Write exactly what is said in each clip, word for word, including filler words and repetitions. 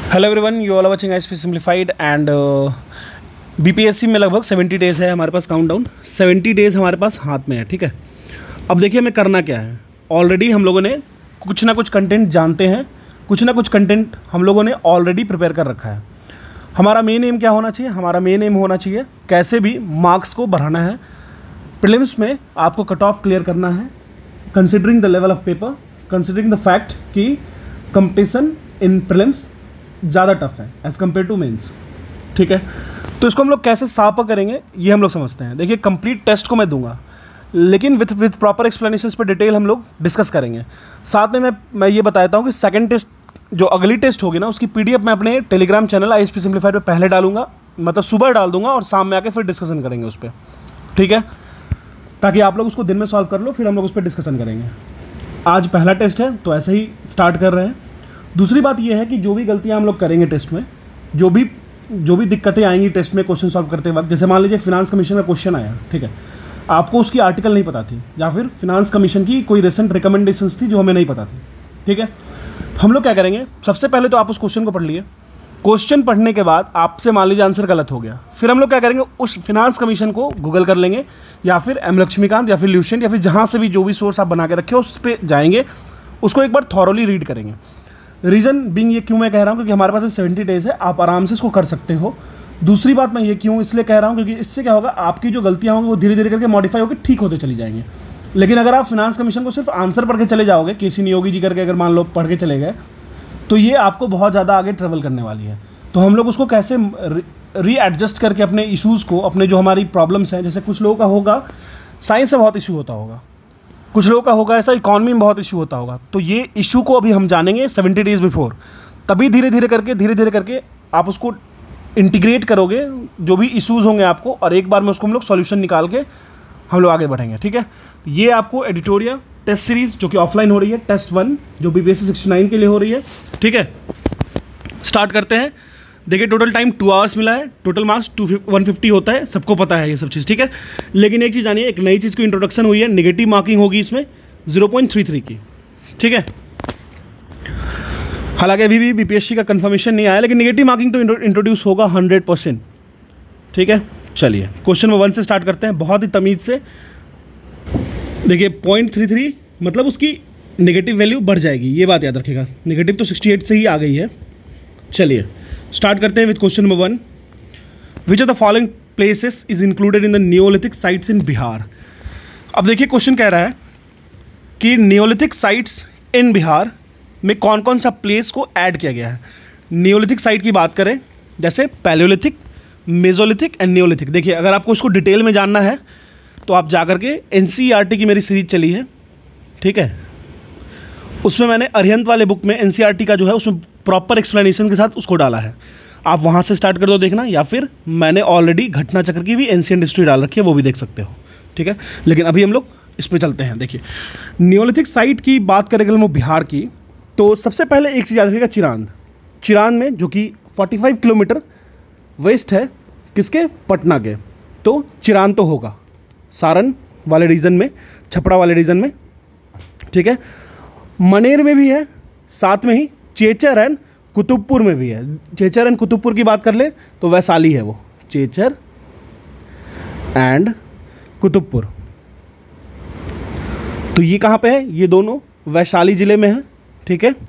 Hello everyone, you all are watching ISP simplified and BPSC में लगभग seventy days है हमारे पास। काउंटडाउन सेवेंटी डेज़ हमारे पास हाथ में है। ठीक है, अब देखिए हमें करना क्या है। ऑलरेडी हम लोगों ने कुछ ना कुछ कंटेंट जानते हैं, कुछ ना कुछ कंटेंट हम लोगों ने ऑलरेडी प्रिपेयर कर रखा है। हमारा मेन एम क्या होना चाहिए? हमारा मेन एम होना चाहिए कैसे भी मार्क्स को बढ़ाना है। प्रीलिम्स में आपको कट ऑफ क्लियर करना है, considering the level of paper, considering the fact कि कंपटीशन इन प्रीलिम्स ज़्यादा टफ है एज़ कम्पेयर टू मेंस। ठीक है, तो इसको हम लोग कैसे साफ करेंगे ये हम लोग समझते हैं। देखिए, कंप्लीट टेस्ट को मैं दूंगा, लेकिन विथ विथ प्रॉपर एक्सप्लेनेशंस पे डिटेल हम लोग डिस्कस करेंगे। साथ में मैं मैं ये बताता हूँ कि सेकंड टेस्ट जो अगली टेस्ट होगी ना, उसकी पीडीएफ मैं अपने टेलीग्राम चैनल आईएसपी सिंप्लीफाइड पे पहले डालूंगा, मतलब सुबह डाल दूंगा और शाम में आके फिर डिस्कशन करेंगे उस पर। ठीक है, ताकि आप लोग उसको दिन में सॉल्व कर लो, फिर हम लोग उस पर डिस्कशन करेंगे। आज पहला टेस्ट है तो ऐसे ही स्टार्ट कर रहे हैं। दूसरी बात यह है कि जो भी गलतियां हम लोग करेंगे टेस्ट में, जो भी जो भी दिक्कतें आएंगी टेस्ट में क्वेश्चन सॉल्व करते वक्त, जैसे मान लीजिए फिनांस कमीशन का क्वेश्चन आया, ठीक है, आपको उसकी आर्टिकल नहीं पता थी या फिर फिनांस कमीशन की कोई रिसेंट रिकमेंडेशंस थी जो हमें नहीं पता थी। ठीक है, तो हम लोग क्या करेंगे, सबसे पहले तो आप उस क्वेश्चन को पढ़ लिए। क्वेश्चन पढ़ने के बाद आपसे मान लीजिए आंसर गलत हो गया, फिर हम लोग क्या करेंगे, उस फिनांस कमीशन को गूगल कर लेंगे या फिर एम लक्ष्मीकांत या फिर ल्यूशियन या फिर जहाँ से भी जो भी सोर्स आप बना के रखे हो उस पर जाएंगे, उसको एक बार थॉरोली रीड करेंगे। रीज़न बीइंग ये क्यों मैं कह रहा हूँ, क्योंकि हमारे पास सेवेंटी डेज़ है, आप आराम से इसको कर सकते हो। दूसरी बात मैं ये क्यों इसलिए कह रहा हूँ, क्योंकि इससे क्या होगा, आपकी जो गलतियाँ होंगी वो धीरे धीरे करके मॉडिफाई होकर ठीक होते चली जाएंगे। लेकिन अगर आप फिनांस कमीशन को सिर्फ आंसर पढ़ के चले जाओगे, केसी नियोगी जी करके अगर मान लो पढ़ के चले गए, तो ये आपको बहुत ज़्यादा आगे ट्रेवल करने वाली है। तो हम लोग उसको कैसे री एडजस्ट करके अपने इशूज़ को, अपने जो हमारी प्रॉब्लम्स हैं, जैसे कुछ लोगों का होगा साइंस में बहुत इशू होता होगा, कुछ लोगों का होगा ऐसा इकॉनमी में बहुत इशू होता होगा, तो ये इशू को अभी हम जानेंगे सेवेंटी डेज़ बिफोर। तभी धीरे धीरे करके धीरे धीरे करके आप उसको इंटीग्रेट करोगे जो भी इश्यूज़ होंगे आपको, और एक बार में उसको हम लोग सॉल्यूशन निकाल के हम लोग आगे बढ़ेंगे। ठीक है, ये आपको एडिटोरियल टेस्ट सीरीज़ जो कि ऑफलाइन हो रही है, टेस्ट वन जो बीपीएससी सिक्सटी नाइन के लिए हो रही है। ठीक है, स्टार्ट करते हैं। देखिए, टोटल टाइम टू आवर्स मिला है, total marks two one fifty होता है, सबको पता है ये सब चीज़। ठीक है, लेकिन एक चीज़ जानिए, एक नई चीज़ की इंट्रोडक्शन हुई है, नेगेटिव मार्किंग होगी इसमें जीरो पॉइंट थ्री थ्री की। ठीक है, हालांकि अभी भी बीपीएससी का कंफर्मेशन नहीं आया, लेकिन नेगेटिव मार्किंग तो इंट्रोड्यूस होगा हंड्रेड परसेंट। ठीक है, चलिए क्वेश्चन नंबर वन से स्टार्ट करते हैं, बहुत ही तमीज़ से। देखिए, पॉइंट थ्री थ्री मतलब उसकी नेगेटिव वैल्यू बढ़ जाएगी, ये बात याद रखिएगा। नेगेटिव तो सिक्सटी एट से ही आ गई है। चलिए स्टार्ट करते हैं with question number one. Which of the following places is included in the neolithic sites in Bihar. अब देखिए, क्वेश्चन कह रहा है कि नियोलिथिक साइट्स इन बिहार में कौन कौन सा प्लेस को ऐड किया गया है। नियोलिथिक साइट की बात करें, जैसे पैलियोलिथिक, मेजोलिथिक एंड नियोलिथिक। देखिए, अगर आपको इसको डिटेल में जानना है तो आप जा करके एनसीईआरटी की मेरी सीरीज चली है, ठीक है, उसमें मैंने अरिहंत वाले बुक में एनसीईआरटी का जो है उसमें प्रॉपर एक्सप्लेनेशन के साथ उसको डाला है। आप वहाँ से स्टार्ट कर दो देखना, या फिर मैंने ऑलरेडी घटना चक्र की भी एंशिएंट हिस्ट्री डाल रखी है, वो भी देख सकते हो। ठीक है, लेकिन अभी हम लोग इसमें चलते हैं। देखिए, नियोलिथिक साइट की बात करें अगर बिहार की, तो सबसे पहले एक चीज़ याद रखिएगा, चिरांद। चिरांद में जो कि पैंतालीस किलोमीटर वेस्ट है किसके, पटना के, तो चिरांद तो होगा सारण वाले रीजन में, छपरा वाले रीजन में। ठीक है, मनेर में भी है, साथ में ही चेचर एंड कुतुबपुर में भी है। चेचर एंड कुतुबपुर की बात कर ले तो वैशाली है वो, चेचर एंड कुतुबपुर। तो ये कहाँ पे है, ये दोनों वैशाली जिले में है। ठीक है,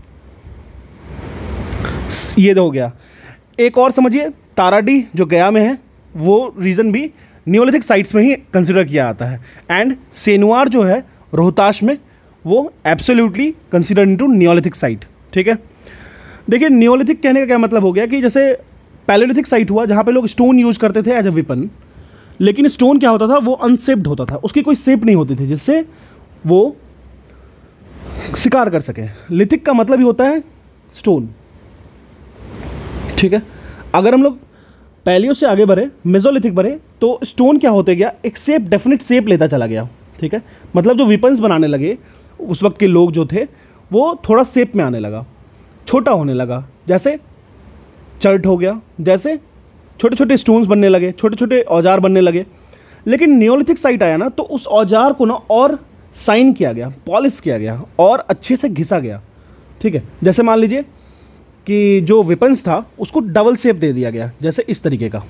ये हो गया। एक और समझिए, ताराडीह जो गया में है, वो रीजन भी नियोलिथिक साइट्स में ही कंसिडर किया जाता है। एंड सेनुआर जो है रोहतास में, वो absolutely consider into neolithic site. ठीक है, देखिए, नियोलिथिक कहने का क्या मतलब हो गया कि जैसे पैलियोलिथिक साइट हुआ जहाँ पे लोग स्टोन यूज करते थे एज अ वेपन, लेकिन स्टोन क्या होता था, वो अनसेप्ड होता था, उसकी कोई शेप नहीं होती थी जिससे वो शिकार कर सके। लिथिक का मतलब ही होता है स्टोन। ठीक है, अगर हम लोग पैलियो से आगे बढ़े, मेजोलिथिक बढ़े, तो स्टोन क्या होते गया, एक शेप, डेफिनेट शेप लेता चला गया। ठीक है, मतलब जो वेपन्स बनाने लगे उस वक्त के लोग जो थे, वो थोड़ा शेप में आने लगा, छोटा होने लगा, जैसे चर्ट हो गया, जैसे छोटे छोटे स्टोन्स बनने लगे, छोटे छोटे औजार बनने लगे। लेकिन नियोलिथिक साइट आया ना, तो उस औजार को ना और साइन किया गया, पॉलिश किया गया और अच्छे से घिसा गया। ठीक है, जैसे मान लीजिए कि जो वेपन्स था उसको डबल शेप दे दिया गया, जैसे इस तरीके का,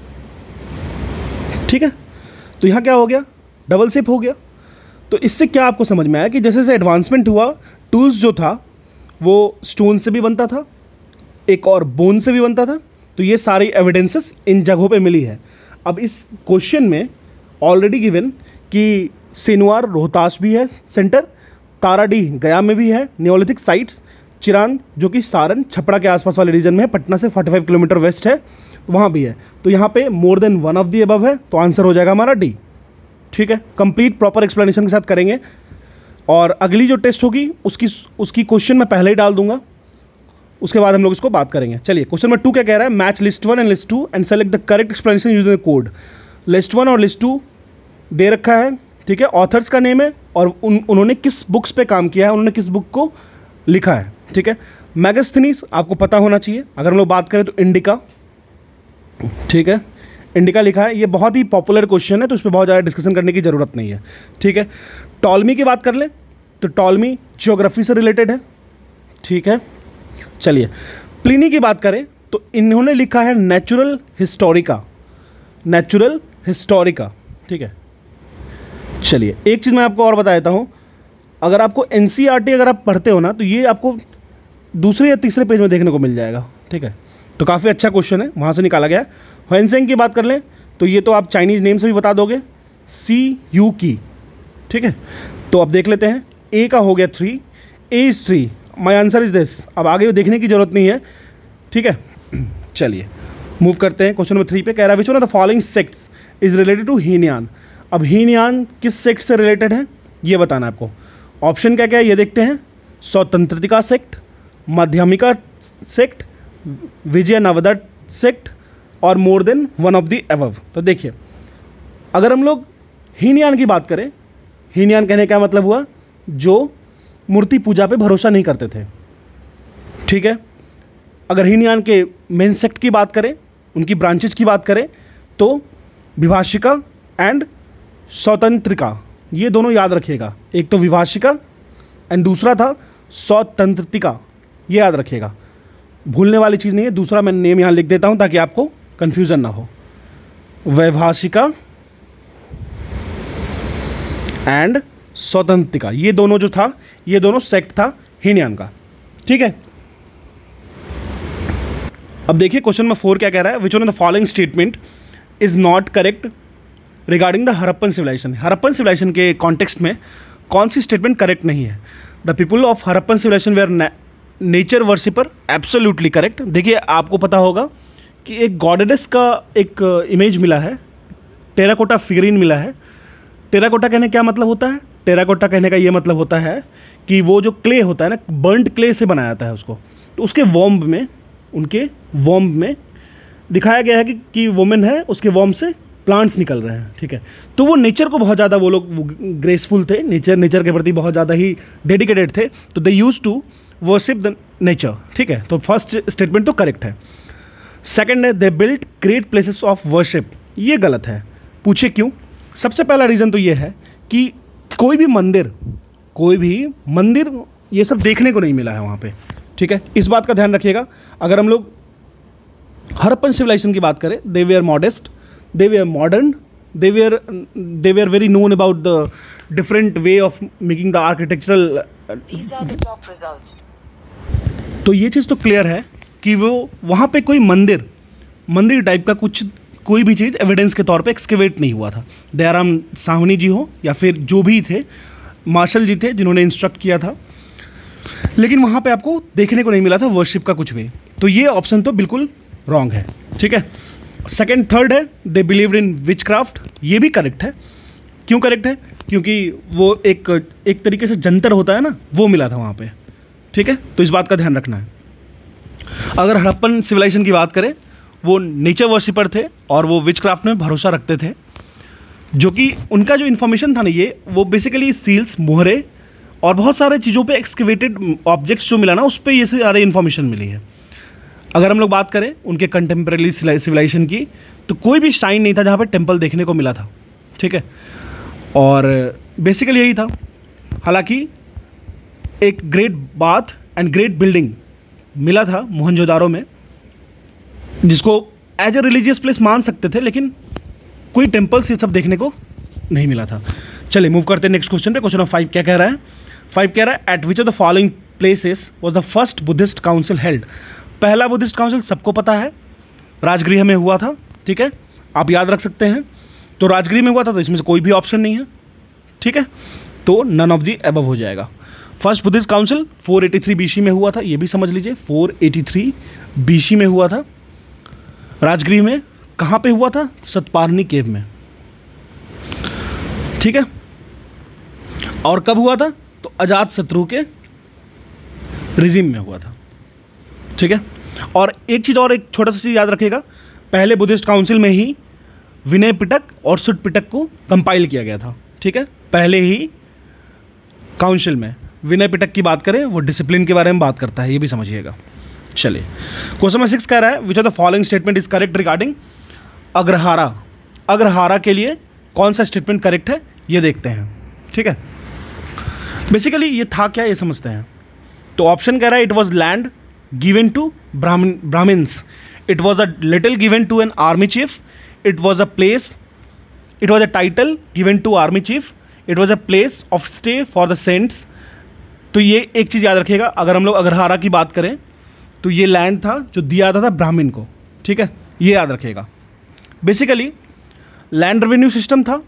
ठीक है। तो यहाँ क्या हो गया, डबल शेप हो गया। तो इससे क्या आपको समझ में आया कि जैसे जैसे एडवांसमेंट हुआ, टूल्स जो था वो स्टोन से भी बनता था, एक और बोन से भी बनता था। तो ये सारी एविडेंसेस इन जगहों पे मिली है। अब इस क्वेश्चन में ऑलरेडी गिवन कि सिनवार रोहतास भी है सेंटर, ताराडीह गया में भी है, नियोलिथिक साइट्स चिरांद जो कि सारण छपरा के आसपास वाले रीजन में है, पटना से पैंतालीस किलोमीटर वेस्ट है, वहाँ भी है। तो यहाँ पे more than one of the above है, तो आंसर हो जाएगा हमारा डी, ठीक है। कंप्लीट प्रॉपर एक्सप्लेनेशन के साथ करेंगे और अगली जो टेस्ट होगी उसकी उसकी क्वेश्चन मैं पहले ही डाल दूंगा, उसके बाद हम लोग इसको बात करेंगे। चलिए क्वेश्चन नंबर टू क्या कह रहा है, match list one and list two and select the correct explanation using the code. List one और लिस्ट टू दे रखा है, ठीक है, ऑथर्स का नेम है और उन उन्होंने किस बुक्स पे काम किया है, उन्होंने किस बुक को लिखा है, ठीक है। मैगस्थनीज आपको पता होना चाहिए। अगर हम लोग बात करें तो इंडिका, ठीक है, इंडिका लिखा है। ये बहुत ही पॉपुलर क्वेश्चन है तो उस पर बहुत ज़्यादा डिस्कशन करने की ज़रूरत नहीं है, ठीक है। टॉलमी की बात कर ले तो टॉलमी ज्योग्राफी से रिलेटेड है, ठीक है। चलिए प्लिनी की बात करें तो इन्होंने लिखा है नेचुरल हिस्टोरिका, नेचुरल हिस्टोरिका, ठीक है। चलिए एक चीज़ मैं आपको और बता देता हूँ, अगर आपको एनसीईआरटी अगर आप पढ़ते हो ना तो ये आपको दूसरे या तीसरे पेज में देखने को मिल जाएगा, ठीक है। तो काफ़ी अच्छा क्वेश्चन है, वहाँ से निकाला गया है। ह्वेनसेंग की बात कर लें तो ये तो आप चाइनीज़ नेम से भी बता दोगे, सी यू की, ठीक है। तो अब देख लेते हैं, ए का हो गया three, A is three, my answer is this. अब आगे देखने की ज़रूरत नहीं है, ठीक है। चलिए मूव करते हैं क्वेश्चन नंबर थ्री पे। कह रहा है which one of the following sects is related to Hinayana. अब हीनयान किस सेक्ट से रिलेटेड है ये बताना है आपको। ऑप्शन क्या क्या है ये देखते हैं, स्वतंत्रता सेक्ट, माध्यमिका सेक्ट, विजय नवदा सेक्ट और more than one of the above. तो देखिए अगर हम लोग हीनयान की बात करें, हीनयान कहने का मतलब हुआ जो मूर्ति पूजा पे भरोसा नहीं करते थे, ठीक है। अगर हीनयान के मेन सेक्ट की बात करें, उनकी ब्रांचेज की बात करें तो विभाषिका एंड स्वतंत्रिका, ये दोनों याद रखिएगा। एक तो विभाषिका एंड दूसरा था स्वतंत्रिका, ये याद रखिएगा, भूलने वाली चीज़ नहीं है। दूसरा मैं नेम यहाँ लिख देता हूँ ताकि आपको कन्फ्यूज़न ना हो, वैभाषिका एंड स्वतंत्रिका, ये दोनों जो था ये दोनों सेक्ट था हीनयान का, ठीक है। अब देखिए क्वेश्चन नंबर फोर क्या कह रहा है, which one of the following statement is not correct regarding the Harappan civilisation. Harappan civilisation के कॉन्टेक्स्ट में कौन सी स्टेटमेंट करेक्ट नहीं है। The people of Harappan civilisation were nature worshipper, absolutely correct. देखिए आपको पता होगा कि एक गॉडेस का एक इमेज मिला है, टेराकोटा फिगरीन मिला है। टेराकोटा कहने क्या मतलब होता है, टेराकोटा कहने का ये मतलब होता है कि वो जो क्ले होता है ना, बर्न्ड क्ले से बनाया जाता है उसको, तो उसके वॉम्ब में, उनके वॉम्ब में दिखाया गया है कि कि वुमेन है, उसके वॉम्ब से प्लांट्स निकल रहे हैं, ठीक है। तो वो नेचर को बहुत ज़्यादा, वो लोग ग्रेसफुल थे, नेचर नेचर के प्रति बहुत ज़्यादा ही डेडिकेटेड थे, तो they use to worship the nature, ठीक है। तो फर्स्ट स्टेटमेंट तो करेक्ट है। सेकंड है they built great places of worship, ये गलत है। पूछे क्यों? सबसे पहला रीज़न तो ये है कि कोई भी मंदिर, कोई भी मंदिर ये सब देखने को नहीं मिला है वहाँ पे, ठीक है। इस बात का ध्यान रखिएगा। अगर हम लोग हरप्पन सिविलाइजेशन की बात करें, they were modest, they were modern, they were they were very known about the different way of making the architectural. These are the top results. तो ये चीज़ तो क्लियर है कि वो वहाँ पे कोई मंदिर मंदिर टाइप का कुछ कोई भी चीज़ एविडेंस के तौर पे एक्सकेवेट नहीं हुआ था। दयाराम साहनी जी हो या फिर जो भी थे, मार्शल जी थे जिन्होंने इंस्ट्रक्ट किया था, लेकिन वहाँ पे आपको देखने को नहीं मिला था वर्शिप का कुछ भी। तो ये ऑप्शन तो बिल्कुल रॉन्ग है, ठीक है। सेकेंड थर्ड है they believed in which craft, ये भी करेक्ट है। क्यों करेक्ट है? क्योंकि वो एक एक तरीके से जंतर होता है ना, वो मिला था वहाँ पे, ठीक है। तो इस बात का ध्यान रखना है। अगर हड़प्पन सिविलाइजेशन की बात करें, वो नेचर वर्शिपर थे और वो विच क्राफ्ट में भरोसा रखते थे, जो कि उनका जो इन्फॉर्मेशन था ना, ये वो बेसिकली सील्स, मोहरे और बहुत सारे चीज़ों पे एक्सकेवेटेड ऑब्जेक्ट्स जो मिला ना, उस पर ये सारे इन्फॉर्मेशन मिली है। अगर हम लोग बात करें उनके कंटेम्प्रेरी सिविलाइजेशन की, तो कोई भी शाइन नहीं था जहाँ पे टेम्पल देखने को मिला था, ठीक है। और बेसिकली यही था। हालांकि एक great bath and great building मिला था मोहनजोदारो में, जिसको एज ए रिलीजियस प्लेस मान सकते थे, लेकिन कोई टेम्पल्स ये सब देखने को नहीं मिला था। चलिए मूव करते हैं नेक्स्ट क्वेश्चन पे। क्वेश्चन नंबर फाइव क्या कह रहा है? फाइव कह रहा है at which of the following places was the first Buddhist council held. पहला बुद्धिस्ट काउंसिल सबको पता है, राजगृह में हुआ था, ठीक है, आप याद रख सकते हैं। तो राजगृह में हुआ था, तो इसमें से कोई भी ऑप्शन नहीं है, ठीक है, तो नन ऑफ द अबव हो जाएगा। First Buddhist council four eighty three BC में हुआ था, ये भी समझ लीजिए, फोर एटी थ्री बीसी में हुआ था। राजगृह में कहाँ पे हुआ था? सतपारनी केव में, ठीक है। और कब हुआ था? तो अजात शत्रु के रिजिम में हुआ था, ठीक है। और एक चीज़ और, एक छोटा सा चीज़ याद रखिएगा, पहले बुद्धिस्ट काउंसिल में ही विनय पिटक और सुट पिटक को कंपाइल किया गया था, ठीक है। पहले ही काउंसिल में विनय पिटक की बात करें, वो डिसिप्लिन के बारे में बात करता है, ये भी समझिएगा। चलिए क्वेश्चन नंबर सिक्स कह रहा है which of the following statement is correct regarding Agrahara. Agrahara के लिए कौन सा स्टेटमेंट करेक्ट है ये देखते हैं, ठीक है। बेसिकली ये था क्या, ये समझते हैं। तो ऑप्शन कह रहा है it was land given to Brahmin Brahmins, it was a little given to an army chief, it was a place, it was a title given to army chief, it was a place of stay for the saints. तो ये एक चीज़ याद रखिएगा, अगर हम लोग अग्रहारा की बात करें तो ये लैंड था जो दिया जाता था ब्राह्मण को, ठीक है, ये याद रखिएगा। बेसिकली लैंड रेवेन्यू सिस्टम था,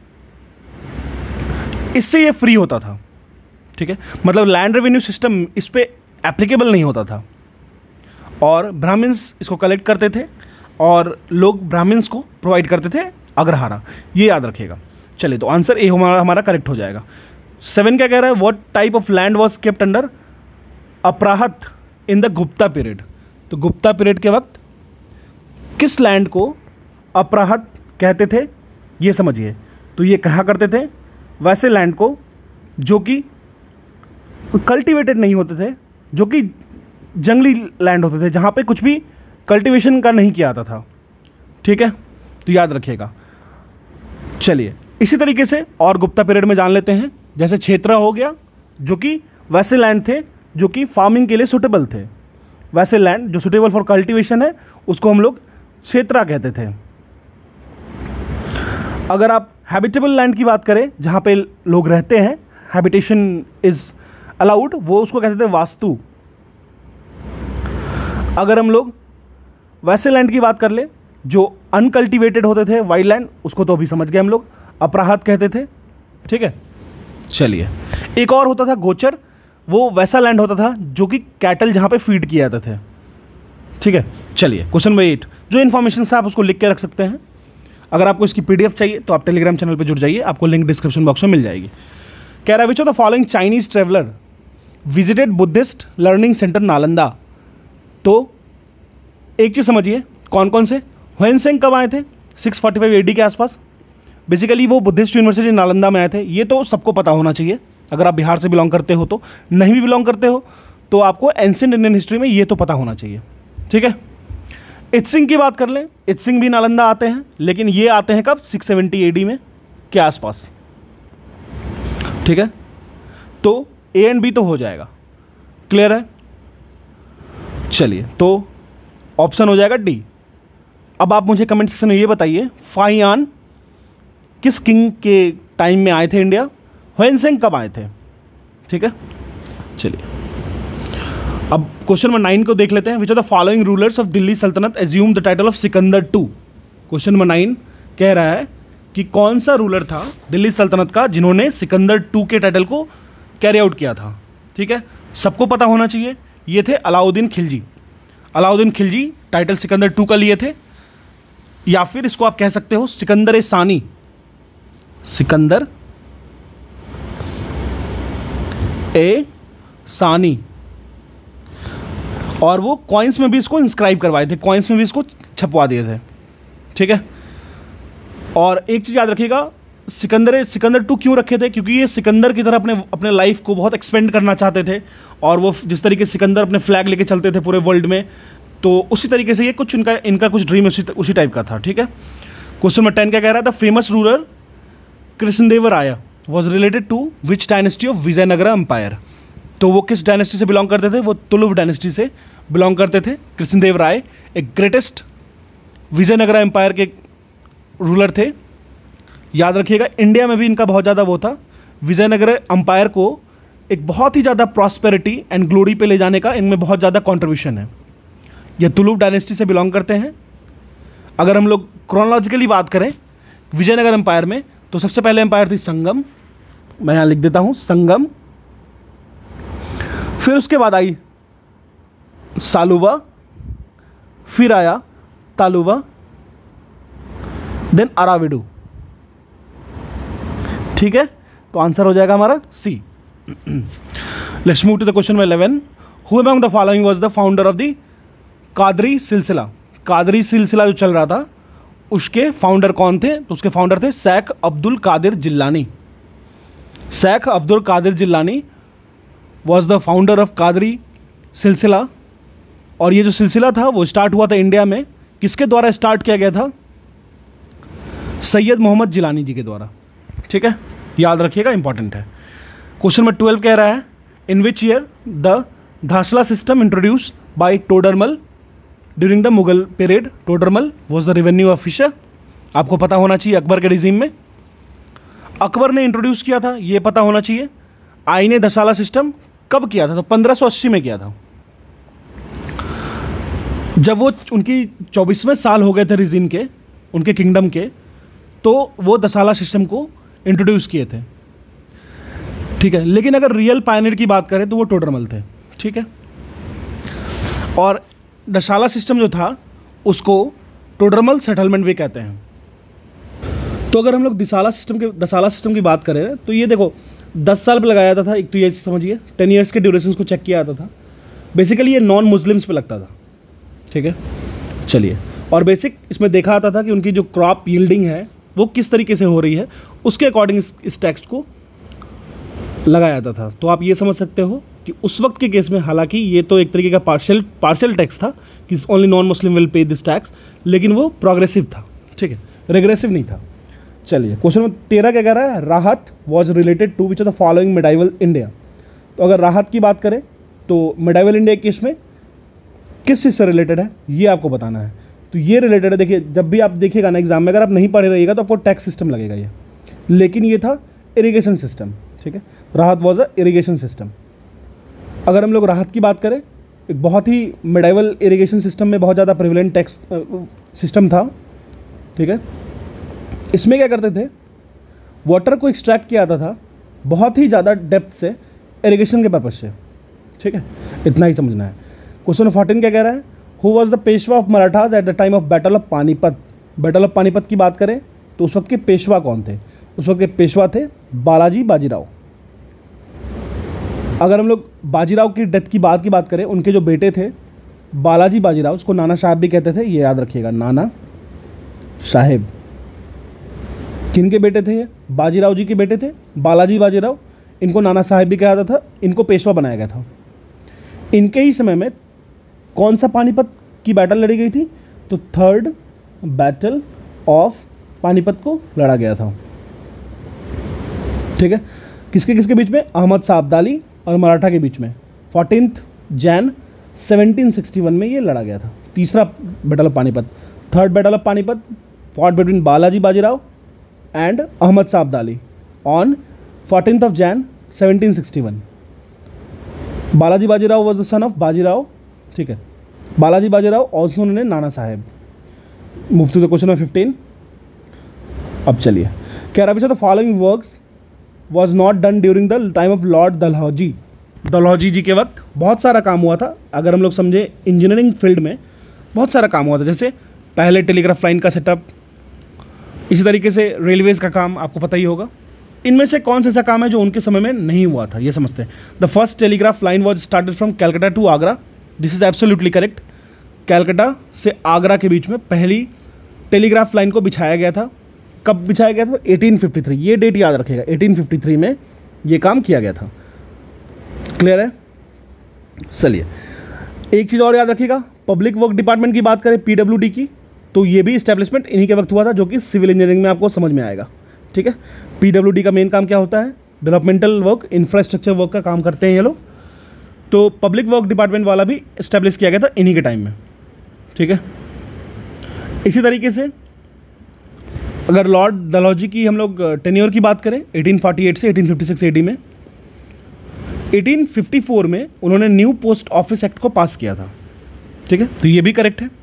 इससे ये फ्री होता था, ठीक है, मतलब लैंड रेवेन्यू सिस्टम इस पे एप्लीकेबल नहीं होता था, और ब्राह्मण्स इसको कलेक्ट करते थे और लोग ब्राह्मण्स को प्रोवाइड करते थे अग्रहारा, ये याद रखिएगा। चलिए तो आंसर ए हमारा हमारा करेक्ट हो जाएगा। सेवन क्या कह रहा है? What type of land was kept under Aprahata in the Gupta period. तो गुप्ता पीरियड के वक्त किस लैंड को अपराहत कहते थे, ये समझिए। तो ये कहा करते थे वैसे लैंड को जो कि कल्टीवेटेड नहीं होते थे, जो कि जंगली लैंड होते थे, जहाँ पे कुछ भी कल्टीवेशन का नहीं किया जाता था, ठीक है, तो याद रखिएगा। चलिए इसी तरीके से और गुप्ता पीरियड में जान लेते हैं। जैसे क्षेत्रा हो गया, जो कि वैसे लैंड थे जो कि फार्मिंग के लिए सुटेबल थे, वैसे लैंड जो सुटेबल फॉर कल्टीवेशन है उसको हम लोग क्षेत्रा कहते थे। अगर आप हैबिटेबल लैंड की बात करें, जहाँ पे लोग रहते हैं, हैबिटेशन इज अलाउड, वो उसको कहते थे वास्तु। अगर हम लोग वैसे लैंड की बात कर ले जो अनकल्टिवेटेड होते थे, वाइल्ड लैंड, उसको तो अभी समझ गए हम लोग, अपराहत कहते थे, ठीक है। चलिए एक और होता था गोचर, वो वैसा लैंड होता था जो कि कैटल जहाँ पे फीड किए जाते थे, ठीक है। चलिए क्वेश्चन नंबर एट, जो इन्फॉर्मेशन है आप उसको लिख के रख सकते हैं। अगर आपको इसकी पीडीएफ चाहिए तो आप टेलीग्राम चैनल पे जुड़ जाइए, आपको लिंक डिस्क्रिप्शन बॉक्स में मिल जाएगी। कह रहा है which of the following Chinese traveller visited Buddhist learning centre Nalanda. तो एक चीज़ समझिए, कौन कौन से? ह्वेनसेंग कब आए थे? सिक्स फोर्टी फाइव एडी के आसपास। बेसिकली वो बुद्धिस्ट यूनिवर्सिटी नालंदा में आए थे, ये तो सबको पता होना चाहिए। अगर आप बिहार से बिलोंग करते हो तो, नहीं भी बिलोंग करते हो तो आपको एंशिएंट इंडियन हिस्ट्री में ये तो पता होना चाहिए, ठीक है। इत्सिंग की बात कर लें, इत्सिंग भी नालंदा आते हैं, लेकिन ये आते हैं कब? सिक्स सेवेंटी एडी में के आसपास, ठीक है। तो ए एंड बी तो हो जाएगा, क्लियर है। चलिए तो ऑप्शन हो जाएगा डी। अब आप मुझे कमेंट सेक्शन में ये बताइए, फाइयान किस किंग के टाइम में आए थे इंडिया, ह्वेनसेंग कब आए थे, ठीक है। चलिए अब क्वेश्चन नंबर नाइन को देख लेते हैं। Which are the following rulers of Delhi सल्तनत assume the title of Sikandar two. Question number nine कह रहा है कि कौन सा रूलर था दिल्ली सल्तनत का जिन्होंने सिकंदर टू के टाइटल को कैरी आउट किया था, ठीक है। सबको पता होना चाहिए, ये थे अलाउद्दीन खिलजी। अलाउद्दीन खिलजी टाइटल सिकंदर टू का लिए थे, या फिर इसको आप कह सकते हो सिकंदर ए सानी, सिकंदर ए सानी। और वो कॉइन्स में भी इसको इंस्क्राइब करवाए थे, कॉइन्स में भी इसको छपवा दिए थे, ठीक है। और एक चीज़ याद रखिएगा, सिकंदर सिकंदर टू क्यों रखे थे? क्योंकि ये सिकंदर की तरह अपने अपने लाइफ को बहुत एक्सपेंड करना चाहते थे, और वो जिस तरीके से सिकंदर अपने फ्लैग लेके चलते थे पूरे वर्ल्ड में, तो उसी तरीके से ये कुछ इनका इनका कुछ ड्रीम उसी उसी टाइप का था, ठीक है। क्वेश्चन नंबर टेन क्या कह रहा था? Famous ruler Krishnadevaraya was related to which dynasty of Vijayanagara empire. तो वो किस डायनेस्टी से बिलोंग करते थे? वो तुलुव डायनेस्टी से बिलोंग करते थे। कृष्णदेव राय एक ग्रेटेस्ट विजयनगरा एम्पायर के रूलर थे। याद रखिएगा, इंडिया में भी इनका बहुत ज़्यादा वो था। विजयनगर एम्पायर को एक बहुत ही ज़्यादा प्रॉस्पेरिटी एंड ग्लोरी पे ले जाने का इनमें बहुत ज़्यादा कंट्रीब्यूशन है। ये तुलुप डायनेस्टी से बिलोंग करते हैं। अगर हम लोग क्रोनोलॉजिकली बात करें विजयनगर एम्पायर में, तो सबसे पहले एम्पायर थी संगम, मैं यहाँ लिख देता हूँ संगम। फिर उसके बाद आई सालुवा, फिर आया तालुवा, देन अराविडू। ठीक है, तो आंसर हो जाएगा हमारा C. Let's move to the question number eleven. Who among the following was the founder of the Qadri Silsila. Qadri सिलसिला जो चल रहा था उसके फाउंडर कौन थे? तो उसके फाउंडर थे Sheikh Abdul Qadir Jilani. Sheikh Abdul Qadir Jilani was the founder of Qadri Silsila. और ये जो सिलसिला था वो स्टार्ट हुआ था इंडिया में, किसके द्वारा स्टार्ट किया गया था? सैयद मोहम्मद जिलानी जी के द्वारा। ठीक है, याद रखिएगा, इंपॉर्टेंट है। क्वेश्चन नंबर ट्वेल्व कह रहा है in which year the Dahsala system introduce by Todarmal during the Mughal period. Todarmal was the revenue officer. आपको पता होना चाहिए अकबर के रिजीम में अकबर ने इंट्रोड्यूस किया था, ये पता होना चाहिए। आईने दसाला सिस्टम कब किया था? तो पंद्रह सौ अस्सी में किया था, जब वो उनकी चौबीसवें साल हो गए थे रिजीम के, उनके किंगडम के, तो वो दसाला सिस्टम को इंट्रोड्यूस किए थे। ठीक है, लेकिन अगर रियल पायनियर की बात करें तो वो टोडरमल थे। ठीक है, और दसाला सिस्टम जो था उसको टोडरमल सेटलमेंट भी कहते हैं। तो अगर हम लोग दसाला सिस्टम के दसाला सिस्टम की बात करें तो ये देखो दस साल पे लगाया जाता था। एक तो ये समझिए टेन ईयर्स के ड्यूरेशन को चेक किया जाता था। बेसिकली ये नॉन मुस्लिम्स पे लगता था। ठीक है, चलिए, और बेसिक इसमें देखा जाता था कि उनकी जो क्रॉप यील्डिंग है वो किस तरीके से हो रही है, उसके अकॉर्डिंग इस, इस टैक्स को लगाया जाता था। तो आप ये समझ सकते हो कि उस वक्त के केस में, हालांकि ये तो एक तरीके का पार्शियल पार्शियल टैक्स था कि only non Muslim will pay this tax, लेकिन वो प्रोग्रेसिव था। ठीक है, रेग्रेसिव नहीं था। चलिए, क्वेश्चन नंबर तेरह क्या कह रहा है? Rahat was related to which of the following medieval India. तो अगर राहत की बात करें तो मेडाइवल इंडिया केस में किस चीज़ से रिलेटेड है ये आपको बताना है। तो ये रिलेटेड है, देखिए जब भी आप देखिएगा ना एग्जाम में, अगर आप नहीं पढ़े रहिएगा तो आपको टैक्स सिस्टम लगेगा ये, लेकिन ये था इरिगेशन सिस्टम। ठीक है, Rahat was a irrigation system. अगर हम लोग राहत की बात करें, एक बहुत ही मेडाइवल इरिगेशन सिस्टम में बहुत ज़्यादा प्रिविलेंट टैक्स सिस्टम था। ठीक है, इसमें क्या करते थे, वाटर को एक्सट्रैक्ट किया जाता था बहुत ही ज़्यादा डेप्थ से इरिगेशन के पर्पज से। ठीक है, इतना ही समझना है। क्वेश्चन फोर्टीन क्या कह रहा है? Who was the Peshwa of Marathas at the time of battle of Panipat. Battle of Panipat की बात करें तो उस वक्त के पेशवा कौन थे? उस वक्त के पेशवा थे बालाजी बाजीराव। अगर हम लोग बाजीराव की डेथ की बात की बात करें, उनके जो बेटे थे बालाजी बाजीराव, उसको नाना साहब भी कहते थे, ये याद रखिएगा, नाना साहेब। किन के बेटे थे ये? बाजीराव जी के बेटे थे बालाजी बाजीराव। इनको नाना साहेब भी कहा जाता था। इनको पेशवा बनाया गया था। इनके ही समय में कौन सा पानीपत की बैटल लड़ी गई थी? तो थर्ड बैटल ऑफ पानीपत को लड़ा गया था। ठीक है, किसके किसके बीच में? अहमद शाह अब्दाली और मराठा के बीच में fourteenth Jan seventeen sixty one में ये लड़ा गया था। तीसरा battle of Panipat, third battle of Panipat fought between Balaji Bajirao and Ahmad Shah Abdali on fourteenth of Jan seventeen sixty one. Balaji Bajirao was the son of Bajirao. ठीक है, बालाजी बाजीराव ऑल्सो उन्होंने Nana Saheb. Move to the question number fifteen. अब चलिए, कह रहा the following works was not done during the time of Lord Dalhousie. Dalhousie ji के वक्त बहुत सारा काम हुआ था। अगर हम लोग समझे इंजीनियरिंग फील्ड में बहुत सारा काम हुआ था, जैसे पहले टेलीग्राफ लाइन का सेटअप, इसी तरीके से रेलवेज़ का काम आपको पता ही होगा। इनमें से कौन सा ऐसा काम है जो उनके समय में नहीं हुआ था, ये समझते हैं। The first telegraph line was started from Calcutta to Agra. This is absolutely correct. Calcutta से आगरा के बीच में पहली टेलीग्राफ लाइन को बिछाया गया था। कब बिछाया गया था? Eighteen fifty three. ये डेट याद रखिएगा, एटीन फिफ्टी थ्री में ये काम किया गया था। क्लियर है? चलिए, एक चीज़ और याद रखिएगा, पब्लिक वर्क डिपार्टमेंट की बात करें पीडब्ल्यूडी की, तो ये भी इस्टेब्लिशमेंट इन्हीं के वक्त हुआ था, जो कि सिविल इंजीनियरिंग में आपको समझ में आएगा। ठीक है, पीडब्ल्यूडी का मेन काम क्या होता है? डेवलपमेंटल वर्क, इंफ्रास्ट्रक्चर वर्क का काम करते हैं ये लोग। तो पब्लिक वर्क डिपार्टमेंट वाला भी इस्टेब्लिश किया गया था इन्हीं के टाइम में, ठीक है। इसी तरीके से अगर लॉर्ड डलहौजी की हम लोग टेन्योर की बात करें एटीन फोर्टी एट से एटीन फिफ्टी सिक्स एडी में, एटीन फिफ्टी फोर में उन्होंने न्यू पोस्ट ऑफिस एक्ट को पास किया था, ठीक है, तो ये भी करेक्ट है।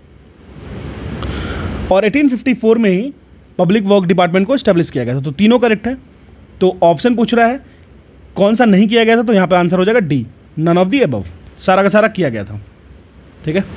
और एटीन फिफ्टी फोर में ही पब्लिक वर्क डिपार्टमेंट को एस्टेब्लिश किया गया था, तो तीनों करेक्ट है। तो ऑप्शन पूछ रहा है कौन सा नहीं किया गया था, तो यहाँ पे आंसर हो जाएगा D, none of the above, सारा का सारा किया गया था, ठीक है।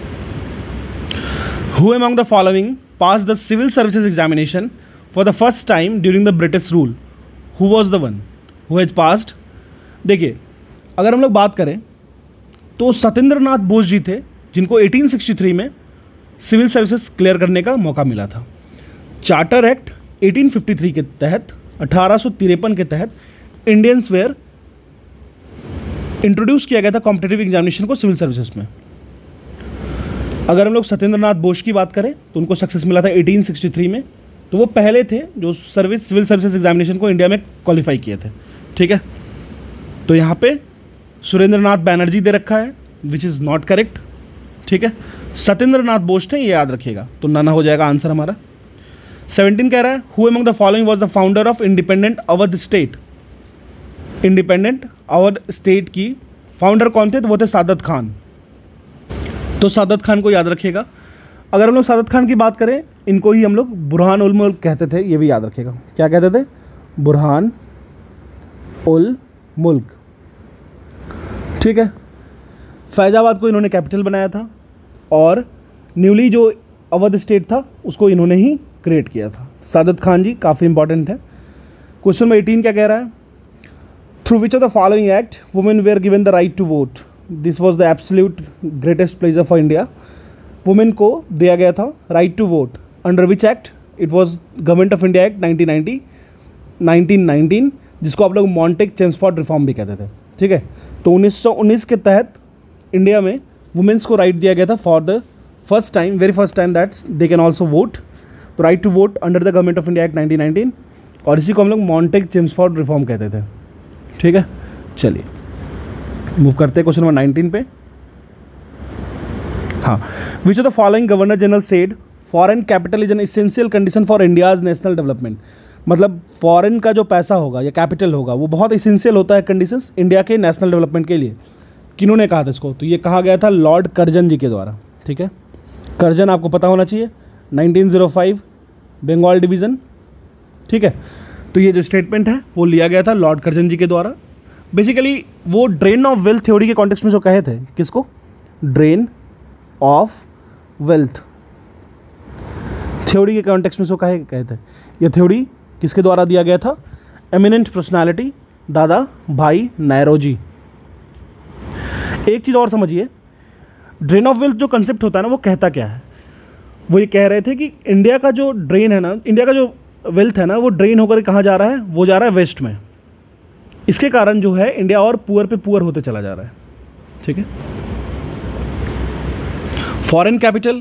Who among the following pass the civil services examination for the first time during the British rule, who was the one who has passed. देखिए अगर हम लोग बात करें तो सत्येंद्र नाथ बोस जी थे जिनको एटीन सिक्सटी थ्री में सिविल सर्विसेज क्लियर करने का मौका मिला था। Charter act eighteen fifty three के तहत अठारह सौ तिरपन के तहत इंडियंस वेयर इंट्रोड्यूस किया गया था कॉम्पिटिटिव एग्जामिनेशन को सिविल सर्विसेज में। अगर हम लोग सत्येंद्र नाथ बोस की बात करें तो उनको सक्सेस मिला था एटीन सिक्सटी थ्री में, तो वो पहले थे जो सर्विस सिविल सर्विसेज एग्जामिनेशन को इंडिया में क्वालिफाई किए थे, ठीक है। तो यहाँ पे सुरेंद्र नाथ बैनर्जी दे रखा है विच इज़ नॉट करेक्ट, ठीक है। सत्येंद्र नाथ बोस थे, ये याद रखिएगा, तो नाना हो जाएगा आंसर हमारा। सेवनटीन कह रहा है who among the following was the founder of independent Awadh state. Independent Awadh state की फाउंडर कौन थे, तो वो थे सादत खान, तो सादत खान को याद रखिएगा। अगर हम लोग सादत खान की बात करें, इनको ही हम लोग बुरहान उल मुल्क कहते थे, ये भी याद रखिएगा, क्या कहते थे, बुरहान उल मुल्क, ठीक है। फैजाबाद को इन्होंने कैपिटल बनाया था और न्यूली जो अवध स्टेट था उसको इन्होंने ही क्रिएट किया था। सादत खान जी काफ़ी इंपॉर्टेंट है। क्वेश्चन नंबर एटीन क्या कह रहा है, through which of the following act women were given the right to vote, this was the absolute greatest pleasure for India. Women को दिया गया था right to vote under which act, it was government of India act nineteen ninety nineteen nineteen, जिसको आप लोग मॉन्टेक Chelmsford reform भी कहते थे, ठीक है। तो उन्नीस सौ उन्नीस के तहत इंडिया में वुमेन्स को राइट दिया गया था for the first time, very first time that's they can also vote, तो right to vote under the government of India act nineteen nineteen, और इसी को हम लोग मॉन्टेक चेम्सफोर्ड रिफॉर्म कहते थे, ठीक है। चलिए मूव करते हैं क्वेश्चन नंबर नाइनटीन पे। हाँ, which of the following governor general said foreign capital is an essential condition for India's national development. मतलब फॉरेन का जो पैसा होगा या कैपिटल होगा वो बहुत एसेंशियल होता है कंडीशंस इंडिया के नेशनल डेवलपमेंट के लिए। किन्होंने कहा था इसको, तो ये कहा गया था लॉर्ड कर्जन जी के द्वारा, ठीक है। कर्जन आपको पता होना चाहिए, नाइनटीन ओ फाइव बंगाल डिवीज़न, ठीक है। तो ये जो स्टेटमेंट है वो लिया गया था लॉर्ड कर्जन जी के द्वारा। बेसिकली वो ड्रेन ऑफ वेल्थ थ्योरी के कॉन्टेक्स्ट में जो कहे थे, किसको, ड्रेन ऑफ वेल्थ थ्योरी के कॉन्टेक्स्ट में जो कहे कहे थे, ये थ्योरी किसके द्वारा दिया गया था, एमिनेंट पर्सनालिटी दादा भाई नौरोजी। एक चीज़ और समझिए, ड्रेन ऑफ वेल्थ जो कंसेप्ट होता है ना, वो कहता क्या है, वो ये कह रहे थे कि इंडिया का जो ड्रेन है ना, इंडिया का जो वेल्थ है ना, वो ड्रेन होकर कहाँ जा रहा है, वो जा रहा है वेस्ट में। इसके कारण जो है इंडिया और पुअर पे पुअर होते चला जा रहा है, ठीक है। फॉरेन कैपिटल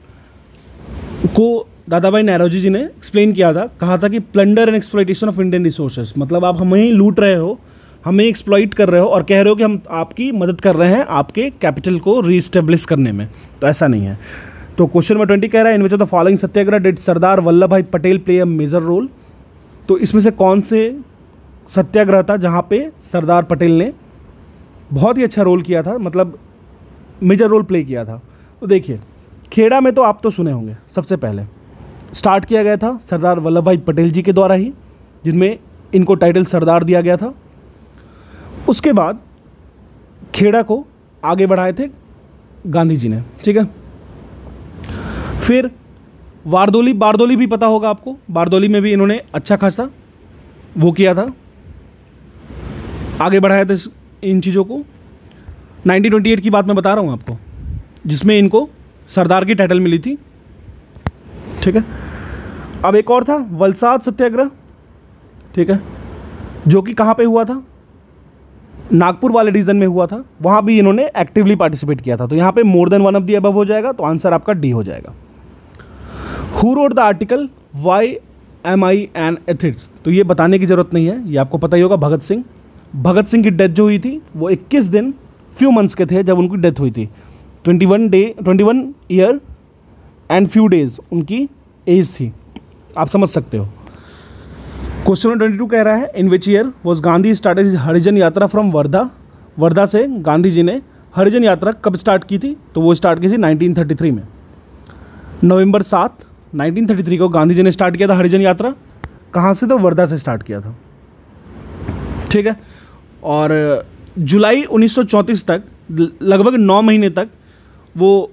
को दादा भाई नौरोजी जी ने एक्सप्लेन किया था, कहा था कि plunder and exploitation of Indian resources, मतलब आप हमें ही लूट रहे हो, हमें एक्सप्लॉइट कर रहे हो और कह रहे हो कि हम आपकी मदद कर रहे हैं आपके कैपिटल को रीस्टेब्लिश करने में, तो ऐसा नहीं है। तो क्वेश्चन नंबर ट्वेंटी कह रहा है in which of the following Satyagraha did Sardar Vallabh Bhai Patel play a major role. तो इसमें से कौन से सत्याग्रह था जहाँ पे सरदार पटेल ने बहुत ही अच्छा रोल किया था, मतलब मेजर रोल प्ले किया था। तो देखिए खेड़ा में तो आप तो सुने होंगे, सबसे पहले स्टार्ट किया गया था सरदार वल्लभ भाई पटेल जी के द्वारा ही, जिनमें इनको टाइटल सरदार दिया गया था। उसके बाद खेड़ा को आगे बढ़ाए थे गांधी जी ने, ठीक है। फिर वारदोली, बारदोली भी पता होगा आपको, बारदोली में भी इन्होंने अच्छा खासा वो किया था, आगे बढ़ाया था इन चीज़ों को। नाइनटीन ट्वेंटी एट की बात मैं बता रहा हूँ आपको, जिसमें इनको सरदार की टाइटल मिली थी, ठीक है। अब एक और था वलसाड सत्याग्रह, ठीक है, जो कि कहाँ पे हुआ था, नागपुर वाले रीजन में हुआ था, वहाँ भी इन्होंने एक्टिवली पार्टिसिपेट किया था। तो यहाँ पे more than one of the above हो जाएगा, तो आंसर आपका डी हो जाएगा। Who wrote the article why am I an एथिक्स, तो ये बताने की ज़रूरत नहीं है, ये आपको पता ही होगा, भगत सिंह। भगत सिंह की डेथ जो हुई थी वो इक्कीस दिन फ्यू मंथ्स के थे जब उनकी डेथ हुई थी। Twenty one day twenty one year and few days उनकी एज थी, आप समझ सकते हो। क्वेश्चन नंबर ट्वेंटी टू कह रहा है in which year was Gandhi started Harijan Yatra from Wardha. Wardha से गांधी जी ने हरिजन यात्रा कब स्टार्ट की थी? तो वो स्टार्ट की थी नाइनटीन थर्टी थ्री में, नवंबर सात नाइनटीन थर्टी थ्री को गांधी जी ने स्टार्ट किया था हरिजन यात्रा। कहाँ से? तो वर्धा से स्टार्ट किया था, ठीक है। और जुलाई उन्नीस सौ चौंतीस तक, लगभग नौ महीने तक वो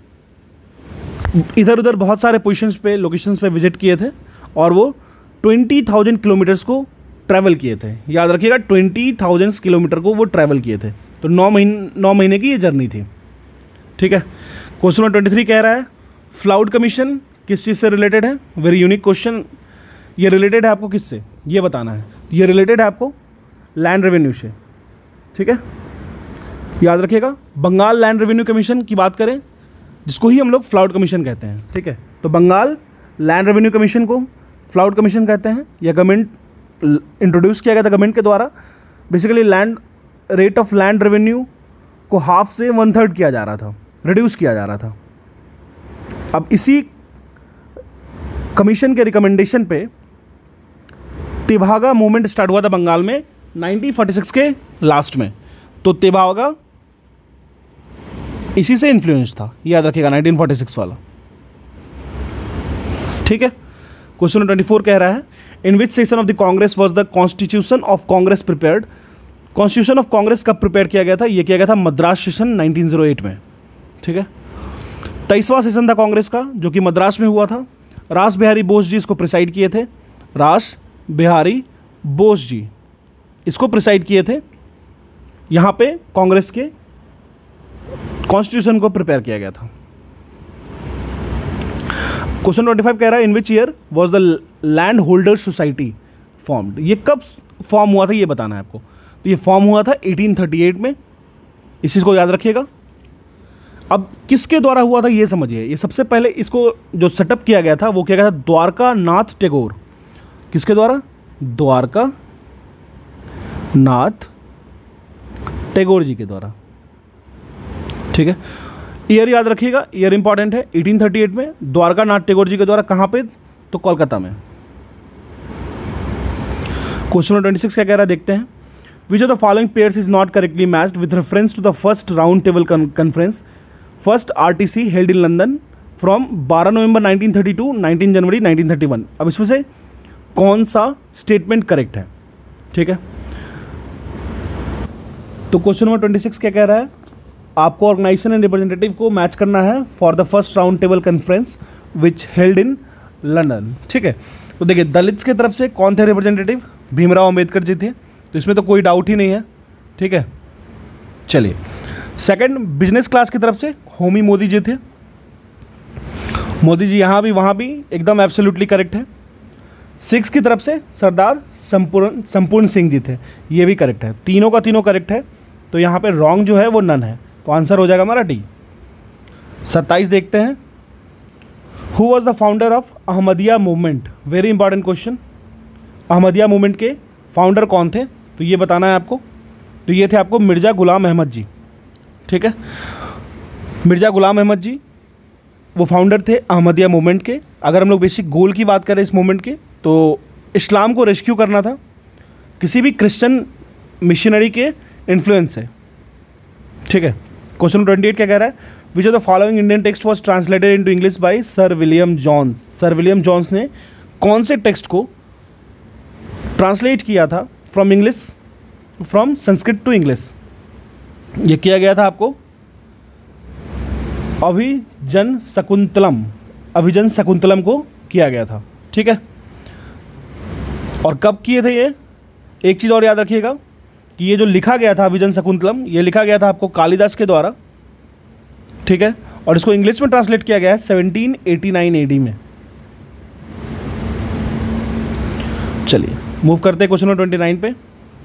इधर उधर बहुत सारे पोजीशंस पे, लोकेशंस पे विजिट किए थे और वो ट्वेंटी थाउजेंड किलोमीटर्स को ट्रैवल किए थे। याद रखिएगा, ट्वेंटी थाउजेंड किलोमीटर को वो ट्रैवल किए थे। तो नौ महीने नौ महीने की ये जर्नी थी, ठीक है। क्वेश्चन नंबर ट्वेंटी थ्री कह रहा है फ्लाउड कमीशन किस चीज़ से रिलेटेड है? Very unique question. ये रिलेटेड है आपको किससे, ये बताना है। ये रिलेटेड है आपको लैंड रेवेन्यू से, ठीक है। याद रखिएगा, बंगाल लैंड रेवेन्यू कमीशन की बात करें, जिसको ही हम लोग फ्लाउड कमीशन कहते हैं, ठीक है। तो बंगाल लैंड रेवेन्यू कमीशन को फ्लाउड कमीशन कहते हैं। यह गवर्नमेंट इंट्रोड्यूस किया गया था गवर्नमेंट के द्वारा। Basically land rate of land revenue को हाफ से वन थर्ड किया जा रहा था, रिड्यूस किया जा रहा था। अब इसी कमीशन के रिकमेंडेशन पे तेभागा मूवमेंट स्टार्ट हुआ था बंगाल में नाइनटीन फोर्टी सिक्स के लास्ट में। तो तेभागा इसी से इन्फ्लुएंस था, याद रखिएगा, नाइनटीन फोर्टी सिक्स वाला, ठीक है। क्वेश्चन नंबर ट्वेंटी फोर कह रहा है in which session of the Congress was the constitution of Congress prepared. Constitution of Congress कब प्रिपेयर किया गया था? ये किया गया था Madras session nineteen o eight में, ठीक है। तेईसवां सेशन था कांग्रेस का, जो कि मद्रास में हुआ था। रास बिहारी बोस जी इसको प्रिसाइड किए थे। रास बिहारी बोस जी इसको प्रिसाइड किए थे। यहाँ पे कांग्रेस के कॉन्स्टिट्यूशन को प्रिपेयर किया गया था। क्वेश्चन ट्वेंटी फाइव कह रहा है in which year was the land holder society formed. ये कब फॉर्म हुआ था ये बताना है आपको। तो ये फॉर्म हुआ था एटीन थर्टी एट में, इस चीज़ को याद रखिएगा। अब किसके द्वारा हुआ था ये समझिए। ये सबसे पहले इसको जो सेटअप किया गया था वो किया गया था द्वारका नाथ टैगोर। किसके द्वारा? द्वारका नाथ टैगोर जी के द्वारा, ठीक है। ईयर याद रखिएगा, ईयर इंपॉर्टेंट है, एटीन थर्टी एट में द्वारका नाथ टैगोर जी के द्वारा। कहाँ पे? तो कोलकाता में। क्वेश्चन नंबर ट्वेंटी सिक्स क्या कह रहा है देखते हैं। Which of the following pairs is not correctly matched with reference to the first round table conference first RTC held in London from बारह नवंबर नाइनटीन थर्टी टू नाइनटीन जनवरी nineteen thirty one. अब इसमें से कौन सा स्टेटमेंट करेक्ट है, ठीक है। तो क्वेश्चन नंबर ट्वेंटी सिक्स क्या कह रहा है, आपको ऑर्गेनाइजेशन एंड रिप्रेजेंटेटिव को मैच करना है for the first round table conference which held in London, ठीक है। तो देखिए दलित्स की तरफ से कौन थे रिप्रेजेंटेटिव? भीमराव अंबेडकर जी थे, तो इसमें तो कोई डाउट ही नहीं है, ठीक है। चलिए, सेकंड बिजनेस क्लास की तरफ से होमी मोदी जी थे। मोदी जी यहाँ भी वहाँ भी एकदम एब्सोल्युटली करेक्ट है। सिक्स की तरफ से सरदार संपूर्ण संपूर्ण सिंह जी थे, ये भी करेक्ट है। तीनों का तीनों करेक्ट है, तो यहाँ पे रॉन्ग जो है वो नन है, तो आंसर हो जाएगा हमारा डी। सत्ताईस देखते हैं। Who was the founder of Ahmadiyya movement? Very important question. Ahmadiyya movement के फाउंडर कौन थे? तो ये बताना है आपको। तो ये थे आपको मिर्ज़ा गुलाम अहमद जी, ठीक है। मिर्ज़ा गुलाम अहमद जी वो फाउंडर थे अहमदिया मूवमेंट के। अगर हम लोग बेसिक गोल की बात करें इस मूवमेंट के, तो इस्लाम को रेस्क्यू करना था किसी भी क्रिश्चियन मिशनरी के इन्फ्लुएंस से, ठीक है। क्वेश्चन ट्वेंटी एट क्या कह रहा है? Which of the following Indian text was translated into English by sir William Jones. Sir William Jones ने कौन से टेक्स्ट को ट्रांसलेट किया था from English from Sanskrit to English? ये किया गया था आपको अभिजन शकुंतलम, अभिजन शकुंतलम को किया गया था, ठीक है। और कब किए थे ये? एक चीज़ और याद रखिएगा कि ये जो लिखा गया था अभिजन शकुंतलम, ये लिखा गया था आपको कालिदास के द्वारा, ठीक है। और इसको इंग्लिश में ट्रांसलेट किया गया है सेवनटीन एटी नाइन एडी में। चलिए मूव करते हैं क्वेश्चन नंबर ट्वेंटी नाइन पे।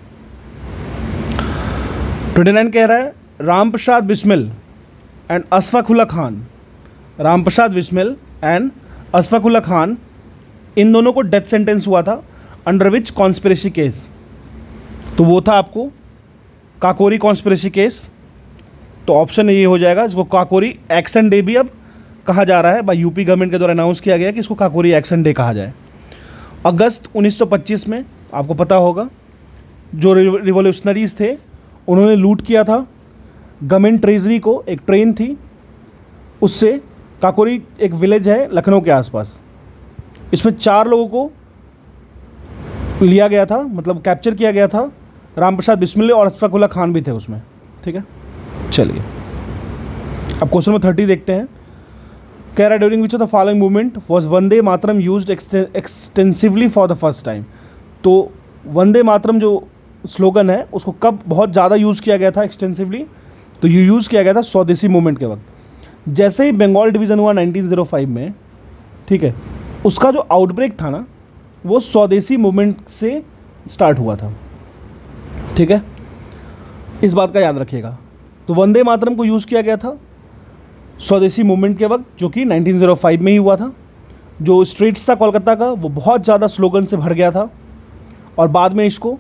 ट्वेंटी नाइन कह रहा है राम प्रसाद बिस्मिल एंड अशफाकुल्ला खान। राम प्रसाद बिस्मिल एंड अशफाकुल्ला खान, इन दोनों को डेथ सेंटेंस हुआ था अंडर विच कॉन्स्पिरेसी केस? तो वो था आपको काकोरी कॉन्स्पिरेसी केस, तो ऑप्शन ये हो जाएगा। इसको काकोरी एक्शन डे भी अब कहा जा रहा है, बाय यूपी गवर्नमेंट के द्वारा अनाउंस किया गया कि इसको काकोरी एक्शन डे कहा जाए। अगस्त उन्नीस सौ पच्चीस में आपको पता होगा जो रिवोल्यूशनरीज थे उन्होंने लूट किया था गवर्नमेंट ट्रेजरी को, एक ट्रेन थी उससे। काकोरी एक विलेज है लखनऊ के आसपास, इसमें चार लोगों को लिया गया था, मतलब कैप्चर किया गया था। राम प्रसाद बिस्मिल्ला और अशफाकुल्ला खान भी थे उसमें, ठीक है। चलिए अब क्वेश्चन नंबर थर्टी देखते हैं। कह रहा during which of the following movement was Vande Mataram used extensively for the first time. तो वंदे मातरम जो स्लोगन है उसको कब बहुत ज़्यादा यूज़ किया गया था एक्सटेंसिवली, तो ये यूज़ किया गया था स्वदेशी मूवमेंट के वक्त। जैसे ही बंगाल डिवीज़न हुआ नाइनटीन ओ फाइव में, ठीक है, उसका जो आउटब्रेक था ना वो स्वदेशी मूवमेंट से स्टार्ट हुआ था, ठीक है, इस बात का याद रखिएगा। तो वंदे मातरम को यूज़ किया गया था स्वदेशी मूवमेंट के वक्त, जो कि नाइनटीन ओ फाइव में ही हुआ था। जो स्ट्रीट्स था कोलकाता का वो बहुत ज़्यादा स्लोगन से भर गया था और बाद में इसको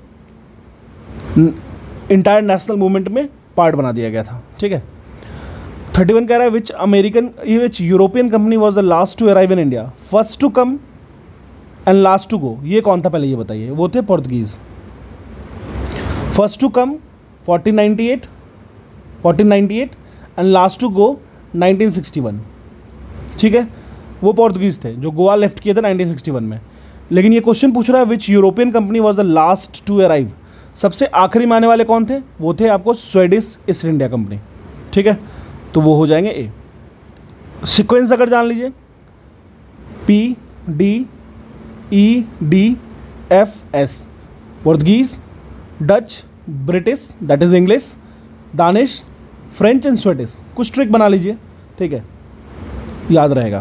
इंटायर नेशनल मूवमेंट में पार्ट बना दिया गया था, ठीक है। थर्टी वन कह रहा है which American which European company was the last to arrive in India, first to come and last to go. ये कौन था पहले ये बताइए। वो थे Portuguese. First to come fourteen ninety eight fourteen ninety eight and last to go nineteen sixty one, ठीक है। वो पोर्तुगीज़ थे जो गोवा लेफ्ट किए थे नाइनटीन सिक्सटी वन में। लेकिन ये क्वेश्चन पूछ रहा है which European company was the last to arrive, सबसे आखिरी में आने वाले कौन थे। वो थे आपको स्वीडिश ईस्ट इंडिया कंपनी, ठीक है। तो वो हो जाएंगे ए। सीक्वेंस अगर जान लीजिए, P D E D F S, Portuguese, Dutch, British that is English, Danish, French and Swedish. कुछ ट्रिक बना लीजिए, ठीक है, याद रहेगा।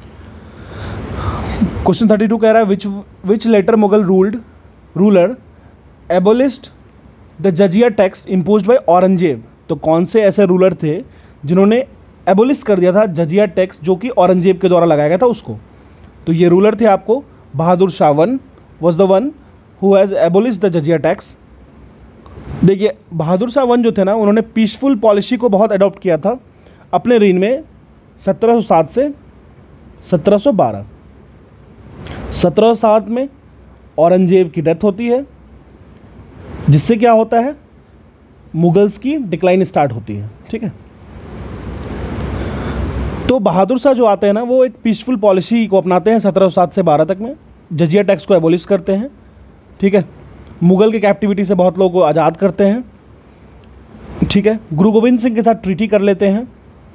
क्वेश्चन थर्टी टू कह रहा है which which later Mughal ruled ruler abolished the jizya tax imposed by Aurangzeb. तो कौन से ऐसे रूलर थे जिन्होंने एबोलिश कर दिया था जजिया टैक्स जो कि औरंगजेब के द्वारा लगाया गया था उसको। तो ये रूलर थे आपको Bahadur Shah one was the one who has abolish the jizya tax. देखिए बहादुर शाह वन जो थे ना उन्होंने पीसफुल पॉलिसी को बहुत अडॉप्ट किया था अपने रेन में सत्रह सौ सात से सत्रह सौ बारह। सत्रह सौ सात में औरंगजेब की डेथ होती है, जिससे क्या होता है मुगल्स की डिक्लाइन स्टार्ट होती है, ठीक है। तो बहादुर शाह जो आते हैं ना वो एक पीसफुल पॉलिसी को अपनाते हैं सत्रह सौ सात से बारह तक में, जजिया टैक्स को एबोलिश करते हैं, ठीक है। मुगल के कैप्टिविटी से बहुत लोगों को आज़ाद करते हैं, ठीक है। गुरु गोविंद सिंह के साथ ट्रीटी कर लेते हैं।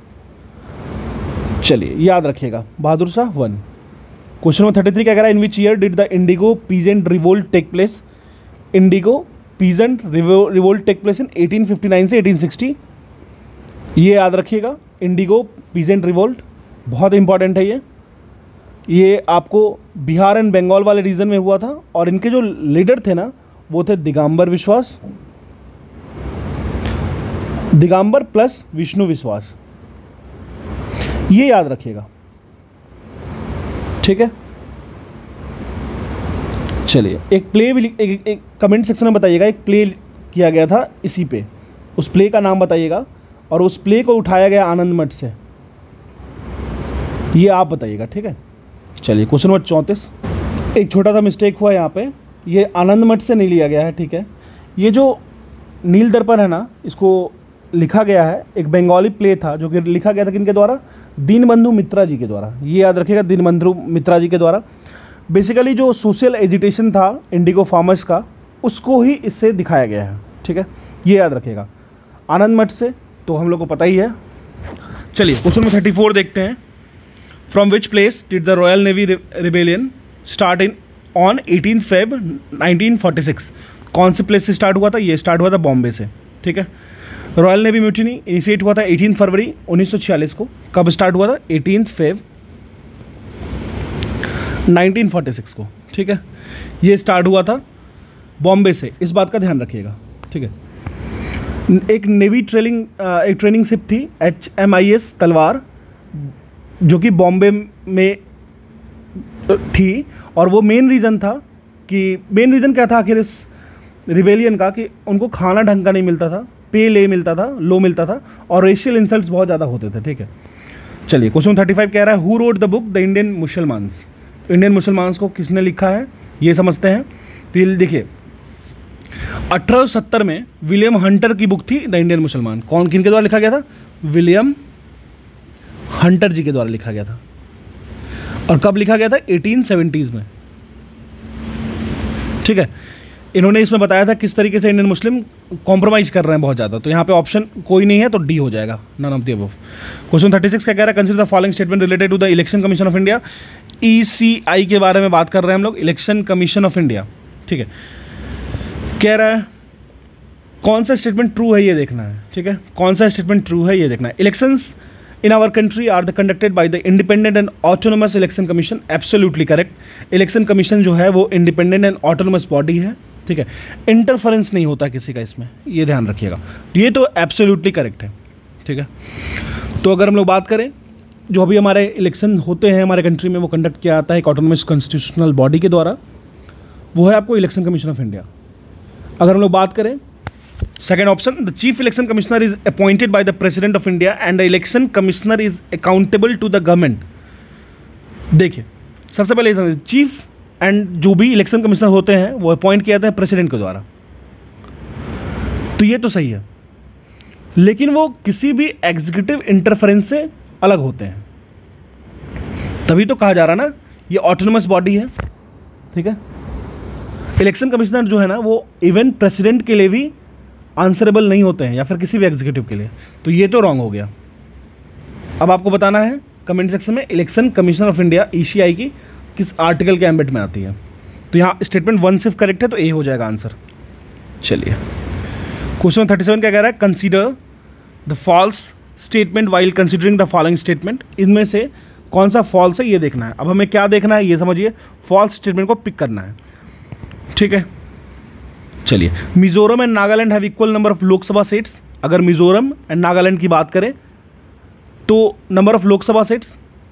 चलिए याद रखिएगा Bahadur Shah one. Question number thirty three क्या कह रहा है in which year did the indigo peasant revolt take place. Indigo peasant revolt take place in eighteen fifty nine से एटीन सिक्सटी। ये याद रखिएगा, इंडिगो पीजेंट रिवोल्ट बहुत इंपॉर्टेंट है। ये ये आपको बिहार एंड बंगाल वाले रीजन में हुआ था और इनके जो लीडर थे ना वो थे दिगंबर विश्वास, दिगंबर प्लस विष्णु विश्वास। ये याद रखिएगा, ठीक है। चलिए एक प्ले भी एक, एक, एक कमेंट सेक्शन में बताइएगा, एक प्ले किया गया था इसी पे, उस प्ले का नाम बताइएगा और उस प्ले को उठाया गया आनंद मठ से, ये आप बताइएगा, ठीक है। चलिए क्वेश्चन नंबर चौंतीस। एक छोटा सा मिस्टेक हुआ यहाँ पे, ये आनंद मठ से नहीं लिया गया है, ठीक है। ये जो नील दर्पण है ना इसको लिखा गया है, एक बंगाली प्ले था जो कि लिखा गया था किनके द्वारा, दीनबंधु मित्रा जी के द्वारा। ये याद रखिएगा, दीनबंधु मित्रा जी के द्वारा। बेसिकली जो सोशल एजिटेशन था इंडिगो फार्मर्स का उसको ही इससे दिखाया गया है, ठीक है। ये याद रखिएगा आनंद मठ से, तो हम लोग को पता ही है। चलिए क्वेश्चन नंबर थर्टी फोर देखते हैं। From which place did the royal navy rebellion start in on eighteen Feb nineteen forty six. कौन से प्लेस से स्टार्ट हुआ था, ये स्टार्ट हुआ था बॉम्बे से, ठीक है। रॉयल नेवी म्यूटिनी इनिशिएट हुआ था अठारह फरवरी उन्नीस सौ छियालीस को। कब स्टार्ट हुआ था, eighteen Feb nineteen forty six को, ठीक है। ये स्टार्ट हुआ था बॉम्बे से, इस बात का ध्यान रखिएगा, ठीक है। एक नेवी ट्रेनिंग एक ट्रेनिंग शिप थी H M I S Talwar जो कि बॉम्बे में थी और वो मेन रीज़न था कि मेन रीज़न क्या था आखिर इस रिबेलियन का, कि उनको खाना ढंग का नहीं मिलता था पे ले मिलता था, लो मिलता था, और रेशियल इंसल्ट्स बहुत ज़्यादा होते थे, ठीक है। चलिए क्वेश्चन थर्टी फाइव कह रहा है, who wrote the book the Indian Musalmans. Indian Musalmans को किसने लिखा है ये समझते हैं। तो ये देखिए अठारह सौ सत्तर में विलियम हंटर की बुक थी द इंडियन मुसलमान। कौन किन के द्वारा लिखा गया था? विलियम हंटर जी के द्वारा लिखा गया था। और कब लिखा गया था? एटीन सेवेंटीज़ में, ठीक है। इन्होंने इसमें बताया था किस तरीके से इंडियन मुस्लिम कॉम्प्रोमाइज़ कर रहे हैं बहुत ज़्यादा। तो यहाँ पे ऑप्शन कोई नहीं है, तो डी हो जाएगा, none of the above. Question thirty six क्या कह रहा है? Consider the following statement related to the election commission of India. E C I के बारे में बात कर रहे हैं हम लोग, इलेक्शन कमीशन ऑफ इंडिया, ठीक है। कह रहा है कौन सा स्टेटमेंट ट्रू है ये देखना है, ठीक है। कौन सा स्टेटमेंट ट्रू है ये देखना है। Elections in our country are the conducted by the independent and autonomous election commission. Absolutely correct. Election commission जो है वो इंडिपेंडेंट एंड ऑटोनोमस बॉडी है, ठीक है। इंटरफेरेंस नहीं होता किसी का इसमें, ये ध्यान रखिएगा। ये तो एब्सोल्युटली करेक्ट है, ठीक है। तो अगर हम लोग बात करें जो अभी हमारे इलेक्शन होते हैं हमारे कंट्री में, वो कंडक्ट किया जाता है एक ऑटोनोमस कॉन्स्टिट्यूशनल बॉडी के द्वारा, वो है आपको इलेक्शन कमीशन ऑफ इंडिया। अगर हम लोग बात करें second option, the chief election commissioner is appointed by the president of India and the election commissioner is accountable to the government. देखिए सबसे पहले समझिए, चीफ एंड जो भी इलेक्शन कमिश्नर होते हैं वो अपॉइंट किया जाता है प्रेसिडेंट के द्वारा, तो ये तो सही है। लेकिन वो किसी भी एग्जीक्यूटिव इंटरफेरेंस से अलग होते हैं, तभी तो कहा जा रहा ना ये ऑटोनोमस बॉडी है, ठीक है। इलेक्शन कमिश्नर जो है ना वो इवन प्रेसिडेंट के लिए भी आंसरेबल नहीं होते हैं, या फिर किसी भी एग्जीक्यूटिव के लिए, तो ये तो रॉन्ग हो गया। अब आपको बताना है कमेंट सेक्शन में election commission of India E C I की किस आर्टिकल के एम्बिट में आती है। तो यहाँ स्टेटमेंट वन सिर्फ करेक्ट है, तो ए हो जाएगा आंसर। चलिए क्वेश्चन थर्टी सेवन क्या कह रहा है? Consider the false statement while considering the following statement. इनमें से कौन सा फॉल्स है ये देखना है। अब हमें क्या देखना है ये समझिए, फॉल्स स्टेटमेंट को पिक करना है, ठीक है। चलिए Mizoram and Nagaland have equal number of Lok Sabha seats. अगर मिजोरम एंड नागालैंड की बात करें तो नंबर ऑफ लोकसभा सीट्स,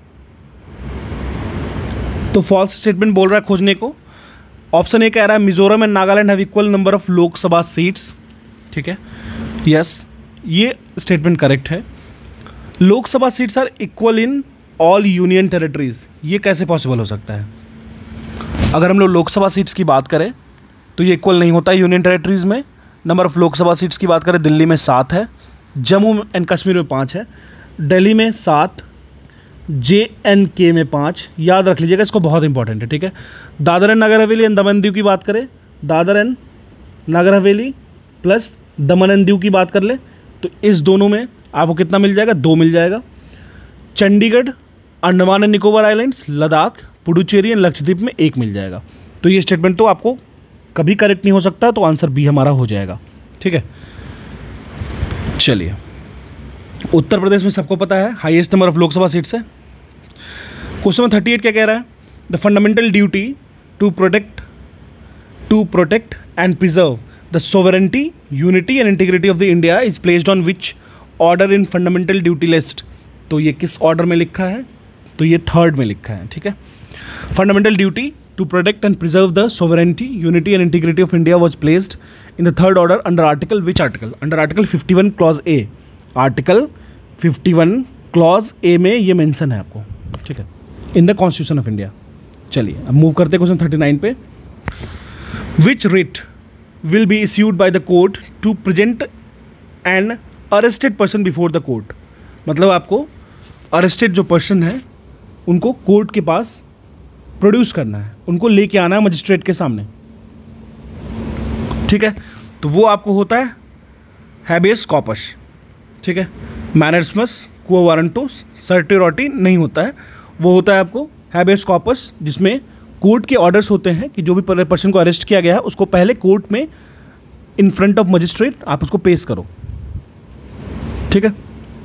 तो फॉल्स स्टेटमेंट बोल रहा है खोजने को। ऑप्शन ए कह रहा है Mizoram and Nagaland have equal number of Lok Sabha seats, ठीक है। यस, ये स्टेटमेंट करेक्ट है। Lok Sabha seats are equal in all union territories. ये कैसे पॉसिबल हो सकता है? अगर हम लोग लोकसभा सीट्स की बात करें तो ये इक्वल नहीं होता है यूनियन टेरिटरीज में। नंबर ऑफ लोकसभा सीट्स की बात करें, दिल्ली में सात है, जम्मू एंड कश्मीर में पाँच है, दिल्ली में सात, जे एंड के में पाँच। याद रख लीजिएगा, इसको बहुत इंपॉर्टेंट है, ठीक है। दादर एंड नगर हवेली एंड दमन दीव की बात करें, Dadar and Nagar Haveli plus Daman and Diu की बात कर ले तो इस दोनों में आपको कितना मिल जाएगा? दो मिल जाएगा। Chandigarh, Andaman and Nicobar islands, Ladakh, Puducherry and Lakshadweep में एक मिल जाएगा। तो ये स्टेटमेंट तो आपको कभी करेक्ट नहीं हो सकता, तो आंसर बी हमारा हो जाएगा, ठीक है। चलिए उत्तर प्रदेश में सबको पता है highest number of Lok Sabha seats है। क्वेश्चन नंबर थर्टी एट क्या कह रहा है? The fundamental duty to protect to protect and preserve the sovereignty, unity and integrity of the India is placed on which order in fundamental duty list. तो ये किस order में लिखा है? तो ये थर्ड में लिखा है, ठीक है। Fundamental duty to protect and preserve the sovereignty, unity and integrity of India was placed in the third order under article which article? Under article fifty one clause A. Article fifty one clause A में ये mention है आपको, ठीक है, in the constitution of India. चलिए अब move करते हैं क्वेश्चन थर्टी नाइन पे। Which writ will be issued by the court to present N arrested person before the court? मतलब आपको अरेस्टेड जो पर्सन है उनको कोर्ट के पास प्रोड्यूस करना है, उनको लेके आना है मजिस्ट्रेट के सामने, ठीक है। तो वो आपको होता है हैबियस कॉर्पस, ठीक है। मैनर्समस क्वो वारंटो सर्टिरोटी नहीं होता है, वो होता है आपको हैबियस कॉर्पस, जिसमें कोर्ट के ऑर्डर्स होते हैं कि जो भी पर्सन को अरेस्ट किया गया है उसको पहले कोर्ट में इन फ्रंट ऑफ मजिस्ट्रेट आप उसको पेश करो, ठीक है।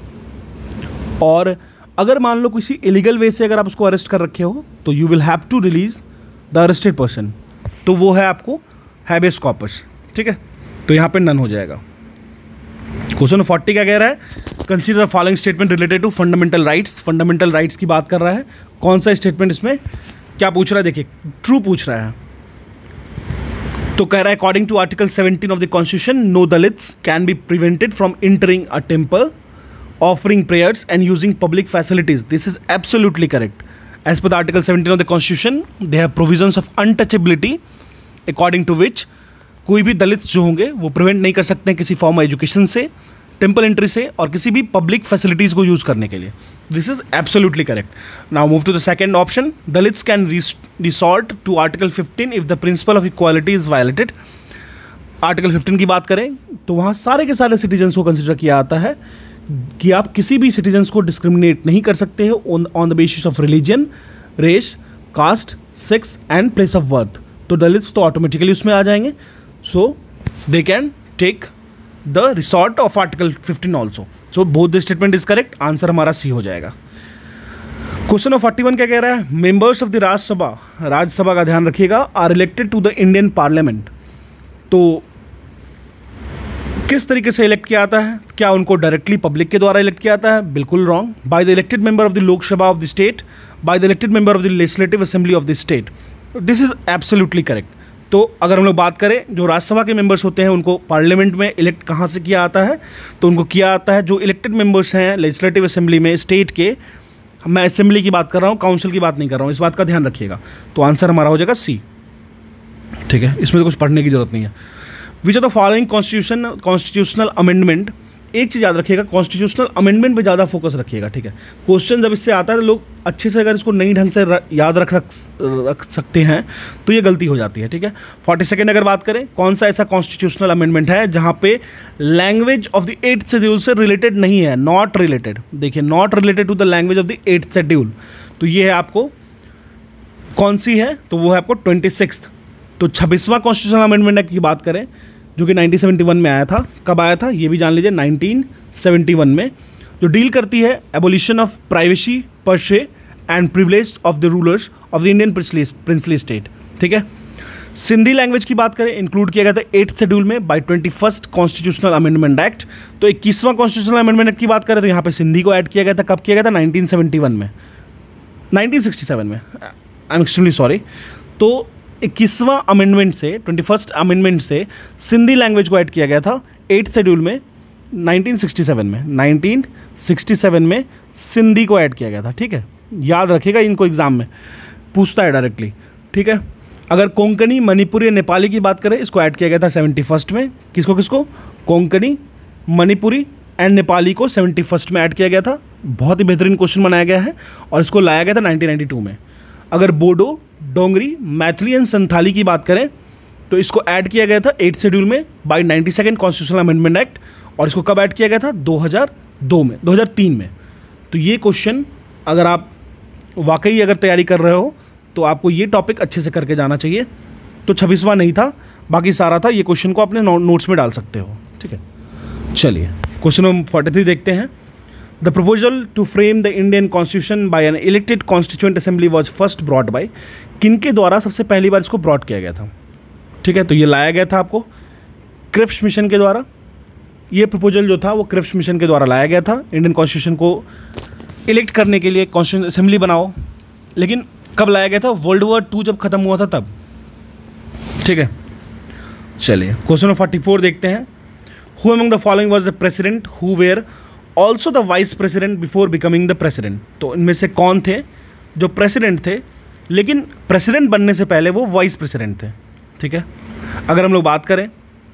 और अगर मान लो किसी इलीगल वे से अगर आप उसको अरेस्ट कर रखे हो तो you will have to release the arrested person, तो वो है आपको हैबियस कॉर्पस, ठीक है। तो यहाँ पे नन हो जाएगा। क्वेश्चन फोर्टी क्या कह रहा है? Consider the following statement related to fundamental rights. Fundamental rights की बात कर रहा है। कौन सा स्टेटमेंट इसमें क्या पूछ रहा है? देखिए ट्रू पूछ रहा है, तो कह रहा है according to article seventeen of the constitution no Dalits can be prevented from entering a temple, offering prayers and using public facilities. This is absolutely correct. As per the article seventeen of the constitution they have provisions of untouchability according to which कोई भी दलित जो होंगे वो prevent नहीं कर सकते हैं किसी फॉर्म ऑफ एजुकेशन से, टेम्पल एंट्री से और किसी भी पब्लिक फैसिलिटीज़ को यूज़ करने के लिए. This is absolutely correct. Now move to the second option. Dalits can resort to article fifteen if the principle of equality is violated. Article fifteen की बात करें तो वहाँ सारे के सारे सिटीजन्स को कंसिडर किया जाता है कि आप किसी भी सिटीजन्स को डिस्क्रिमिनेट नहीं कर सकते हो on the basis of religion, race, caste, sex and place of birth. तो दलित्स तो ऑटोमेटिकली उसमें आ जाएंगे. So they can take the resort of article fifteen also. So both the statement is correct. Answer हमारा सी हो जाएगा. Question number forty one क्या कह रहा है? Members of the Rajya Sabha, Rajya Sabha का ध्यान रखिएगा, are elected to the Indian parliament. तो किस तरीके से इलेक्ट किया जाता है? क्या उनको डायरेक्टली पब्लिक के द्वारा इलेक्ट किया जाता है? बिल्कुल wrong. By the elected member of the Lok Sabha of the state, by the elected member of the legislative assembly of the state. This is absolutely correct. तो अगर हम लोग बात करें जो राज्यसभा के मेंबर्स होते हैं उनको पार्लियामेंट में इलेक्ट कहाँ से किया जाता है? तो उनको किया जाता है जो इलेक्टेड मेंबर्स हैं लेजिस्लेटिव असेंबली में स्टेट के. मैं असेंबली की बात कर रहा हूँ, काउंसिल की बात नहीं कर रहा हूँ, इस बात का ध्यान रखिएगा. तो आंसर हमारा हो जाएगा सी. ठीक है, इसमें तो कुछ पढ़ने की जरूरत नहीं है. Which are the following constitution constitutional amendment. एक चीज़ याद रखिएगा, कॉन्स्टिट्यूशनल अमेंडमेंट पे ज़्यादा फोकस रखिएगा. ठीक है, क्वेश्चन जब इससे आता है लोग अच्छे से अगर इसको नई ढंग से र, याद रख रख रख सकते हैं तो ये गलती हो जाती है. ठीक है, फोर्टी सेकेंड अगर बात करें, कौन सा ऐसा कॉन्स्टिट्यूशनल अमेंडमेंट है जहाँ पे language of the eighth schedule से रिलेटेड नहीं है? Not related. देखिए, not related to the language of the eighth schedule. तो ये है आपको कौन सी है? तो वो है आपको ट्वेंटी सिक्स. तो छब्बीसवां कॉन्स्टिट्यूशनल अमेंडमेंट की बात करें जो कि नाइनटीन सेवेंटी वन में आया था. कब आया था ये भी जान लीजिए, नाइनटीन सेवेंटी वन में, जो डील करती है abolition of privacy per se and privilege of the rulers of the Indian princely state. ठीक है, सिंधी लैंग्वेज की बात करें, इंक्लूड किया गया था एट्थ शेड्यूल में by twenty first constitutional amendment act. तो इक्कीसवां कॉन्स्टिट्यूशनल अमेंडमेंट एक्ट की बात करें तो यहाँ पे सिंधी को ऐड किया गया था. कब किया गया था? नाइनटीन सेवेंटी वन में, नाइनटीन सिक्सटी सेवन में. I am extremely sorry. तो इक्कीसवां अमेंडमेंट से, ट्वेंटी फर्स्ट अमेंडमेंट से सिंधी लैंग्वेज को ऐड किया गया था एट्थ शेड्यूल में नाइनटीन सिक्सटी सेवन में. नाइनटीन सिक्सटी सेवन में सिंधी को ऐड किया गया था. ठीक है, याद रखिएगा, इनको एग्जाम में पूछता है डायरेक्टली. ठीक है, अगर कोंकणी, मणिपुरी, नेपाली की बात करें, इसको ऐड किया गया था सेवेंटी फर्स्ट में. किसको किसको? कोंकणी, मणिपुरी एंड नेपाली को सेवेंटी फर्स्ट में ऐड किया गया था. बहुत ही बेहतरीन क्वेश्चन बनाया गया है और इसको लाया गया था नाइनटीन नाइन्टी टू में. अगर बोडो, डोंगरी, मैथिली एंड संथाली की बात करें तो इसको ऐड किया गया था एट्थ शेड्यूल में by ninety second constitutional amendment act. और इसको कब ऐड किया गया था? दो हज़ार दो में, दो हज़ार तीन में. तो ये क्वेश्चन अगर आप वाकई अगर तैयारी कर रहे हो तो आपको ये टॉपिक अच्छे से करके जाना चाहिए. तो छब्बीसवां नहीं था, बाकी सारा था. ये क्वेश्चन को अपने नोट्स में डाल सकते हो. ठीक है, चलिए क्वेश्चन नंबर फोर्टी थ्री देखते हैं. The proposal to frame the Indian constitution by an elected constituent assembly was first brought by. किनके द्वारा सबसे पहली बार इसको ब्रॉट किया गया था? ठीक है, तो ये लाया गया था आपको क्रिप्स मिशन के द्वारा. ये प्रपोजल जो था वो क्रिप्स मिशन के द्वारा लाया गया था. इंडियन कॉन्स्टिट्यूशन को इलेक्ट करने के लिए कॉन्स्टिट्यूशन असेंबली बनाओ. लेकिन कब लाया गया था? वर्ल्ड वॉर टू जब खत्म हुआ था तब. ठीक है, चलिए क्वेश्चन नंबर फोर्टी फोर देखते हैं. Who among the following was the president who were also the vice president before becoming the president. तो इनमें से कौन थे जो प्रेसिडेंट थे लेकिन प्रेसिडेंट बनने से पहले वो वाइस प्रेसिडेंट थे? ठीक है, अगर हम लोग बात करें,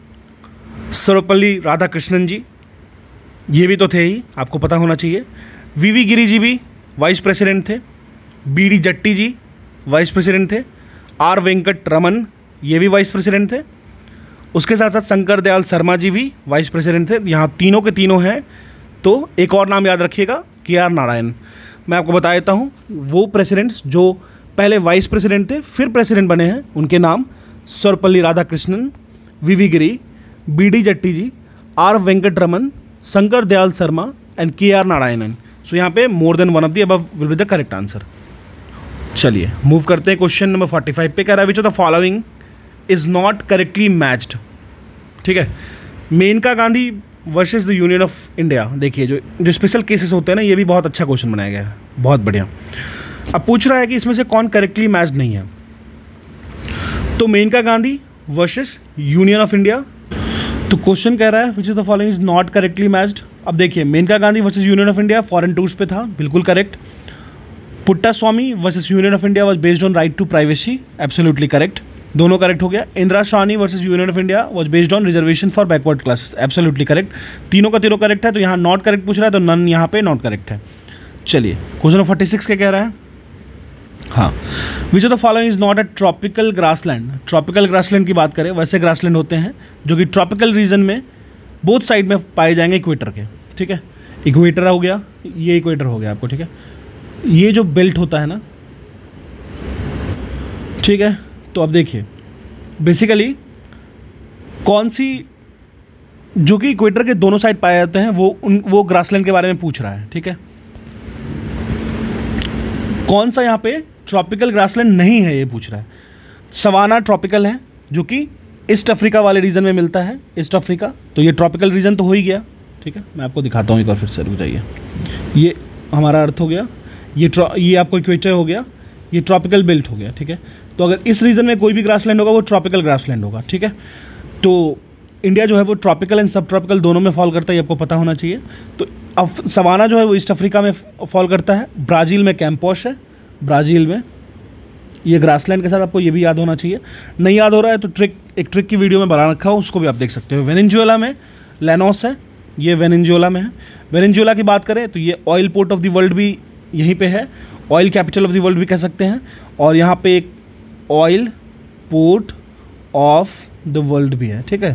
सर्वपल्ली राधाकृष्णन जी, ये भी तो थे ही, आपको पता होना चाहिए. वी वी गिरी जी भी वाइस प्रेसिडेंट थे. B D Jatti ji vice president थे. आर वेंकट रमन ये भी वाइस प्रेसिडेंट थे. उसके साथ साथ शंकर दयाल शर्मा जी भी वाइस प्रेसिडेंट थे. यहाँ तीनों के तीनों हैं. तो एक और नाम याद रखिएगा, के आर नारायण. मैं आपको बता देता हूँ वो प्रेसिडेंट्स जो पहले वाइस प्रेसिडेंट थे फिर प्रेसिडेंट बने हैं, उनके नाम Sarvepalli Radhakrishnan, V V Giri, B D Jatti ji, R Venkataraman, Shankar Dayal Sharma and K R Narayanan. So यहाँ पे more than one of the above will be the correct answer. चलिए मूव करते हैं क्वेश्चन नंबर फोर्टी फाइव पे. कह रहा है which of the following is not correctly matched. ठीक है, Maneka Gandhi versus the union of India. देखिए जो जो स्पेशल केसेस होते हैं ना, ये भी बहुत अच्छा क्वेश्चन बनाया गया है, बहुत बढ़िया. अब पूछ रहा है कि इसमें से कौन करेक्टली मैच्ड नहीं है. तो Maneka Gandhi versus union of India. तो क्वेश्चन कह रहा है which is the following is not correctly matched. अब देखिए Maneka Gandhi versus union of India foreign tours पे था, बिल्कुल correct. Puttaswamy versus union of India was based on right to privacy, absolutely correct, दोनों करेक्ट हो गया। Indira Sawhney versus union of India was based on reservation for backward classes, absolutely correct, तीनों का तीनों correct है। तो यहाँ नॉट करेक्ट पूछ रहा है तो नन यहाँ पे नॉट करेक्ट है। चलिए क्वेश्चन फोर्टी सिक्स क्या कह रहा है, हाँ, which of the following is not a tropical grassland. Tropical grassland की बात करें, वैसे ग्रासलैंड होते हैं जो कि ट्रॉपिकल रीजन में बोथ साइड में पाए जाएंगे इक्वेटर के, ठीक है। इक्वेटर हो गया, ये इक्वेटर हो गया आपको, ठीक है। ये जो बेल्ट होता है ना, ठीक है, तो अब देखिए बेसिकली कौन सी जो कि इक्वेटर के दोनों साइड पाए जाते हैं वो उन वो ग्रासलैंड के बारे में पूछ रहा है, ठीक है। कौन सा यहाँ पे ट्रॉपिकल ग्रासलैंड नहीं है ये पूछ रहा है। सवाना ट्रॉपिकल है जो कि ईस्ट अफ्रीका वाले रीजन में मिलता है, ईस्ट अफ्रीका, तो ये ट्रॉपिकल रीजन तो हो ही गया, ठीक है। मैं आपको दिखाता हूँ एक बार फिर से, रुक जाइए। ये हमारा अर्थ हो गया, ये ये आपको इक्वेटर हो गया, ये ट्रॉपिकल बेल्ट हो गया, ठीक है। तो अगर इस रीजन में कोई भी ग्रासलैंड होगा वो ट्रॉपिकल ग्रासलैंड होगा, ठीक है। तो इंडिया जो है वो ट्रॉपिकल एंड सब ट्रॉपिकल दोनों में फॉल करता है, ये आपको पता होना चाहिए। तो अब सवाना जो है वो ईस्ट अफ्रीका में फॉल करता है, ब्राज़ील में कैंपोश है, ब्राज़ील में ये ग्रासलैंड के साथ आपको ये भी याद होना चाहिए। नहीं याद हो रहा है तो ट्रिक एक ट्रिक की वीडियो में बना रखा हो, उसको भी आप देख सकते हो। वेनेजुएला में लैनोस है, ये वेनेजुएला में है। वेनेजुएला की बात करें तो ये oil port of the world भी यहीं पे है, oil capital of the world भी कह सकते हैं, और यहाँ पे एक oil port of the world भी है, ठीक है,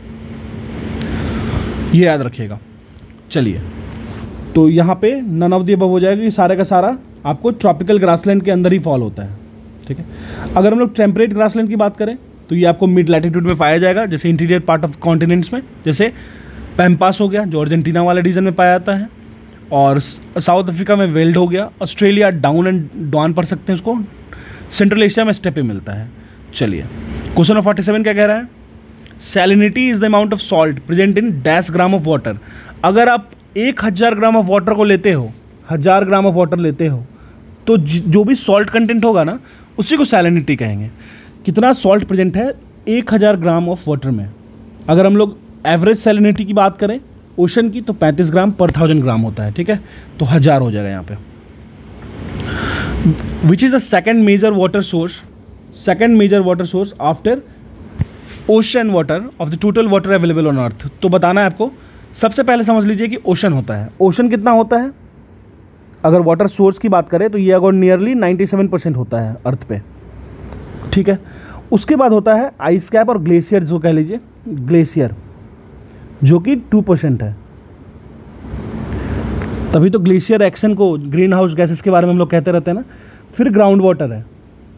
ये याद रखिएगा। चलिए तो यहाँ पे नन ऑफ द अबव हो जाएगा, ये सारे का सारा आपको ट्रॉपिकल ग्रासलैंड के अंदर ही फॉल होता है, ठीक है। अगर हम लोग टेम्परेट ग्रासलैंड की बात करें तो ये आपको मिड लैटिट्यूड में पाया जाएगा, जैसे इंटीरियर पार्ट ऑफ कॉन्टिनेंट्स में, जैसे पैम्पास हो गया जो अर्जेंटीना वाले रीजन में पाया जाता है, और साउथ अफ्रीका में वेल्ड हो गया, ऑस्ट्रेलिया डाउन एंड डॉन पढ़ सकते हैं उसको, सेंट्रल एशिया में स्टेपे मिलता है। चलिए क्वेश्चन नंबर फोर्टी सेवन क्या कह रहा है, salinity is the amount of salt present in dash gram of water. अगर आप एक हज़ार ग्राम ऑफ वाटर को लेते हो, हज़ार ग्राम ऑफ वाटर लेते हो, तो जो भी सॉल्ट कंटेंट होगा ना उसी को सैलिनिटी कहेंगे। कितना सॉल्ट प्रेजेंट है एक हज़ार ग्राम ऑफ वाटर में। अगर हम लोग एवरेज सैलिनिटी की बात करें ओशन की तो पैंतीस ग्राम पर थाउजेंड ग्राम होता है, ठीक है, तो हज़ार हो जाएगा यहाँ पे। Which is the second major water source, second major water source after ocean water of the total water available on earth. तो बताना है आपको, सबसे पहले समझ लीजिए कि ओशन होता है। ओशन कितना होता है, अगर वाटर सोर्स की बात करें तो ये अगर नियरली सत्तानवे परसेंट होता है अर्थ पे, ठीक है। उसके बाद होता है आइस कैप और ग्लेशियर, जो कह लीजिए ग्लेशियर, जो कि टू परसेंट है। तभी तो ग्लेशियर एक्शन को, ग्रीन हाउस गैसेस के बारे में हम लोग कहते रहते हैं ना। फिर ग्राउंड वाटर है,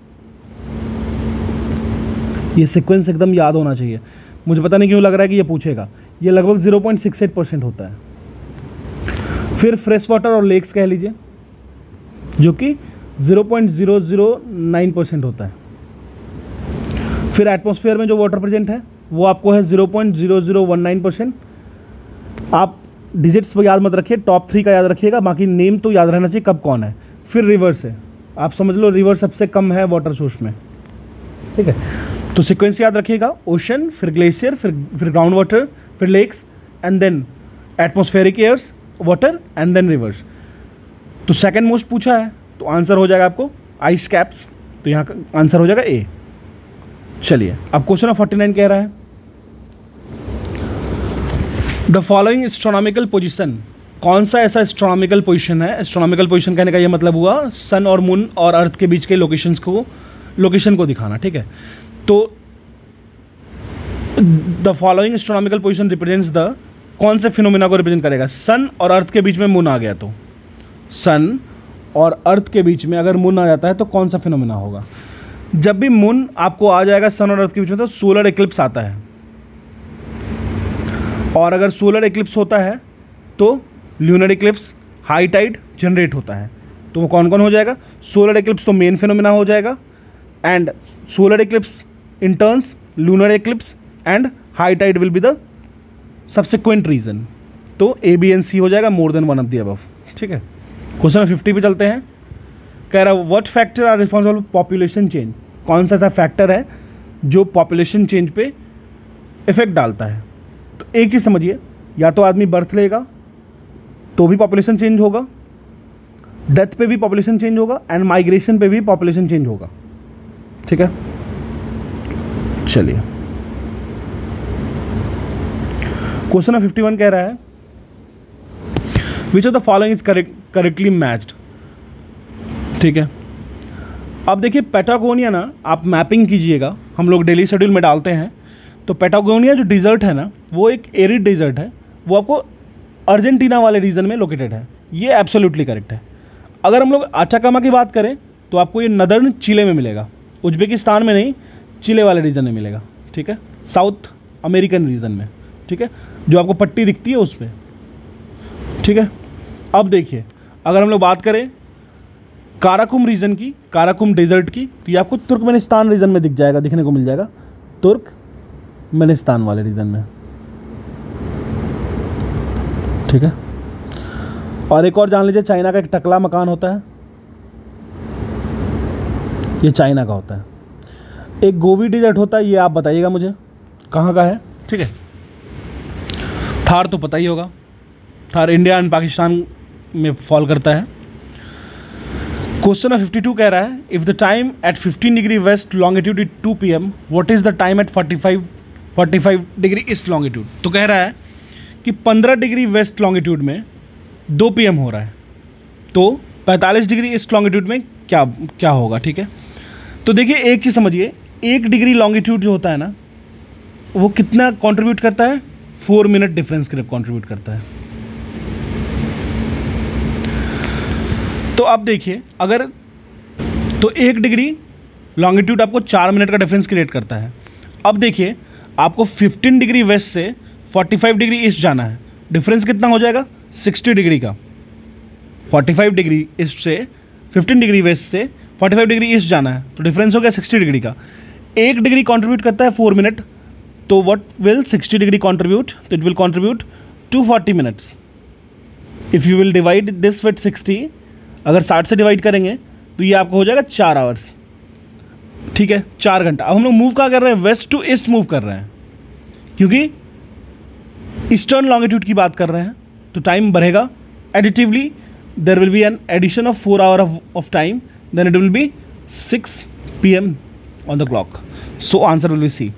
ये सीक्वेंस एकदम याद होना चाहिए, मुझे पता नहीं क्यों लग रहा है कि ये पूछेगा। ये लगभग zero point six eight percent होता है। फिर फ्रेश वाटर और लेक्स कह लीजिए, जो कि zero point zero zero nine percent होता है। फिर एटमॉस्फेयर में जो वाटर प्रेजेंट है वो आपको है zero point zero zero one nine percent. आप डिजिट्स पर याद मत रखिए, टॉप थ्री का याद रखिएगा, बाकी नेम तो याद रहना चाहिए कब कौन है। फिर रिवर्स है, आप समझ लो रिवर सबसे कम है वाटर सोर्स में, ठीक है। तो सीक्वेंस याद रखिएगा, ओशन, फिर ग्लेशियर, फिर फिर ग्राउंड वाटर, फिर lakes, and then atmospheric airs, water, and then rivers. तो सेकंड मोस्ट पूछा है तो आंसर हो जाएगा आपको आइस कैप्स, तो यहाँ का आंसर हो जाएगा ए। चलिए अब क्वेश्चन नंबर फोर्टी नाइन कह रहा है, द फॉलोइंग एस्ट्रोनॉमिकल पोजीशन। कौन सा ऐसा एस्ट्रोनॉमिकल पोजीशन है, एस्ट्रोनॉमिकल पोजीशन कहने का ये मतलब हुआ सन और मून और अर्थ के बीच के लोकेशंस को लोकेशन को दिखाना, ठीक है। तो the following astronomical position represents the, कौन से फिनोमिना को रिप्रेजेंट करेगा, सन और अर्थ के बीच में मून आ गया तो, सन और अर्थ के बीच में अगर मून आ जाता है तो कौन सा फिनोमिना होगा। जब भी मून आपको आ जाएगा सन और अर्थ के बीच में तो सोलर एक्लिप्स आता है, और अगर सोलर एक्लिप्स होता है तो lunar eclipse, high tide generate होता है। तो वो कौन कौन हो जाएगा, सोलर एक्लिप्स तो मेन फिनोमिना हो जाएगा, and solar eclipse in turns lunar eclipse, and high tide will be the subsequent reason. तो ए बी एन सी हो जाएगा, more than one of the above, ठीक है। क्वेश्चन फिफ्टी पे चलते हैं, कह रहा है what factor are responsible for population change. कौन सा ऐसा फैक्टर है जो पॉपुलेशन चेंज पे इफ़ेक्ट डालता है। तो एक चीज़ समझिए, या तो आदमी बर्थ लेगा तो भी पॉपुलेशन चेंज होगा, डेथ पे भी पॉपुलेशन चेंज होगा, एंड माइग्रेशन पे भी पॉपुलेशन चेंज होगा। ठीक है, चलिए क्वेश्चन नंबर फिफ्टी वन कह रहा है which of the following is correct correctly matched. ठीक है, अब देखिए पैटागोनिया ना, आप मैपिंग कीजिएगा, हम लोग डेली शेड्यूल में डालते हैं। तो पैटागोनिया जो डिज़र्ट है ना, वो एक एरिड डिज़र्ट है, वो आपको अर्जेंटीना वाले रीजन में लोकेटेड है। ये एब्सोल्युटली करेक्ट है। अगर हम लोग अटाकामा की बात करें तो आपको ये नदर्न चिले में मिलेगा, उज्बेकिस्तान में नहीं, चिले वाले रीजन में मिलेगा। ठीक है, साउथ अमेरिकन रीजन में। ठीक है, जो आपको पट्टी दिखती है उस पर। ठीक है, अब देखिए अगर हम लोग बात करें काराकुम रीजन की, काराकुम डेजर्ट की, तो ये आपको तुर्कमेनिस्तान रीजन में दिख जाएगा, दिखने को मिल जाएगा, तुर्कमेनिस्तान वाले रीजन में। ठीक है, और एक और जान लीजिए, चाइना का एक टकला मकान होता है, ये चाइना का होता है। एक गोवी डेजर्ट होता है, ये आप बताइएगा मुझे कहाँ का है। ठीक है, थार तो पता ही होगा, थार इंडिया एंड पाकिस्तान में फॉल करता है। क्वेश्चन नंबर फिफ्टी टू कह रहा है if the time at fifteen degree west longitude is two p m, what is the time at forty five forty five degree east longitude. तो कह रहा है कि पंद्रह डिग्री वेस्ट लॉन्गिट्यूड में दो पी एम हो रहा है, तो पैंतालीस डिग्री ईस्ट लॉन्गिट्यूड में क्या क्या होगा। ठीक है, तो देखिए एक चीज़ समझिए, एक डिग्री लॉन्गिट्यूड जो होता है ना, वो कितना कंट्रीब्यूट करता है, फोर मिनट डिफरेंस के कंट्रीब्यूट करता है। तो अब देखिए अगर, तो एक डिग्री लॉन्गिट्यूड आपको चार मिनट का डिफरेंस क्रिएट करता है। अब देखिए आपको फिफ्टीन डिग्री वेस्ट से फोर्टी फाइव डिग्री ईस्ट जाना है, डिफरेंस कितना हो जाएगा, सिक्सटी डिग्री का। फोर्टी फाइव डिग्री ईस्ट से फिफ्टीन डिग्री वेस्ट से फोर्टी फाइव डिग्री ईस्ट जाना है, तो डिफरेंस हो गया सिक्सटी डिग्री का। एक डिग्री कंट्रीब्यूट करता है फोर मिनट, तो what will sixty degree contribute, तो it will contribute to forty minutes. If you will divide this with sixty, अगर साठ से डिवाइड करेंगे तो ये आपको हो जाएगा चार आवर्स। ठीक है, चार घंटा। अब हम लोग मूव कहाँ कर रहे हैं, वेस्ट टू ईस्ट मूव कर रहे हैं, क्योंकि ईस्टर्न लॉन्गिट्यूड की बात कर रहे हैं, तो टाइम बढ़ेगा additively. There will be an addition of four hour of time, then it will be six p m on the clock. So answer will be C.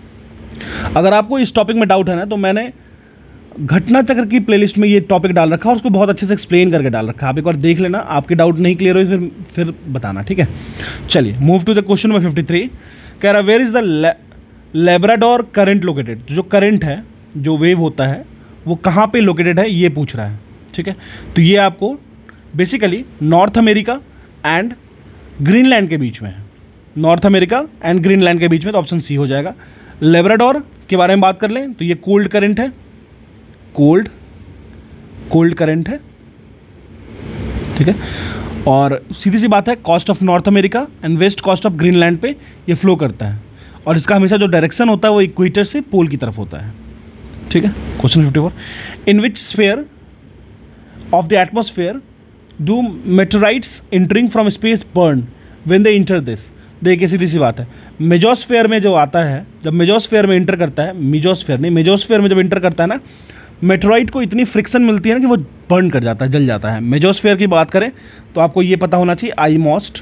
अगर आपको इस टॉपिक में डाउट है ना, तो मैंने घटना चक्र की प्लेलिस्ट में ये टॉपिक डाल रखा है, उसको बहुत अच्छे से एक्सप्लेन करके डाल रखा है, आप एक बार देख लेना। आपके डाउट नहीं क्लियर हुए फिर फिर बताना। ठीक है, चलिए move to the question number fifty three. कह रहा where is the Labrador current located. जो करंट है, जो वेव होता है, वो कहाँ पे लोकेटेड है, ये पूछ रहा है। ठीक है, तो ये आपको basically North America and Greenland के बीच में है, नॉर्थ अमेरिका एंड ग्रीनलैंड के बीच में, तो ऑप्शन सी हो जाएगा। लेब्राडोर के बारे में बात कर लें तो ये कोल्ड करंट है, कोल्ड कोल्ड करंट है। ठीक है, और सीधी सी बात है, coast of North America and west coast of Greenland पे ये फ्लो करता है, और इसका हमेशा जो डायरेक्शन होता है वो इक्वेटर से पोल की तरफ होता है। ठीक है, question fifty four, in which sphere of the atmosphere do meteorites entering from space burn when they enter this. देखिए सीधी सी बात है, मेजोस्फेयर में जो आता है, जब मेजोस्फेयर में इंटर करता है, मीजोस्फेयर नहीं, मेजोस्फेयर में जब इंटर करता है ना, मेटेराइट को इतनी फ्रिक्शन मिलती है ना कि वो बर्न कर जाता है, जल जाता है। मेजोस्फेयर की बात करें तो आपको ये पता होना चाहिए, आईमोस्ट,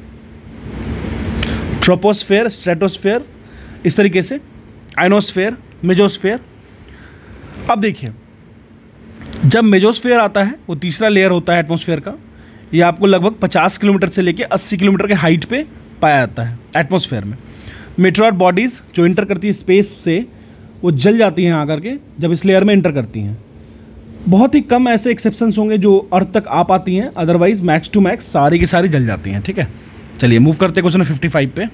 ट्रोपोस्फेयर, स्ट्रेटोस्फेयर, इस तरीके से आइनोस्फेयर, मेजोस्फेयर। अब देखिए जब मेजोस्फेयर आता है, वो तीसरा लेयर होता है एटमॉस्फेयर का, ये आपको लगभग पचास किलोमीटर से लेके अस्सी किलोमीटर के हाइट पे पाया जाता है एटमॉस्फेयर में। मेटेओर बॉडीज़ जो इंटर करती है स्पेस से, वो जल जाती हैं आकर के जब इस लेयर में इंटर करती हैं। बहुत ही कम ऐसे एक्सेप्शंस होंगे जो अर्थ तक आ पाती हैं, अदरवाइज मैक्स टू मैक्स सारी की सारी जल जाती हैं। ठीक है, चलिए मूव करते हैं क्वेश्चन फिफ्टी फाइव पे।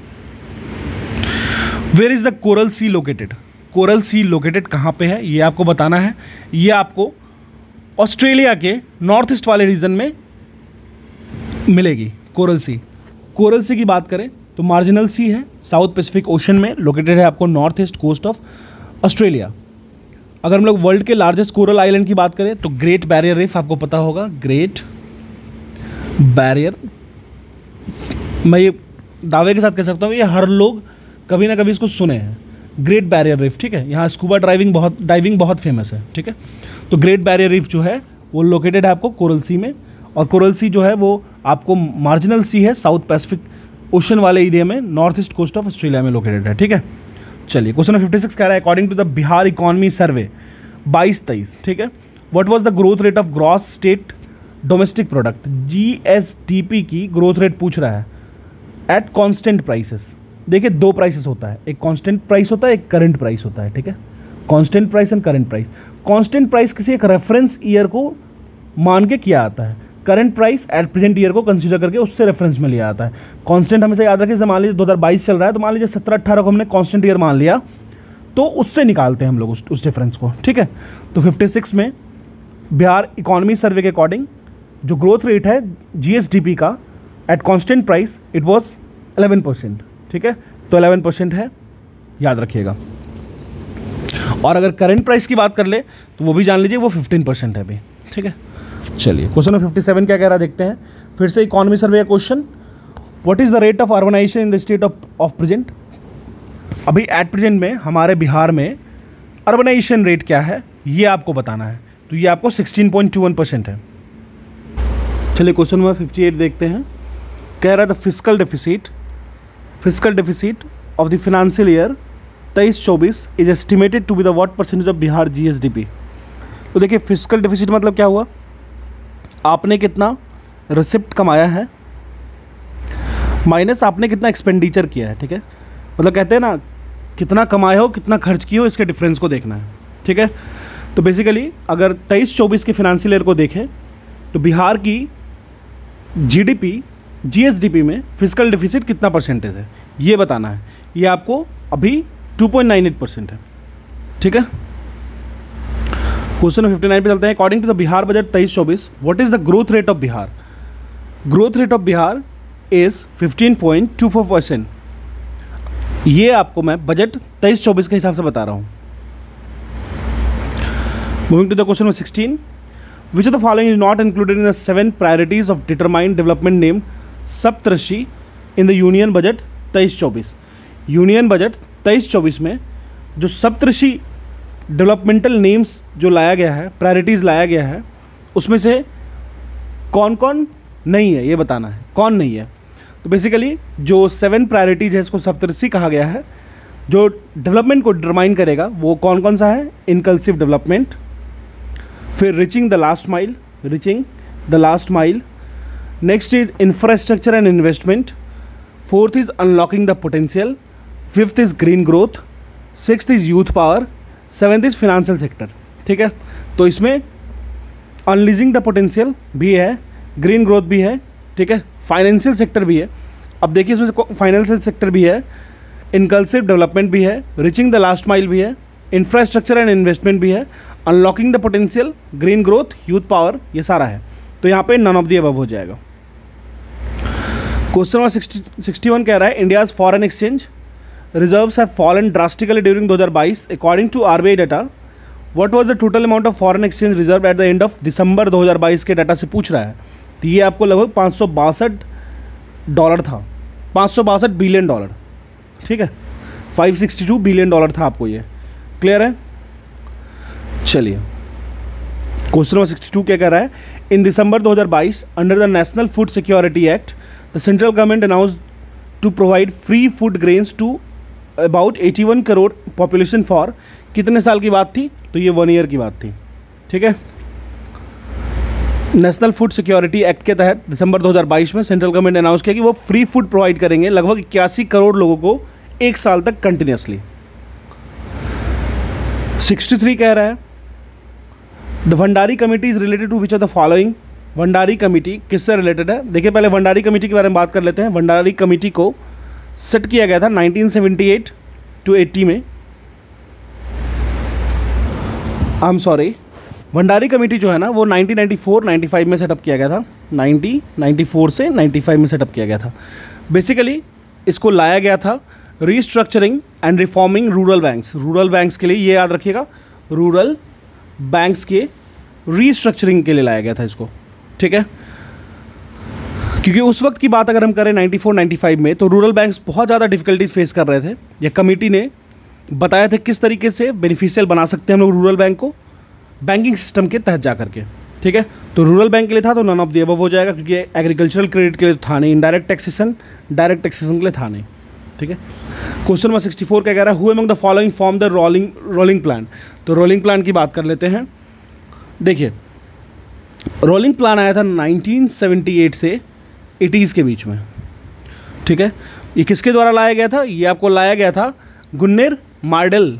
Where is the coral sea located. Coral sea located कहाँ पे है, ये आपको बताना है। ये आपको ऑस्ट्रेलिया के नॉर्थ ईस्ट वाले रीजन में मिलेगी कोरल सी। कोरल सी की बात करें तो मार्जिनल सी है, साउथ पैसिफिक ओशन में लोकेटेड है, आपको north east coast of Australia. अगर हम लोग वर्ल्ड के लार्जेस्ट कोरल आइलैंड की बात करें तो ग्रेट बैरियर रीफ आपको पता होगा, ग्रेट बैरियर, मैं ये दावे के साथ कह सकता हूँ ये हर लोग कभी ना कभी इसको सुने हैं, ग्रेट बैरियर रीफ, ठीक है। यहाँ स्कूबा ड्राइविंग बहुत डाइविंग बहुत फेमस है, ठीक है। तो ग्रेट बैरियर रीफ जो है वो लोकेटेड है आपको कोरल सी में, और कोरल सी जो है वो आपको मार्जिनल सी है, साउथ पैसिफिक ओशन वाले एरिया में, north east coast of Australia में लोकेटेड है, ठीक है। चलिए क्वेश्चन नंबर फिफ्टी सिक्स कह रहा है according to the Bihar economy survey बाईस तेईस, ठीक है, what was the growth rate of gross state domestic product, GSDP की ग्रोथ रेट पूछ रहा है एट कांस्टेंट प्राइसेस। देखिए दो प्राइसेस होता है, एक कांस्टेंट प्राइस होता है, एक करंट प्राइस होता है, ठीक है। Constant price and current price. Constant price किसी एक रेफरेंस ईयर को मान के किया आता है, current price at present year को कंसीडर करके उससे रेफरेंस में लिया आता है। कांस्टेंट हमेशा याद रखें, जैसे मान लीजिए दो हज़ार बाईस चल रहा है तो मान लीजिए सत्रह अट्ठारह को हमने कांस्टेंट ईयर मान लिया, तो उससे निकालते हैं हम लोग उस, उस डिफरेंस को, ठीक है। तो फिफ्टी सिक्स में बिहार इकोनॉमी सर्वे के अकॉर्डिंग जो ग्रोथ रेट है जीएसडीपी का at constant price it was eleven percent, ठीक है। तो इलेवन परसेंट है, याद रखिएगा। और अगर करंट प्राइस की बात कर ले तो वो भी जान लीजिए वो फिफ्टीन परसेंट है अभी, ठीक है। चलिए क्वेश्चन नंबर फिफ्टी सेवन क्या कह रहा है देखते हैं, फिर से इकोनॉमी सर्वे का question. What is the rate of urbanization in the state of of present. अभी एट प्रेजेंट में हमारे बिहार में अर्बनाइजेशन रेट क्या है ये आपको बताना है, तो ये आपको sixteen point two one percent है। चलिए क्वेश्चन नंबर फिफ्टी एट देखते हैं, कह रहा है the fiscal deficit fiscal deficit of the financial year तेईस चौबीस is estimated to be the what percentage of Bihar GSDP. तो देखिए फिस्कल डेफिसिट मतलब क्या हुआ, आपने कितना रिसिप्ट कमाया है माइनस आपने कितना एक्सपेंडिचर किया है, ठीक है। मतलब कहते हैं ना कितना कमाए हो कितना खर्च किए हो इसके डिफरेंस को देखना है, ठीक है। तो बेसिकली अगर तेईस चौबीस के फाइनेंशियल ईयर को देखें तो बिहार की जीडीपी जीएसडीपी में फिस्कल डेफिसिट कितना परसेंटेज है ये बताना है। ये आपको अभी two point nine eight percent है, ठीक है। क्वेश्चन फिफ्टी नाइन पे चलते हैं, according to the Bihar budget तेईस चौबीस what is the growth rate of Bihar. Growth rate of Bihar is fifteen point two four percent. ये आपको मैं बजट तेईस चौबीस के हिसाब से बता रहा हूँ। Moving to the question number sixteen, which of the following is not included in the seven priorities of determined development name Saptarishi in the union budget तेईस चौबीस। यूनियन बजट तेईस चौबीस में जो सप्तऋषि डेवलपमेंटल नेम्स जो लाया गया है, प्रायोरिटीज़ लाया गया है, उसमें से कौन कौन नहीं है ये बताना है, कौन नहीं है। तो बेसिकली जो सेवन प्रायोरिटीज़ है इसको सप्तऋषि कहा गया है। जो डेवलपमेंट को डिटरमाइन करेगा वो कौन कौन सा है, इनकल्सिव डेवलपमेंट, फिर reaching the last mile reaching the last mile next is infrastructure and investment, fourth is unlocking the potential, fifth is green growth, sixth is youth power, seventh is financial sector, ठीक है। तो इसमें unleashing the potential भी है, green growth भी है, ठीक है, फाइनेंशियल सेक्टर भी है। अब देखिए इसमें फाइनेंशियल सेक्टर भी है, इनकल्सिव डेवलपमेंट भी है, रिचिंग द लास्ट माइल भी है, इंफ्रास्ट्रक्चर एंड इन्वेस्टमेंट भी है, unlocking the potential, green growth, youth power, ये सारा है। तो यहाँ पे नन ऑफ द अबव हो जाएगा। क्वेश्चन नंबर सिक्सटी वन कह रहा है India's foreign exchange reserves have fallen drastically during दो हज़ार बाईस according to R B I data. What was the total amount of foreign exchange reserve at the end of दिसंबर दो हज़ार बाईस के डाटा से पूछ रहा है। तो ये आपको लगभग पाँच सौ बासठ डॉलर था, पाँच सौ बासठ बिलियन डॉलर, ठीक है, five sixty two billion dollar था आपको ये, क्लियर है। चलिए क्वेश्चन नंबर सिक्सटी टू क्या कह रहा है, इन दिसंबर दो हज़ार बाईस under the national food security act the central government announce to provide free food grains to about eighty one crore population for, कितने साल की बात थी, तो ये वन ईयर की बात थी, ठीक है। नेशनल फूड सिक्योरिटी एक्ट के तहत दिसंबर दो हज़ार बाईस में सेंट्रल गवर्नमेंट ने अनाउंस किया कि वो फ्री फूड प्रोवाइड करेंगे लगभग इक्यासी करोड़ लोगों को एक साल तक कंटिन्यूसली। सिक्सटी थ्री कह रहा है the Bhandari committee is related to which of the following. Bhandari committee किससे रिलेटेड है, देखिए पहले भंडारी कमेटी के बारे में बात कर लेते हैं। भंडारी कमेटी को सेट किया गया था nineteen seventy eight to eighty में, I am sorry, Bhandari committee जो है ना वो nineteen ninety four ninety five में सेटअप किया गया था, नाइनटीन नाइंटी फोर से नाइंटी फाइव में सेटअप किया गया था। बेसिकली इसको लाया गया था restructuring and reforming rural banks. Rural banks के लिए ये याद रखिएगा, रूरल बैंक्स के रीस्ट्रक्चरिंग के लिए लाया गया था इसको, ठीक है। क्योंकि उस वक्त की बात अगर हम करें नाइन्टी फोर नाइन्टी फाइव में, तो रूरल बैंक्स बहुत ज़्यादा डिफिकल्टीज फेस कर रहे थे। यह कमेटी ने बताया था किस तरीके से बेनिफिशियल बना सकते हैं हम लोग रूरल बैंक को बैंकिंग सिस्टम के तहत जा करके, ठीक है। तो रूरल बैंक के लिए था तो नन ऑफ द अबव हो जाएगा, क्योंकि एग्रीकल्चरल क्रेडिट के लिए था नहीं, इनडायरेक्ट टैक्सेशन डायरेक्ट टैक्सेशन के लिए था नहीं, ठीक है। क्वेश्चन नंबर सिक्सटी फोर क्या कह रहा है, who among the following form the rolling rolling plan. तो रोलिंग प्लान की बात कर लेते हैं। देखिए, रोलिंग प्लान आया था नाइनटीन सेवेंटी एट से एटीज़ के बीच में, ठीक है। ये किसके द्वारा लाया गया था, ये आपको लाया गया था गुन्नेर मार्डेल।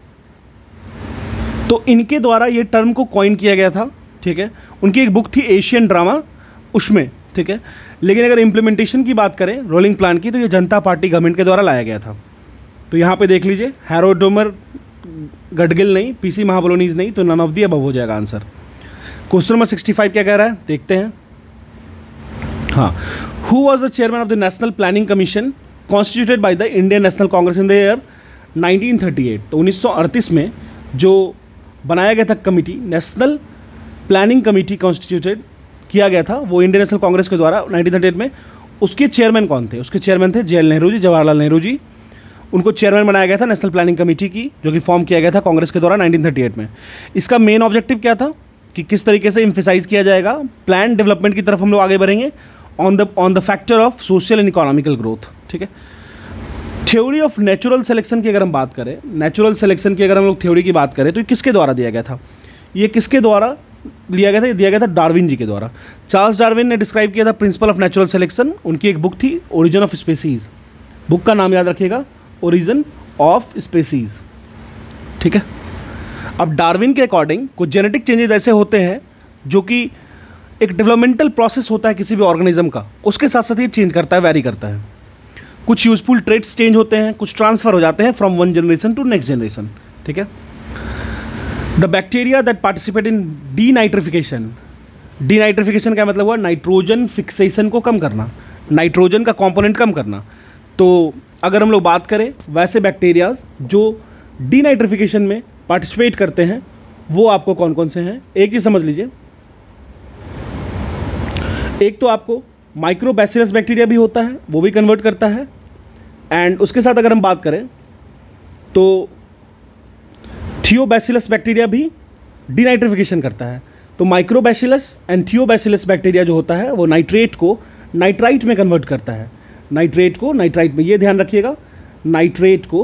तो इनके द्वारा ये टर्म को कॉइन किया गया था, ठीक है। उनकी एक बुक थी एशियन ड्रामा, उसमें, ठीक है। लेकिन अगर इम्प्लीमेंटेशन की बात करें रोलिंग प्लान की, तो ये जनता पार्टी गवर्नमेंट के द्वारा लाया गया था। तो यहाँ पे देख लीजिए, हैरोडोमर गडगिल नहीं, पीसी महाबलोनीज नहीं, तो नन ऑफ दी अबव हो जाएगा answer. Question number sixty five क्या कह रहा है, देखते हैं। हाँ, who was the chairman of the national planning commission constituted by the Indian national congress in the year nineteen thirty eight. तो उन्नीस सौ अड़तीस में जो बनाया गया था committee, national planning committee constituted किया गया था, वो इंडियन नेशनल कांग्रेस के द्वारा नाइनटीन थर्टी एट में। उसके चेयरमैन कौन थे, उसके चेयरमैन थे जे एल नेहरू जी, जवाहरलाल नेहरू जी। उनको चेयरमैन बनाया गया था नेशनल प्लानिंग कमेटी की, जो कि फॉर्म किया गया था कांग्रेस के द्वारा नाइनटीन थर्टी एट में। इसका मेन ऑब्जेक्टिव क्या था कि किस तरीके से एम्फेसाइज किया जाएगा, प्लान डेवलपमेंट की तरफ हम लोग आगे बढ़ेंगे on the on the factor of social and economical growth, ठीक है। थ्योरी ऑफ नेचुरल सिलेक्शन की अगर हम बात करें, नेचुरल सिलेक्शन की अगर हम लोग थ्योरी की बात करें, तो ये किसके द्वारा दिया गया था, ये किसके द्वारा लिया गया था, ये दिया गया था डार्विन जी के द्वारा। चार्ल्स डार्विन ने डिस्क्राइब किया था प्रिंसिपल ऑफ नेचुरल सिलेक्शन। उनकी एक बुक थी ओरिजिन ऑफ स्पेसीज, बुक का नाम याद रखिएगा, ओरिजिन ऑफ स्पेसीज, ठीक है। अब डार्विन के अकॉर्डिंग कुछ जेनेटिक चेंजेस ऐसे होते हैं जो कि एक डेवलपमेंटल प्रोसेस होता है किसी भी ऑर्गेनिज्म का, उसके साथ साथ ये चेंज करता है, वेरी करता है। कुछ यूजफुल ट्रेट्स चेंज होते हैं, कुछ ट्रांसफर हो जाते हैं from one generation to next generation, ठीक है। The bacteria that participate in denitrification, denitrification का मतलब हुआ नाइट्रोजन फिक्सेशन को कम करना, नाइट्रोजन का कंपोनेंट कम करना। तो अगर हम लोग बात करें वैसे बैक्टीरियाज जो डीनाइट्रिफिकेशन में पार्टिसिपेट करते हैं, वो आपको कौन कौन से हैं, एक चीज़ समझ लीजिए। एक तो आपको माइक्रोबैसिलस बैक्टीरिया भी होता है, वो भी कन्वर्ट करता है। एंड उसके साथ अगर हम बात करें तो थियोबैसिलस बैक्टीरिया भी डीनाइट्रिफिकेशन करता है। तो माइक्रोबैसिलस एंड थियोबैसिलस बैक्टीरिया जो होता है वो नाइट्रेट को नाइट्राइट में कन्वर्ट करता है, नाइट्रेट को नाइट्राइट में, ये ध्यान रखिएगा, नाइट्रेट को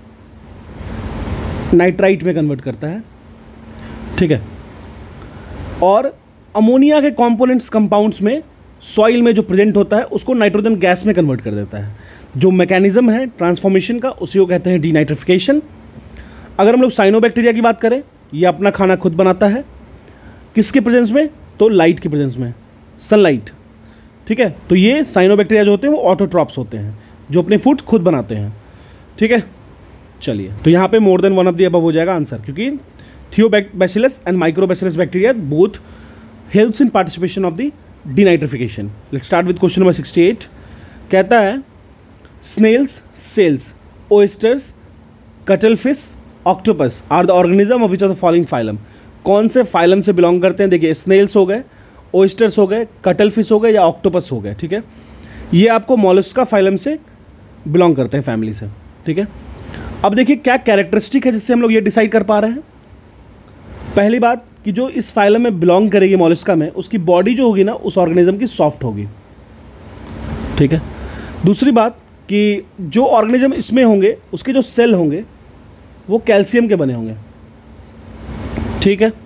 नाइट्राइट में कन्वर्ट करता है, ठीक है। और अमोनिया के कंपोनेंट्स कंपाउंड्स में सॉइल में जो प्रेजेंट होता है उसको नाइट्रोजन गैस में कन्वर्ट कर देता है। जो मैकेनिज्म है ट्रांसफॉर्मेशन का, उसी को कहते हैं डीनाइट्रिफिकेशन। अगर हम लोग साइनोबैक्टीरिया की बात करें, ये अपना खाना खुद बनाता है, किसके प्रेजेंस में, तो लाइट के प्रेजेंस में, सनलाइट, ठीक है। तो ये साइनोबैक्टीरिया जो होते हैं वो ऑटोट्रॉप्स होते हैं, जो अपने फूड खुद बनाते हैं, ठीक है। चलिए, तो यहाँ पे more than one of the above हो जाएगा आंसर, क्योंकि thiobacillus and microbacillus bacteria both helps in participation of the denitrification. Let's start with question number sixty eight. कहता है snails, shells, oysters, cuttlefish, octopus are the organism of which of the following phylum. कौन से phylum से belong करते हैं, देखिए Snell's हो गए, ओयस्टर्स हो गए, कटल फिश हो गए या ऑक्टोपस हो गए, ठीक है। ये आपको मोलस्का फाइलम से बिलोंग करते हैं, फैमिली से, ठीक है। अब देखिए क्या कैरेक्टरिस्टिक है जिससे हम लोग ये डिसाइड कर पा रहे हैं। पहली बात कि जो इस फाइलम में बिलोंग करेगी मोलस्का में, उसकी बॉडी जो होगी ना उस ऑर्गेनिज्म की सॉफ्ट होगी, ठीक है। दूसरी बात कि जो ऑर्गेनिज्म इसमें होंगे उसके जो सेल होंगे वो कैल्शियम के बने होंगे, ठीक है।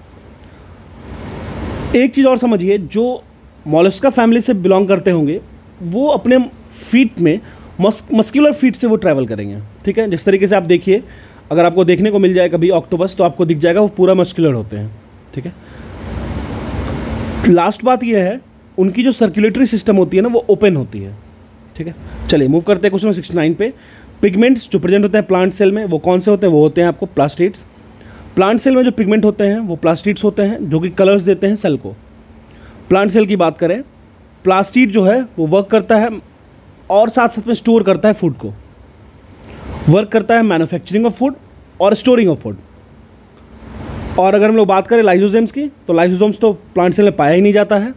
एक चीज़ और समझिए, जो मोलस्का फैमिली से बिलोंग करते होंगे वो अपने फीट में मस्कुलर फीट से वो ट्रैवल करेंगे, ठीक है। जिस तरीके से आप देखिए, अगर आपको देखने को मिल जाए कभी ऑक्टोपस, तो आपको दिख जाएगा वो पूरा मस्कुलर होते हैं, ठीक है। लास्ट बात ये है, उनकी जो सर्कुलेटरी सिस्टम होती है ना वो ओपन होती है, ठीक है। चलिए मूव करते हैं क्वेश्चन सिक्सटी नाइन पे। पिगमेंट्स जो प्रेजेंट होते हैं प्लांट सेल में वो कौन से होते हैं, वो होते हैं आपको प्लास्टिड्स। प्लांट सेल में जो पिगमेंट होते हैं वो प्लास्टिड्स होते हैं, जो कि कलर्स देते हैं सेल को। प्लांट सेल की बात करें, प्लास्टिड जो है वो वर्क करता है और साथ साथ में स्टोर करता है फूड को, वर्क करता है मैन्युफैक्चरिंग ऑफ फूड और स्टोरिंग ऑफ फूड। और अगर हम लोग बात करें लाइसोसोम्स की, तो लाइसोसोम्स तो प्लांट सेल में पाया ही नहीं जाता है,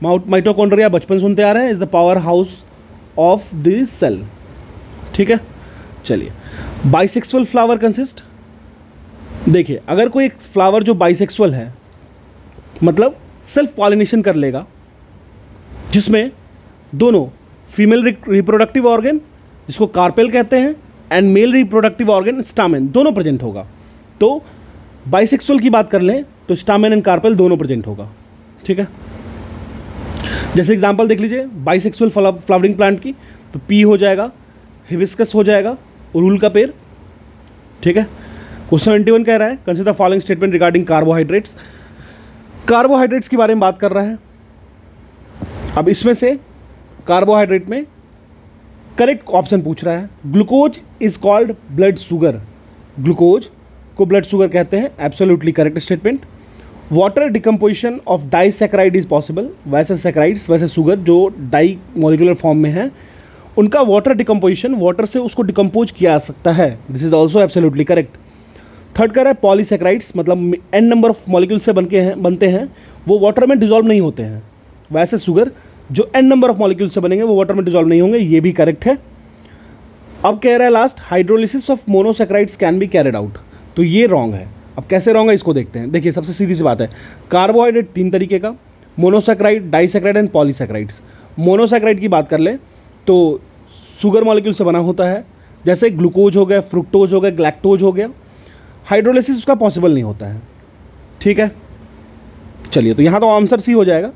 माइटोकॉन्ड्रिया बचपन सुनते आ रहे हैं, is the power house of the cell. ठीक है, चलिए बाइसेक्सुअल फ्लावर कंसिस्ट, देखिए अगर कोई एक फ्लावर जो बाइसेक्सुअल है मतलब सेल्फ पॉलिनेशन कर लेगा, जिसमें दोनों फीमेल रिप्रोडक्टिव ऑर्गन जिसको कार्पेल कहते हैं and male reproductive organ stamen दोनों प्रेजेंट होगा, तो बाइसेक्सुअल की बात कर लें तो स्टामेन एंड कार्पेल दोनों प्रेजेंट होगा। ठीक है, जैसे एग्जांपल देख लीजिए बाइसेक्सुअल फ्लावरिंग प्लांट की, तो पी हो जाएगा, हिबिस्कस हो जाएगा, उरुल का पेड़। ठीक है, क्वेश्चन सेवेंटी वन कह रहा है consider the following statement regarding carbohydrates. Carbohydrates के बारे में बात कर रहा है। अब इसमें से कार्बोहाइड्रेट में करेक्ट ऑप्शन पूछ रहा है, glucose is called blood sugar, glucose को ब्लड शुगर कहते हैं, absolutely correct statement. Water decomposition of disaccharide is possible, वैसे सैकेराइड्स वैसे शुगर जो डाई मॉलिक्यूलर फॉर्म में है उनका वाटर डिकम्पोजिशन, वाटर से उसको डिकम्पोज किया जा सकता है, this is also absolutely correct. Third कर है पॉलीसैकेराइड्स, मतलब एन नंबर ऑफ मॉलिक्यूल से बन के हैं बनते हैं, वो वाटर में डिजॉल्व नहीं होते हैं, वैसे शुगर जो एन नंबर ऑफ मॉलिक्यूल से बनेंगे वो वाटर में डिजॉल्व नहीं होंगे, ये भी करेक्ट है। अब कह रहा है last, hydrolysis of monosaccharides can be carried out, तो ये रॉन्ग है। अब कैसे रॉन्ग है इसको देखते हैं। देखिए सबसे सीधी सी बात है, कार्बोहाइड्रेट तीन तरीके का, monosaccharide, disaccharide and polysaccharides. Monosaccharide की बात कर ले तो शुगर मॉलिक्यूल से बना होता है, जैसे ग्लूकोज हो गया, फ्रुक्टोज हो गया, ग्लैक्टोज हो गया। हाइड्रोलिसिस उसका पॉसिबल नहीं होता है। ठीक है, चलिए तो यहाँ तो आंसर सी हो जाएगा।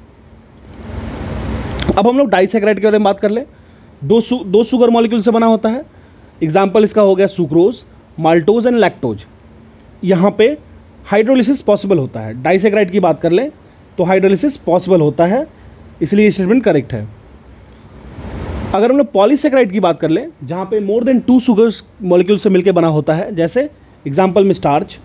अब हम लोग डाइसैकेराइड के बारे में बात कर ले, दो सु, दो शुगर मॉलिक्यूल से बना होता है, एग्जाम्पल इसका हो गया सुक्रोज, माल्टोज एंड लैक्टोज। यहाँ पे हाइड्रोलिसिस पॉसिबल होता है। डाइसैकेराइड की बात कर ले तो हाइड्रोलिसिस पॉसिबल होता है, इसलिए ये स्टेटमेंट करेक्ट है। अगर हम लोग पॉलीसैकेराइड की बात कर ले, जहाँ पे more than two sugars molecule से मिलकर बना होता है, जैसे एग्जाम्पल में स्टार्च,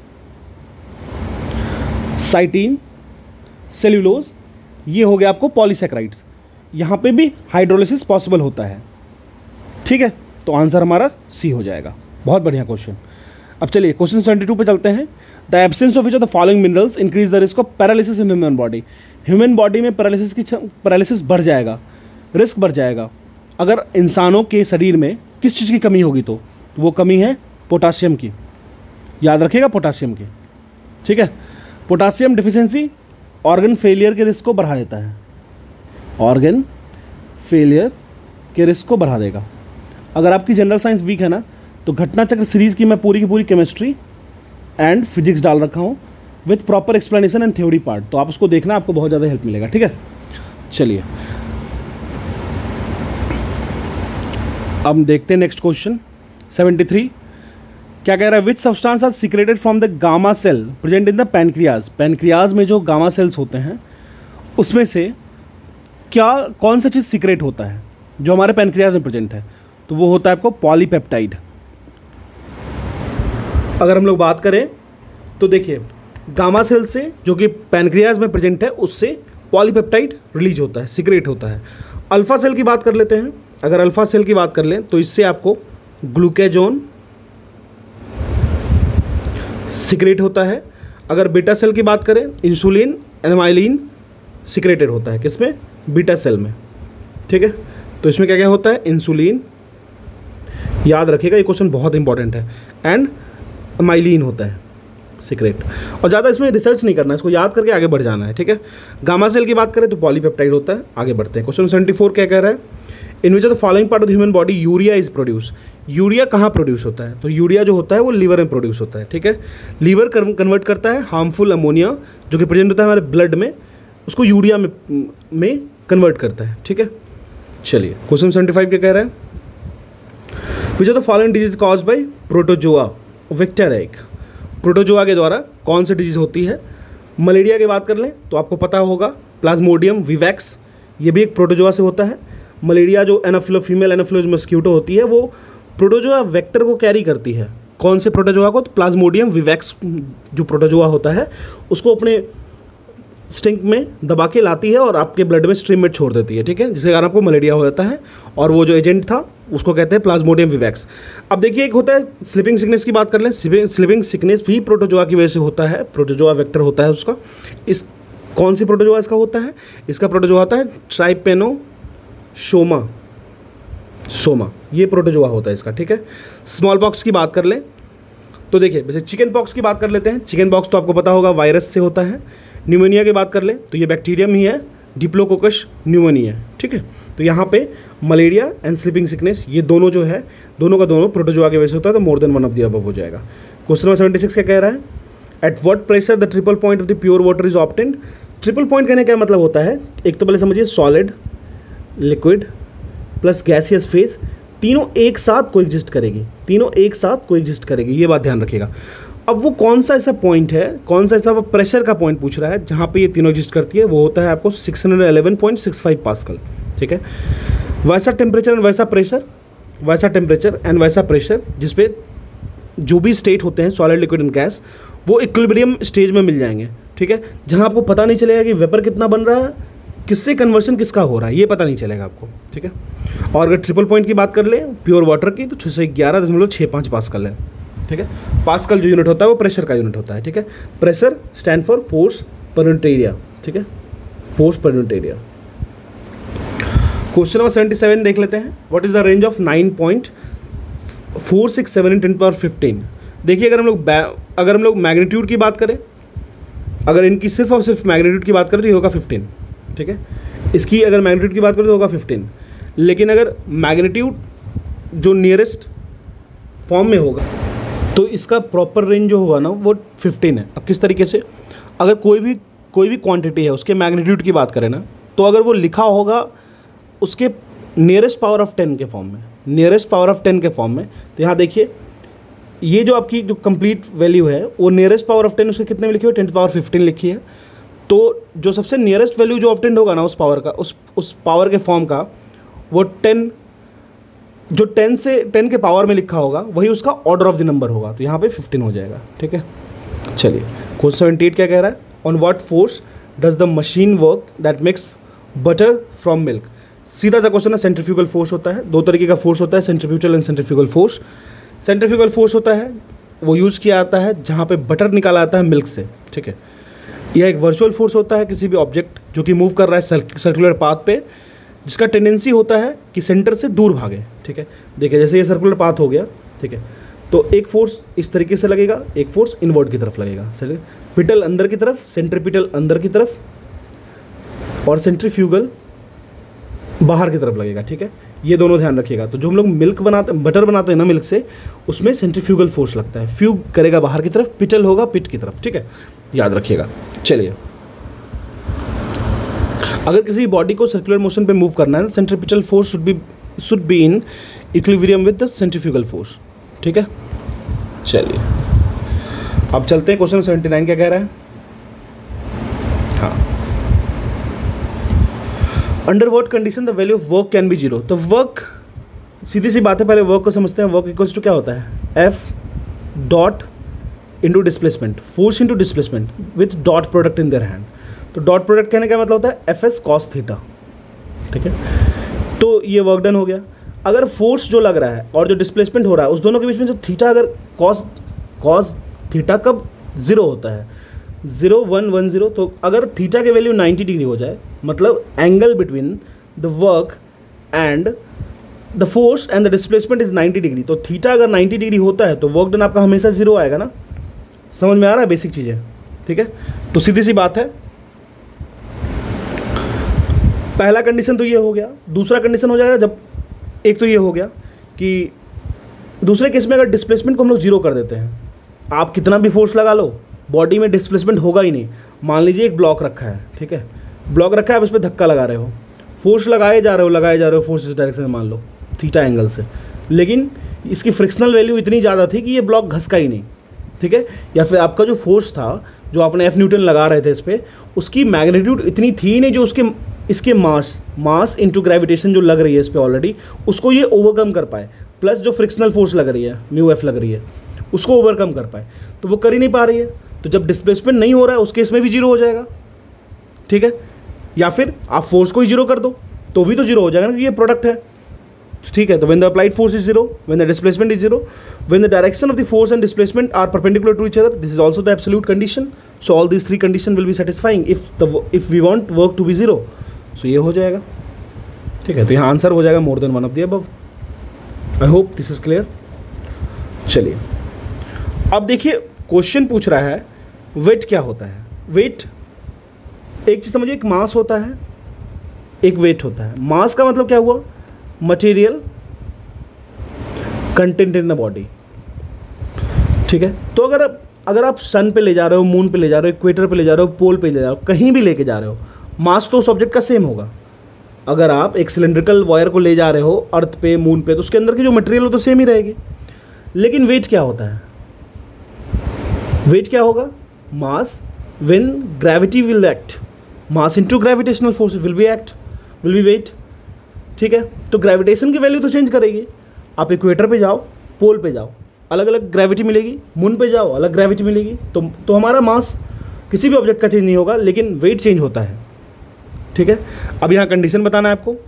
साइटीन, सेल्यूलोज, ये हो गया आपको पॉलीसैकेराइड्स, यहाँ पे भी हाइड्रोलिसिस पॉसिबल होता है। ठीक है, तो आंसर हमारा सी हो जाएगा। बहुत बढ़िया क्वेश्चन। अब चलिए क्वेश्चन सेवेंटी टू पे चलते हैं। The absence of which of the following minerals increase the risk of paralysis in human body. Human body में पैरालिसिस की पैरालिसिस बढ़ जाएगा, रिस्क बढ़ जाएगा अगर इंसानों के शरीर में किस चीज़ की कमी होगी, तो वो कमी है पोटासियम की, याद रखिएगा पोटासियम की। ठीक है, पोटासियम डिफिशिएंसी ऑर्गन फेलियर के रिस्क को बढ़ा देता है, ऑर्गन फेलियर के रिस्क को बढ़ा देगा। अगर आपकी जनरल साइंस वीक है ना, तो घटना चक्र सीरीज़ की मैं पूरी की पूरी केमिस्ट्री एंड फिजिक्स डाल रखा हूँ with proper explanation and theory part, तो आप उसको देखना, आपको बहुत ज़्यादा हेल्प मिलेगा। ठीक है, चलिए अब देखते हैं नेक्स्ट क्वेश्चन सेवेंटी थ्री। क्या कह रहा है, which substance are secreted from the gamma cell present in the pancreas. Pancreas में जो गामा सेल्स होते हैं उसमें से क्या कौन सा चीज़ सीक्रेट होता है जो हमारे पैनक्रियाज में प्रेजेंट है, तो वो होता है आपको पॉलीपेप्टाइड। अगर हम लोग बात करें तो देखिए गामा सेल से जो कि पैनक्रियाज में प्रेजेंट है उससे पॉलीपेप्टाइड रिलीज होता है, सीक्रेट होता है। अल्फा सेल की बात कर लेते हैं। अगर अल्फा सेल की बात कर लें तो इससे आपको ग्लूकेजोन सीक्रेट होता है। अगर बीटा सेल की बात करें, इंसुलिन एनामाइलिन सीक्रेटेड होता है, किसमें, बीटा सेल में। ठीक है, तो इसमें क्या क्या होता है, इंसुलिन, याद रखिएगा ये क्वेश्चन बहुत इंपॉर्टेंट है, एंड माइलिन होता है सीक्रेट। और ज़्यादा इसमें रिसर्च नहीं करना है, इसको याद करके आगे बढ़ जाना है। ठीक है, गामा सेल की बात करें तो पॉलीपेप्टाइड होता है। आगे बढ़ते हैं, क्वेश्चन सेवेंटी फोर क्या कह रहा है, in which of the following part of the human body urea is produce. Urea कहाँ प्रोड्यूस होता है, तो यूरिया जो होता है वो लीवर में प्रोड्यूस होता है। ठीक है, लीवर कन्वर्ट करता है हार्मफुल अमोनिया जो कि प्रेजेंट होता है हमारे ब्लड में, उसको यूरिया में में कन्वर्ट करता है। ठीक है, चलिए क्वेश्चन सेवेंटी फाइव क्या कह रहा है, which of the following disease cause by protozoa vector egg. Protozoa के द्वारा कौन सी डिजीज होती है। मलेरिया की बात कर लें तो आपको पता होगा प्लाज्मोडियम विवैक्स, ये भी एक प्रोटोजोआ से होता है। मलेरिया जो एनाफिलो फीमेल एनाफिलोज मस्क्यूटो होती है वो प्रोटोजोआ वेक्टर को कैरी करती है। कौन से प्रोटोजोआ को, तो प्लाज्मोडियम विवैक्स जो प्रोटोजोआ होता है उसको अपने स्टिंक में दबा के लाती है और आपके ब्लड में स्ट्रीम में छोड़ देती है। ठीक है, जिसके कारण आपको मलेरिया हो जाता है, और वो जो एजेंट था उसको कहते हैं प्लाज्मोडियम विवैक्स। अब देखिए एक होता है स्लीपिंग सिकनेस की बात कर लें, स्लीपिंग सिकनेस भी प्रोटोजोआ की वजह से होता है, प्रोटोजोआ वेक्टर होता है उसका। इस कौन सी प्रोटोजोआ इसका होता है? इसका प्रोटोजोआ होता है ट्राइपेनोसोमा सोमा, ये प्रोटोजोआ होता है इसका, ठीक है। स्मॉल पॉक्स की बात कर लें तो देखिए, वैसे चिकन पॉक्स की बात कर लेते हैं। चिकन पॉक्स तो आपको पता होगा वायरस से होता है। न्यूमोनिया की बात कर लें तो ये बैक्टीरियम ही है, डिप्लोकोकस न्यूमोनिया, ठीक है। तो यहाँ पे मलेरिया एंड स्लीपिंग सिकनेस, ये दोनों जो है, दोनों का दोनों प्रोटोजोआ की वजह से होता है, तो more than one of the above हो जाएगा। क्वेश्चन नंबर सेवेंटी सिक्स क्या कह रहा है? At what pressure the triple point of the pure water is obtained. Triple point कहने का मतलब होता है, एक तो पहले समझिए solid, liquid plus gaseous phase, तीनों एक साथ कोएग्जिस्ट करेगी, तीनों एक साथ कोएग्जिस्ट करेगी, ये बात ध्यान रखिएगा। अब वो कौन सा ऐसा पॉइंट है, कौन सा ऐसा वो प्रेशर का पॉइंट पूछ रहा है जहाँ पे ये तीनों एग्जिस्ट करती है, वो होता है आपको six hundred eleven point six five pascal, ठीक है। वैसा टेम्परेचर एंड वैसा प्रेशर, वैसा टेम्परेचर एंड वैसा प्रेशर जिसपे जो भी स्टेट होते हैं सॉलिड, लिक्विड एंड गैस, वो इक्विलिब्रियम स्टेज में मिल जाएंगे, ठीक है। जहाँ आपको पता नहीं चलेगा कि वेपर कितना बन रहा है, किससे कन्वर्शन किसका हो रहा है, ये पता नहीं चलेगा आपको, ठीक है। और अगर ट्रिपल पॉइंट की बात कर ले प्योर वाटर की, तो छः सौ ग्यारह दशमलव छः पाँच पास्कल है, ठीक है। पास्कल जो यूनिट होता है वो प्रेशर का यूनिट होता है, ठीक है। Pressure stand for force per unit area, ठीक है, force per unit area. Question number seventy seven देख लेते हैं। What is the range of nine point four six seven in ten power fifteen. देखिए, अगर हम लोग अगर हम लोग मैग्नीट्यूड की बात करें, अगर इनकी सिर्फ और सिर्फ मैग्नीट्यूड की बात करें तो ये होगा फिफ्टीन, ठीक है। इसकी अगर मैग्नीट्यूड की बात करें तो होगा फिफ्टीन, लेकिन अगर मैग्नीट्यूड जो नियरेस्ट फॉर्म में होगा तो इसका प्रॉपर रेंज जो होगा ना वो फिफ्टीन है। अब किस तरीके से, अगर कोई भी कोई भी क्वांटिटी है उसके मैग्नीट्यूड की बात करें ना, तो अगर वो लिखा होगा उसके नियरेस्ट पावर ऑफ टेन के फॉर्म में, नियरेस्ट पावर ऑफ टेन के फॉर्म में, तो यहाँ देखिए ये जो आपकी जो कंप्लीट वैल्यू है वो नियरेस्ट पावर ऑफ टेन उसके कितने में लिखी हुई है, टेन पावर फिफ्टीन लिखी है। तो जो सबसे नियरेस्ट वैल्यू जो ऑब्टेंड होगा ना उस पावर का, उस उस पावर के फॉर्म का, वो टेन, जो टेन से टेन के पावर में लिखा होगा वही उसका ऑर्डर ऑफ द नंबर होगा, तो यहाँ पे फिफ्टीन हो जाएगा, ठीक है। चलिए, क्वेश्चन सेवेंटी एट क्या कह रहा है? On what force does the machine work that makes butter from milk. सीधा सा क्वेश्चन है, सेंट्रीफ्यूगल फोर्स होता है, दो तरीके का फोर्स होता है, centrifugal and centrifugal force. Centrifugal force होता है वो यूज़ किया जाता है जहाँ पे बटर निकाला जाता है मिल्क से, ठीक है। यह एक वर्चुअल फोर्स होता है किसी भी ऑब्जेक्ट जो कि मूव कर रहा है सर्कुलर पाथ पे, जिसका टेंडेंसी होता है कि सेंटर से दूर भागे, ठीक है। देखिए, जैसे ये सर्कुलर पाथ हो गया, ठीक है, तो एक फोर्स इस तरीके से लगेगा, एक फोर्स इनवर्ड की तरफ लगेगा, चलिए, पिटल अंदर की तरफ, सेंट्रीपिटल अंदर की तरफ और सेंट्रीफ्यूगल बाहर की तरफ लगेगा, ठीक है। ये दोनों ध्यान रखिएगा। तो जो हम लोग मिल्क बनाते बटर बनाते हैं ना मिल्क से, उसमें सेंट्रीफ्यूगल फोर्स लगता है, फ्यूग करेगा बाहर की तरफ, पिटल होगा पिट की तरफ, ठीक है, याद रखिएगा। चलिए, अगर किसी बॉडी को सर्कुलर मोशन पे मूव करना है, centripetal force should be should be in equilibrium with the centrifugal force, ठीक है। चलिए, अब चलते हैं क्वेश्चन सेवेंटी नाइन क्या कह रहा है। हाँ, under what condition the value of work can be zero. तो वर्क, सीधी सी बात है, पहले वर्क को समझते हैं। वर्क इक्वल्स टू क्या होता है? F dot into displacement, force into displacement with dot product in their hand. तो डॉट प्रोडक्ट कहने का मतलब होता है एफ एस कॉस थीटा, ठीक है। तो ये वर्क डन हो गया। अगर फोर्स जो लग रहा है और जो डिस्प्लेसमेंट हो रहा है उस दोनों के बीच में जो थीटा, अगर कॉस कॉस थीटा कब जीरो होता है, जीरो वन वन जीरो, तो अगर थीटा की वैल्यू नाइन्टी डिग्री हो जाए, मतलब angle between the work and the force and the displacement is ninety degree, तो थीटा अगर नाइन्टी डिग्री होता है तो वर्क डन आपका हमेशा जीरो आएगा ना। समझ में आ रहा है बेसिक चीज़ें, ठीक है। तो सीधी सी बात है, पहला कंडीशन तो ये हो गया। दूसरा कंडीशन हो जाएगा जब, एक तो ये हो गया कि दूसरे केस में अगर डिस्प्लेसमेंट को हम लोग जीरो कर देते हैं, आप कितना भी फोर्स लगा लो बॉडी में डिस्प्लेसमेंट होगा ही नहीं। मान लीजिए एक ब्लॉक रखा है, ठीक है, ब्लॉक रखा है, आप उस पर धक्का लगा रहे हो, फोर्स लगाए जा रहे हो लगाए जा रहे हो फोर्स इस डायरेक्शन में, मान लो थीटा एंगल से, लेकिन इसकी फ्रिक्शनल वैल्यू इतनी ज़्यादा थी कि ये ब्लॉक घसका ही नहीं, ठीक है। या फिर आपका जो फोर्स था, जो आपने एफ न्यूटन लगा रहे थे इस पर, उसकी मैग्नीट्यूड इतनी थी नहीं जो उसके इसके मास मास इंटू ग्रेविटेशन जो लग रही है इस पर ऑलरेडी, उसको ये ओवरकम कर पाए, प्लस जो फ्रिक्शनल फोर्स लग रही है म्यू एफ लग रही है उसको ओवरकम कर पाए, तो वो कर ही नहीं पा रही है। तो जब डिस्प्लेसमेंट नहीं हो रहा है उस केस में भी जीरो हो जाएगा, ठीक है। या फिर आप फोर्स को ही जीरो कर दो तो भी तो जीरो हो जाएगा ना, क्योंकि ये प्रोडक्ट है, ठीक है। तो when the applied force is zero, when the displacement is zero, when the direction of the force and displacement are perpendicular to each other, this is also the absolute condition. So all this three condition will be satisfying if the if we want work to be zero, so ये हो जाएगा, ठीक है। तो यहाँ answer हो जाएगा more than one of the above. I hope this is clear. चलिए अब देखिए क्वेश्चन पूछ रहा है वेट क्या होता है। वेट एक चीज़ समझिए, एक मास होता है, एक वेट होता है। मास का मतलब क्या हुआ, material content in the body, ठीक है। तो अगर आप अगर आप सन पे ले जा रहे हो, मून पे ले जा रहे हो, इक्वेटर पे ले जा रहे हो, पोल पे ले जा रहे हो, कहीं भी लेके जा रहे हो, मास तो उस ऑब्जेक्ट का सेम होगा। अगर आप एक सिलेंड्रिकल वायर को ले जा रहे हो अर्थ पे, मून पे, तो उसके अंदर की जो मटेरियल हो तो सेम ही रहेगी। लेकिन वेट क्या होता है, वेट क्या होगा, mass when gravity will act, mass into gravitational force will be act will be weight, ठीक है। तो ग्रेविटेशन की वैल्यू तो चेंज करेगी। आप इक्वेटर पे जाओ, पोल पे जाओ, अलग अलग ग्रेविटी मिलेगी, मून पे जाओ अलग ग्रेविटी मिलेगी, तो तो हमारा मास किसी भी ऑब्जेक्ट का चेंज नहीं होगा, लेकिन वेट चेंज होता है, ठीक है। अब यहाँ कंडीशन बताना है आपको।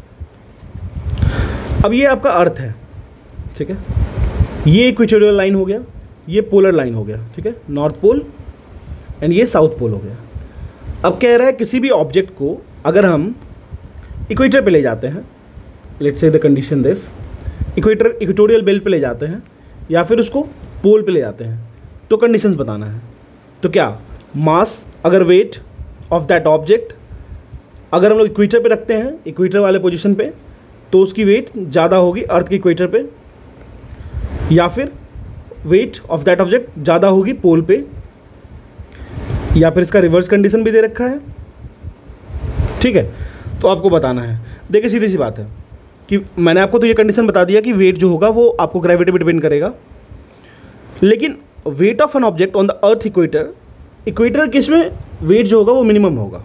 अब ये आपका अर्थ है, ठीक है, ये इक्वेटोरियल लाइन हो गया, ये पोलर लाइन हो गया, ठीक है, नॉर्थ पोल एंड ये साउथ पोल हो गया। अब कह रहा है किसी भी ऑब्जेक्ट को अगर हम इक्वेटर पे ले जाते हैं, let's say the condition this, equator equatorial belt पे ले जाते हैं या फिर उसको पोल पे ले जाते हैं, तो कंडीशंस बताना है। तो क्या मास, अगर वेट ऑफ दैट ऑब्जेक्ट अगर हम लोग इक्वेटर पे रखते हैं, इक्वेटर वाले पोजीशन पे, तो उसकी वेट ज़्यादा होगी अर्थ के इक्वेटर पे, या फिर वेट ऑफ दैट ऑब्जेक्ट ज़्यादा होगी पोल पे, या फिर इसका रिवर्स कंडीशन भी दे रखा है, ठीक है। तो आपको बताना है। देखिए सीधी सी बात है कि मैंने आपको तो ये कंडीशन बता दिया कि वेट जो होगा वो आपको ग्रेविटी पे डिपेंड करेगा, लेकिन weight of an object on the earth equator, equator case में वेट जो होगा वो मिनिमम होगा।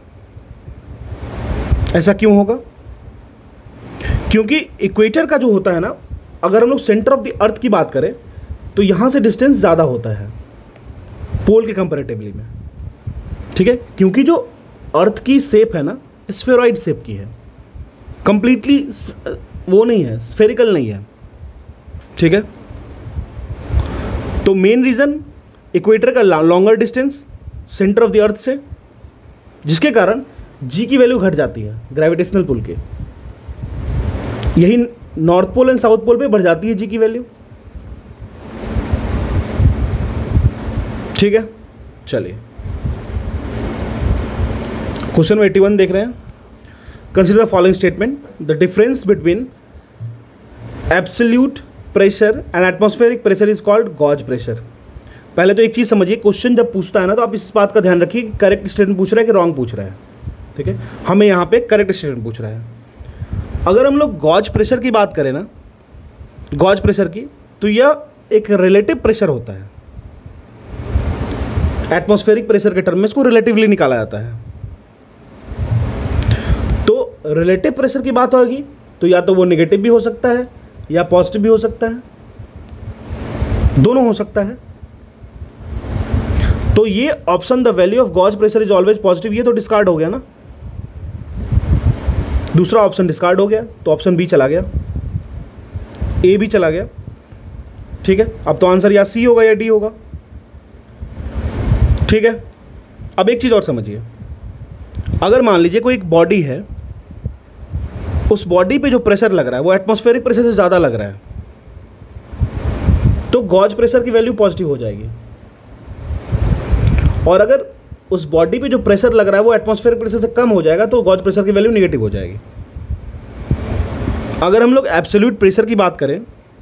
ऐसा क्यों होगा, क्योंकि इक्वेटर का जो होता है ना, अगर हम लोग सेंटर ऑफ द अर्थ की बात करें तो यहाँ से डिस्टेंस ज़्यादा होता है पोल के कंपैरेटिवली में, ठीक है, क्योंकि जो अर्थ की शेप है ना स्फेरॉइड शेप की है, कंप्लीटली वो नहीं है, स्फेरिकल नहीं है, ठीक है। तो मेन रीज़न इक्वेटर का longer distance centre of the earth से, जिसके कारण जी की वैल्यू घट जाती है ग्रेविटेशनल पुल के। यही north pole and south pole पे बढ़ जाती है जी की वैल्यू, ठीक है। चलिए क्वेश्चन एटी वन देख रहे हैं। Consider the following statement, the difference between absolute pressure and atmospheric pressure is called gauge pressure. पहले तो एक चीज़ समझिए, क्वेश्चन जब पूछता है ना तो आप इस बात का ध्यान रखिए कि करेक्ट स्टेटमेंट पूछ रहा है कि रॉन्ग पूछ रहा है, ठीक है। हमें यहाँ पे करेक्ट स्टेटमेंट पूछ रहा है। अगर हम लोग गॉज प्रेशर की बात करें ना, गॉज प्रेशर की, तो यह एक रिलेटिव प्रेशर होता है। एटमॉस्फेरिक प्रेशर के टर्म में इसको रिलेटिवली निकाला जाता है। तो रिलेटिव प्रेशर की बात होगी तो या तो वो नेगेटिव भी हो सकता है या पॉजिटिव भी हो सकता है, दोनों हो सकता है। तो ये option the value of gauge pressure is always positive, ये तो डिस्कार्ड हो गया ना, दूसरा ऑप्शन डिस्कार्ड हो गया, तो ऑप्शन बी चला गया, ए भी चला गया, ठीक है। अब तो आंसर या सी होगा या डी होगा, ठीक है। अब एक चीज़ और समझिए, अगर मान लीजिए कोई एक बॉडी है, उस बॉडी पे जो प्रेशर लग रहा है वो एटमॉस्फेरिक प्रेशर से ज़्यादा लग रहा है, तो गॉज प्रेशर की वैल्यू पॉजिटिव हो जाएगी। और अगर उस बॉडी पे जो प्रेशर लग रहा है वो एटमॉस्फेरिक प्रेशर से कम हो जाएगा तो गॉज प्रेशर की वैल्यू नेगेटिव हो जाएगी। अगर हम लोग एब्सोल्यूट प्रेशर की बात करें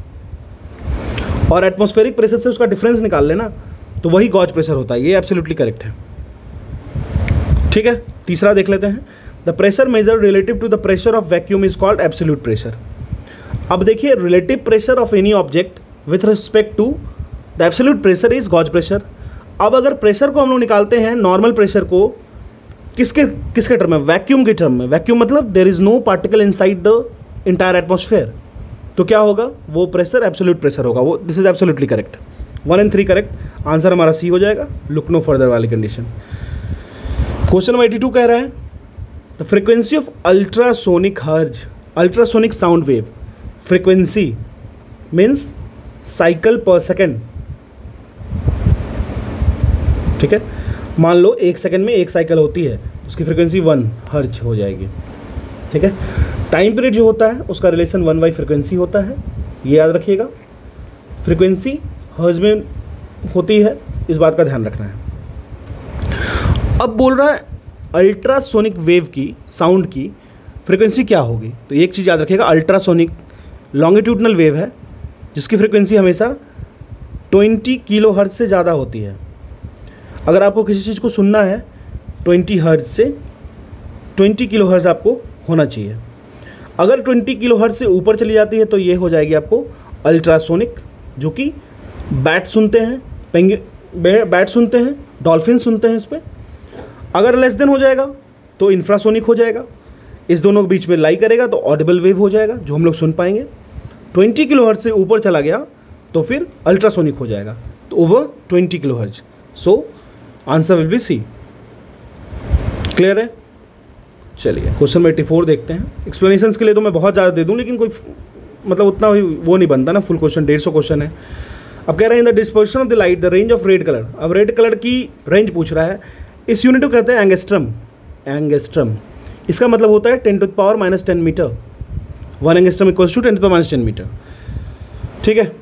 और एटमॉस्फेरिक प्रेशर से उसका डिफरेंस निकाल लेना तो वही गॉज प्रेशर होता है। ये एब्सोल्युटली करेक्ट है, ठीक है। तीसरा देख लेते हैं, the pressure measure relative to the pressure of vacuum is called absolute pressure. अब देखिए, relative pressure of any object with respect to the absolute pressure is gauge pressure. अब अगर प्रेशर को हम लोग निकालते हैं, नॉर्मल प्रेशर को किसके किसके टर्म में, वैक्यूम के टर्म में। वैक्यूम मतलब there is no particle inside the entire atmosphere, तो क्या होगा, वो प्रेशर एब्सोल्यूट प्रेशर होगा। वो this is absolutely correct, one and three correct, answer हमारा सी हो जाएगा, लुक नो फर्दर वाली condition. Question number eighty two कह रहा है, the frequency of ultrasonic hertz, ultrasonic sound wave, frequency means cycle per second, ठीक है। मान लो एक सेकंड में एक साइकिल होती है, उसकी फ्रिक्वेंसी वन हर्ज हो जाएगी, ठीक है। टाइम पीरियड जो होता है उसका रिलेशन वन बाई फ्रिक्वेंसी होता है, ये याद रखिएगा। फ्रिक्वेंसी हर्ज में होती है, इस बात का ध्यान रखना है। अब बोल रहा है अल्ट्रासोनिक वेव की, साउंड की फ्रिक्वेंसी क्या होगी, तो एक चीज़ याद रखिएगा, अल्ट्रासोनिक लॉन्गिट्यूडनल वेव है जिसकी फ्रिक्वेंसी हमेशा ट्वेंटी किलो हर्ट्ज से ज़्यादा होती है। अगर आपको किसी चीज़ को सुनना है ट्वेंटी हर्ट्ज से, ट्वेंटी किलो हर्ट्ज आपको होना चाहिए। अगर ट्वेंटी किलो हर्ट्ज से ऊपर चली जाती है तो ये हो जाएगी आपको अल्ट्रासोनिक, जो कि बैट सुनते हैं, पेंगुइन बैट सुनते हैं, डॉल्फिन सुनते हैं इस पर। अगर लेस देन हो जाएगा तो इंफ्रासोनिक हो जाएगा, इस दोनों के बीच में लाई करेगा तो ऑडिबल वेव हो जाएगा जो हम लोग सुन पाएंगे। ट्वेंटी किलो हर्ट्ज से ऊपर चला गया तो फिर अल्ट्रासोनिक हो जाएगा, तो over twenty kilo hertz. So answer will be C. Clear है? चलिए क्वेश्चन नंबर एट्टी फोर देखते हैं। एक्सप्लेनेशंस के लिए तो मैं बहुत ज़्यादा दे दूँ, लेकिन कोई मतलब उतना वो नहीं बनता ना, फुल क्वेश्चन डेढ़ सौ क्वेश्चन है। अब कह रहे हैं in the dispersion of the light the range of red colour. अब रेड कलर की रेंज पूछ रहा है, इस यूनिट को कहते हैं एंगस्ट्रम। एंगस्ट्रम इसका मतलब होता है ten to the power minus ten metre. One angstrom equals to ten to the power minus ten metre, ठीक है।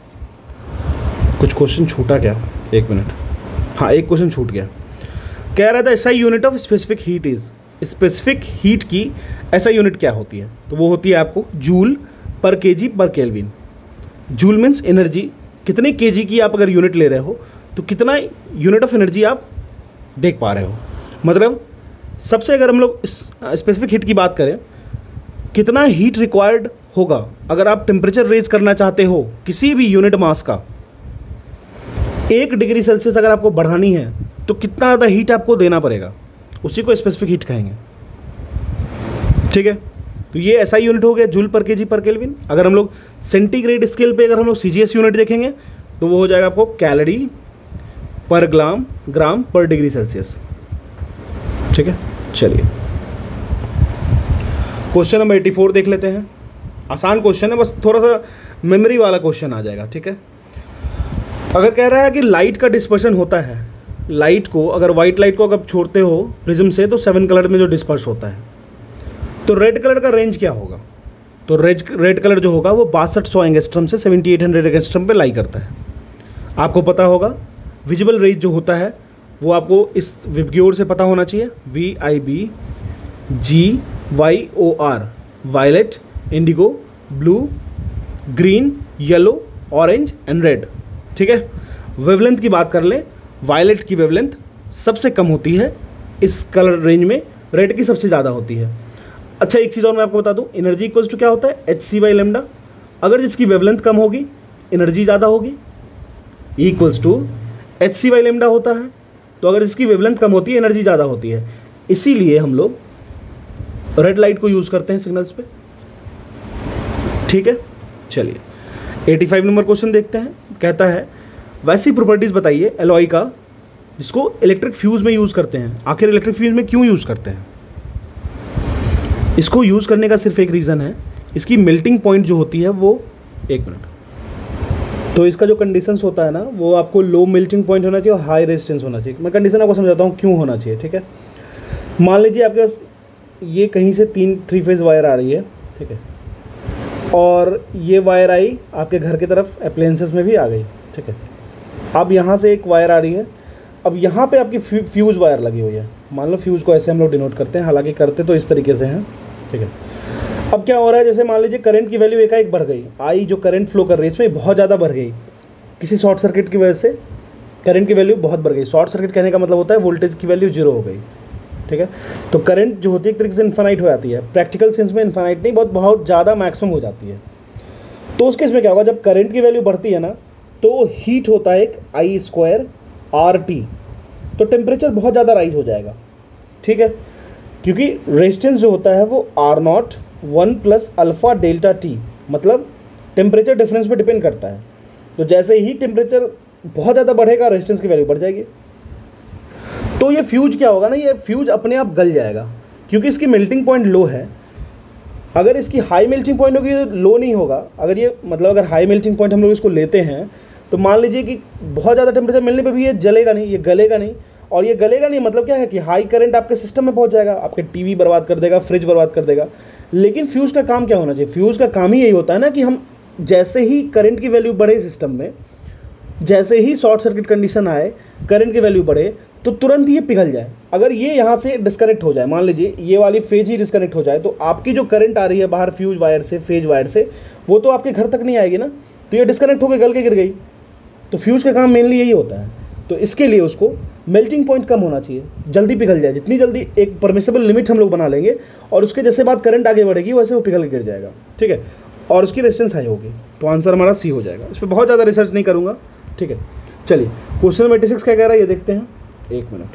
कुछ क्वेश्चन छूटा क्या, एक मिनट, हाँ एक क्वेश्चन छूट गया। कह रहा था ऐसा unit of specific heat is, specific heat की ऐसा यूनिट क्या होती है, तो वो होती है आपको joule per KG per kelvin. Joule means energy, कितने केजी की आप अगर यूनिट ले रहे हो तो कितना यूनिट ऑफ एनर्जी आप देख पा रहे हो। मतलब सबसे अगर हम लोग स्पेसिफिक हीट की बात करें, कितना हीट रिक्वायर्ड होगा अगर आप टेम्परेचर रेज करना चाहते हो किसी भी यूनिट मास का, एक डिग्री सेल्सियस अगर आपको बढ़ानी है तो कितना ज़्यादा हीट आपको देना पड़ेगा, उसी को स्पेसिफिक हीट कहेंगे, ठीक है। तो ये ऐसा यूनिट हो गया joule per KG per kelvin. अगर हम लोग सेंटीग्रेड स्केल पे अगर हम लोग सीजीएस यूनिट देखेंगे तो वो हो जाएगा आपको कैलोरी पर ग्राम ग्राम पर डिग्री सेल्सियस, ठीक है। चलिए क्वेश्चन नंबर एट्टी फोर देख लेते हैं। आसान क्वेश्चन है, बस थोड़ा सा मेमोरी वाला क्वेश्चन आ जाएगा, ठीक है। अगर कह रहा है कि लाइट का डिस्पर्शन होता है, लाइट को अगर वाइट लाइट को अगर छोड़ते हो प्रिज्म से तो सेवन कलर में जो डिस्पर्स होता है, तो रेड कलर का रेंज क्या होगा, तो रेड रेड कलर जो होगा वो बासठ सौ एंगस्ट्रम से सेवेंटी एट हंड्रेड एंगस्ट्रम पे लाई करता है। आपको पता होगा विजिबल रेंज जो होता है वो आपको इस विबग्योर से पता होना चाहिए, V I B G Y O R, violet, indigo, blue, green, yellow, orange and red, ठीक है। वेवलेंथ की बात कर लें, वायलेट की वेवलेंथ सबसे कम होती है इस कलर रेंज में, रेड की सबसे ज़्यादा होती है। अच्छा एक चीज़ और मैं आपको बता दूं, एनर्जी इक्वल्स टू क्या होता है, एच सी बाई लेमडा। अगर जिसकी वेवलेंथ कम होगी एनर्जी ज़्यादा होगी, equals to H C by lambda होता है। तो अगर जिसकी वेवलेंथ कम होती है एनर्जी ज़्यादा होती है, इसीलिए हम लोग रेड लाइट को यूज़ करते हैं सिग्नल्स पे, ठीक है। चलिए एटी फाइव नंबर क्वेश्चन देखते हैं। कहता है वैसी प्रॉपर्टीज़ बताइए एलॉय का जिसको इलेक्ट्रिक फ्यूज़ में यूज़ करते हैं। आखिर इलेक्ट्रिक फ्यूज़ में क्यों यूज़ करते हैं? इसको यूज़ करने का सिर्फ एक रीज़न है, इसकी मेल्टिंग पॉइंट जो होती है वो, एक मिनट, तो इसका जो कंडीशंस होता है ना वो आपको लो मेल्टिंग पॉइंट होना चाहिए और हाई रेजिस्टेंस होना चाहिए। मैं कंडीशन आपको समझाता हूँ क्यों होना चाहिए, ठीक है। मान लीजिए आपके पास ये कहीं से तीन थ्री फेज़ वायर आ रही है, ठीक है, और ये वायर आई आपके घर की तरफ अप्लायंसेस में भी आ गई, ठीक है। अब यहाँ से एक वायर आ रही है, अब यहाँ पे आपकी फ्यूज़ वायर लगी हुई है। मान लो फ्यूज़ को ऐसे हम लोग डिनोट करते हैं, हालांकि करते तो इस तरीके से हैं, ठीक है। अब क्या हो रहा है, जैसे मान लीजिए करंट की वैल्यू एकाएक बढ़ गई, आई जो करंट फ्लो कर रही है इसमें बहुत ज़्यादा बढ़ गई, किसी शॉर्ट सर्किट की वजह से करंट की वैल्यू बहुत बढ़ गई। शॉर्ट सर्किट कहने का मतलब होता है वोल्टेज की वैल्यू जीरो हो गई, ठीक है। तो करंट जो होती है एक तरीके से इन्फानाइट हो जाती है, प्रैक्टिकल सेंस में इन्फानाइट नहीं, बहुत बहुत ज़्यादा मैक्सिमम हो जाती है। तो उस केस में क्या होगा, जब करंट की वैल्यू बढ़ती है ना तो हीट होता है एक आई स्क्वायर आर टी, तो टेम्परेचर बहुत ज़्यादा राइज हो जाएगा, ठीक है, क्योंकि रेजिस्टेंस जो होता है वो R naught one plus alpha delta T, मतलब टेम्परेचर डिफरेंस पे डिपेंड करता है। तो जैसे ही टेम्परेचर बहुत ज़्यादा बढ़ेगा रेजिस्टेंस की वैल्यू बढ़ जाएगी। तो ये फ्यूज क्या होगा ना, ये फ्यूज अपने आप गल जाएगा क्योंकि इसकी मेल्टिंग पॉइंट लो है। अगर इसकी हाई मेल्टिंग पॉइंट होगी तो लो नहीं होगा। अगर ये मतलब अगर हाई मेल्टिंग पॉइंट हम लोग इसको लेते हैं तो मान लीजिए कि बहुत ज़्यादा टेम्परेचर मिलने पे भी ये जलेगा नहीं, ये गलेगा नहीं, और ये गलेगा नहीं, मतलब क्या है कि हाई करंट आपके सिस्टम में पहुंच जाएगा, आपके टीवी बर्बाद कर देगा, फ्रिज बर्बाद कर देगा। लेकिन फ्यूज़ का काम क्या होना चाहिए? फ्यूज़ का काम ही यही होता है ना कि हम जैसे ही करंट की वैल्यू बढ़े सिस्टम में, जैसे ही शॉर्ट सर्किट कंडीशन आए, करंट की वैल्यू बढ़े, तो तुरंत ये पिघल जाए। अगर ये यहाँ से डिस्कनेक्ट हो जाए, मान लीजिए ये वाली फेज ही डिस्कनेक्ट हो जाए, तो आपकी जो करंट आ रही है बाहर फ्यूज वायर से, फेज वायर से, वो तो आपके घर तक नहीं आएगी ना, तो ये डिस्कनेक्ट होकर गल के गिर गई। तो फ्यूज़ का काम मेनली यही होता है। तो इसके लिए उसको मेल्टिंग पॉइंट कम होना चाहिए, जल्दी पिघल जाए। जितनी जल्दी एक परमिसेबल लिमिट हम लोग बना लेंगे और उसके जैसे बाद करंट आगे बढ़ेगी वैसे वो पिघल के गिर जाएगा, ठीक है, और उसकी रेजिस्टेंस हाई होगी। तो आंसर हमारा सी हो जाएगा। इस पर बहुत ज़्यादा रिसर्च नहीं करूँगा, ठीक है। चलिए क्वेश्चन नंबर एटी सिक्स क्या कह रहा है ये देखते हैं, एक मिनट।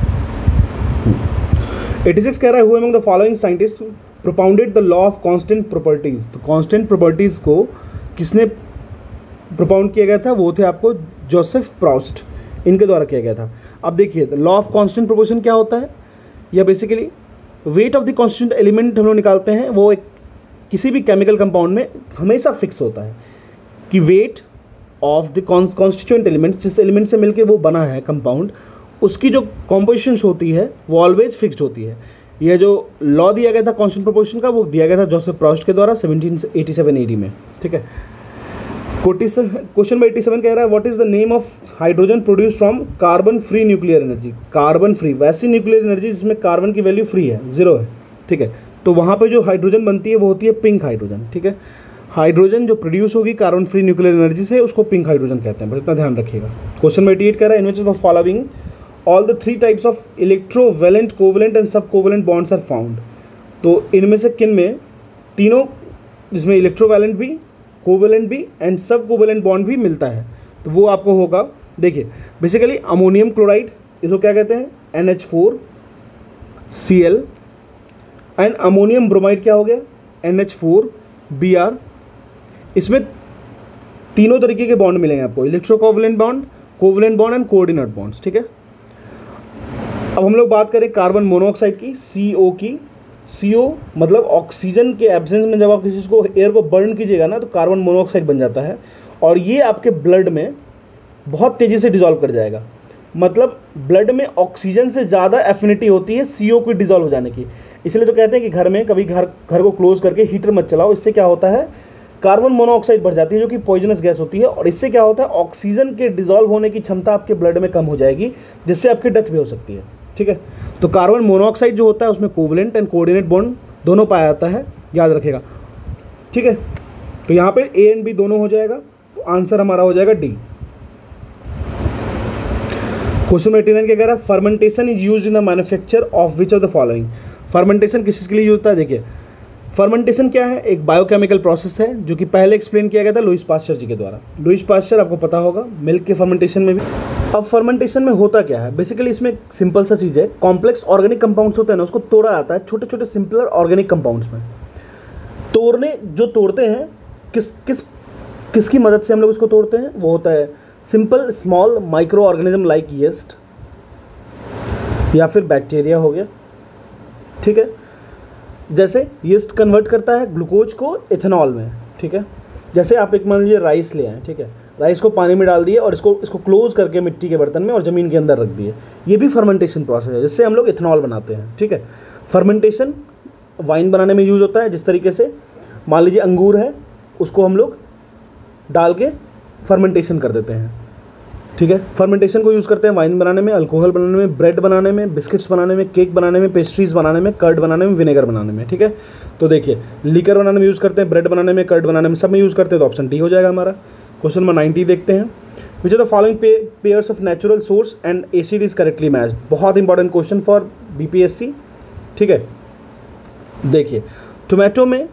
एटी सिक्स कह रहा है, who among the following scientist propounded the law of constant properties. तो कांस्टेंट प्रॉपर्टीज को किसने प्रोपाउंड किया गया था? वो थे आपको जोसेफ प्रॉस्ट, इनके द्वारा किया गया था। अब देखिए लॉ ऑफ कांस्टेंट प्रोपोर्शन क्या होता है, या basically weight of the constant element हम लोग निकालते हैं। वो एक किसी भी केमिकल कंपाउंड में हमेशा फिक्स होता है कि weight of the constituent elements, जिस एलिमेंट से मिलके वो बना है कंपाउंड, उसकी जो कॉम्पोजिशन होती है वो ऑलवेज फिक्स्ड होती है। यह जो लॉ दिया गया था कांस्टेंट प्रोपोर्शन का, वो दिया गया था जोसेफ प्रॉस्ट के द्वारा सेवनटीन एटी सेवन एडी में, ठीक है। क्वेश्चन में एटी सेवन कह रहा है, what is the name of hydrogen produce from carbon free nuclear energy. Carbon free, वैसी न्यूक्लियर एनर्जी जिसमें कार्बन की वैल्यू फ्री है, जीरो है, ठीक है। तो वहाँ पे जो हाइड्रोजन बनती है वो होती है पिंक हाइड्रोजन, ठीक है। हाइड्रोजन जो प्रोड्यूस होगी कार्बन फ्री न्यूक्लियर एनर्जी से, उसको पिंक हाइड्रोजन कहते हैं, बस इतना ध्यान रखिएगा। क्वेश्चन में एटी एट कह रहा है, in which of the following all the three types of electrovalent, covalent and sub covalent bonds are found. तो इनमें से किन में तीनों, जिसमें इलेक्ट्रोवेलेंट भी, कोवेलेंट भी एंड सब कोवेलेंट बॉन्ड भी मिलता है, तो वो आपको होगा। देखिए बेसिकली अमोनियम क्लोराइड, इसको क्या कहते हैं? N H four C L, and ammonium bromide क्या हो गया? N H four B R. इसमें तीनों तरीके के बॉन्ड मिलेंगे आपको, electrocovalent bond, covalent bond and coordinate bonds, ठीक है। अब हम लोग बात करें कार्बन मोनोऑक्साइड की, सी ओ की। सी ओ मतलब ऑक्सीजन के एब्सेंस में जब आप किसी को एयर को बर्न कीजिएगा ना, तो कार्बन मोनोऑक्साइड बन जाता है, और ये आपके ब्लड में बहुत तेज़ी से डिजॉल्व कर जाएगा। मतलब ब्लड में ऑक्सीजन से ज़्यादा एफिनिटी होती है सी ओ की डिजॉल्व हो जाने की। इसलिए तो कहते हैं कि घर में कभी घर घर को क्लोज करके हीटर मत चलाओ, इससे क्या होता है, कार्बन मोनोऑक्साइड बढ़ जाती है जो कि पॉइजनस गैस होती है, और इससे क्या होता है, ऑक्सीजन के डिजॉल्व होने की क्षमता आपके ब्लड में कम हो जाएगी, जिससे आपकी डेथ भी हो सकती है, ठीक है। तो कार्बन मोनोऑक्साइड जो होता है उसमें कोवेलेंट एंड कोऑर्डिनेट बॉन्ड दोनों पाया जाता है, याद रखिएगा, ठीक है। तो यहाँ पे ए एंड बी दोनों हो जाएगा, तो आंसर हमारा हो जाएगा डी। क्वेश्चन एटी नाइन क्या कह रहा है, fermentation is used in the manufacture of which of the following. Fermentation किस चीज़ के लिए यूज होता है? देखिए फर्मेंटेशन क्या है, एक बायोकेमिकल प्रोसेस है जो कि पहले एक्सप्लेन किया गया था लुईस पास्चर जी के द्वारा। लुईस पास्चर आपको पता होगा, मिल्क के फर्मेंटेशन में भी। अब फर्मेंटेशन में होता क्या है, बेसिकली इसमें सिंपल सा चीज़ है, कॉम्प्लेक्स ऑर्गेनिक कंपाउंड्स होते हैं ना, उसको तोड़ा जाता है छोटे छोटे सिंपलर ऑर्गेनिक कंपाउंड्स में। तोड़ने जो तोड़ते हैं किस किस किसकी मदद से हम लोग इसको तोड़ते हैं, वो होता है simple small micro organism like yeast या फिर बैक्टीरिया हो गया, ठीक है। जैसे यीस्ट कन्वर्ट करता है ग्लूकोज को इथेनॉल में, ठीक है। जैसे आप एक मान लीजिए राइस ले आए, ठीक है, राइस को पानी में डाल दिए और इसको इसको क्लोज करके मिट्टी के बर्तन में और ज़मीन के अंदर रख दिए, ये भी फर्मेंटेशन प्रोसेस है, जिससे हम लोग इथेनॉल बनाते हैं, ठीक है। फर्मेंटेशन वाइन बनाने में यूज होता है, जिस तरीके से मान लीजिए अंगूर है, उसको हम लोग डाल के फर्मेंटेशन कर देते हैं, ठीक है। फर्मेंटेशन को यूज़ करते हैं वाइन बनाने में, अल्कोहल बनाने में, ब्रेड बनाने में, बिस्किट्स बनाने में, केक बनाने में, पेस्ट्रीज बनाने में, कर्ड बनाने में, विनेगर बनाने में, ठीक है। तो देखिए लीकर बनाने में यूज़ करते हैं, ब्रेड बनाने में, कर्ड बनाने में, सब में यूज़ करते हैं, तो ऑप्शन डी हो जाएगा हमारा। क्वेश्चन नंबर नाइन्टी देखते हैं, which are the following pairs of natural source and acid is correctly matched. बहुत इंपॉर्टेंट क्वेश्चन फॉर बीपीएससी, ठीक है। देखिए टोमेटो में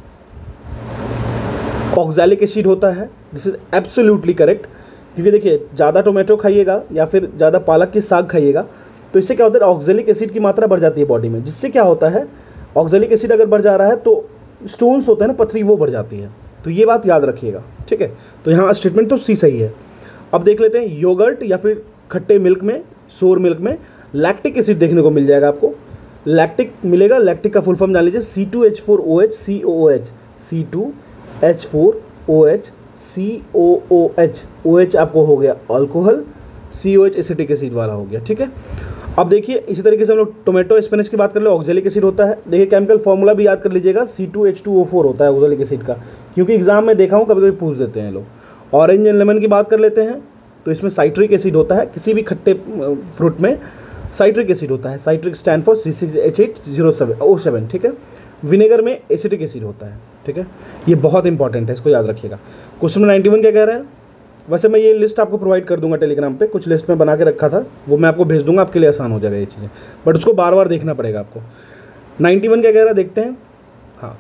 ऑक्सैलिक एसिड होता है, दिस इज एब्सोल्युटली करेक्ट, क्योंकि देखिए ज़्यादा टोमेटो खाइएगा या फिर ज़्यादा पालक की साग खाइएगा तो इससे क्या होता है, ऑक्सैलिक एसिड की मात्रा बढ़ जाती है बॉडी में, जिससे क्या होता है, ऑक्सैलिक एसिड अगर बढ़ जा रहा है तो स्टोन्स होते हैं ना, पथरी, वो बढ़ जाती है। तो ये बात याद रखिएगा, ठीक है। तो यहाँ स्टेटमेंट तो सी सही है। अब देख लेते हैं योगर्ट या फिर खट्टे मिल्क में, सोर मिल्क में लैक्टिक एसिड देखने को मिल जाएगा आपको। लैक्टिक मिलेगा, लैक्टिक का फुल फॉर्म जान लीजिए, C two H four O H C O O H, C two H four O H C O O H, O H आपको हो गया alcohol, C O H acetic acid वाला हो गया, ठीक है। अब देखिए इसी तरीके से हम लोग टोमेटो स्पिनच की बात कर ले, ऑक्जेलिक एसिड होता है। देखिए केमिकल फॉर्मूला भी याद कर लीजिएगा, C two H two O four होता है ऑक्जेलिक एसिड का, क्योंकि एग्जाम में देखा हूँ कभी कभी पूछ देते हैं लोग। ऑरेंज एंड लेमन की बात कर लेते हैं तो इसमें साइट्रिक एसिड होता है, किसी भी खट्टे फ्रूट में साइट्रिक एसिड होता है। Citric stand for C six H eight zero seven O seven, ठीक है। विनेगर में एसिटिक एसिड होता है, ठीक है। ये बहुत इंपॉर्टेंट है, इसको याद रखिएगा। क्वेश्चन नाइन्टी वन क्या कह रहे हैं? वैसे मैं ये लिस्ट आपको प्रोवाइड कर दूंगा टेलीग्राम पे, कुछ लिस्ट में बना के रखा था, वो मैं आपको भेज दूंगा, आपके लिए आसान हो जाएगा ये चीज़ें, बट उसको बार बार देखना पड़ेगा आपको। नाइन्टी वन क्या कह रहा है देखते हैं। हाँ,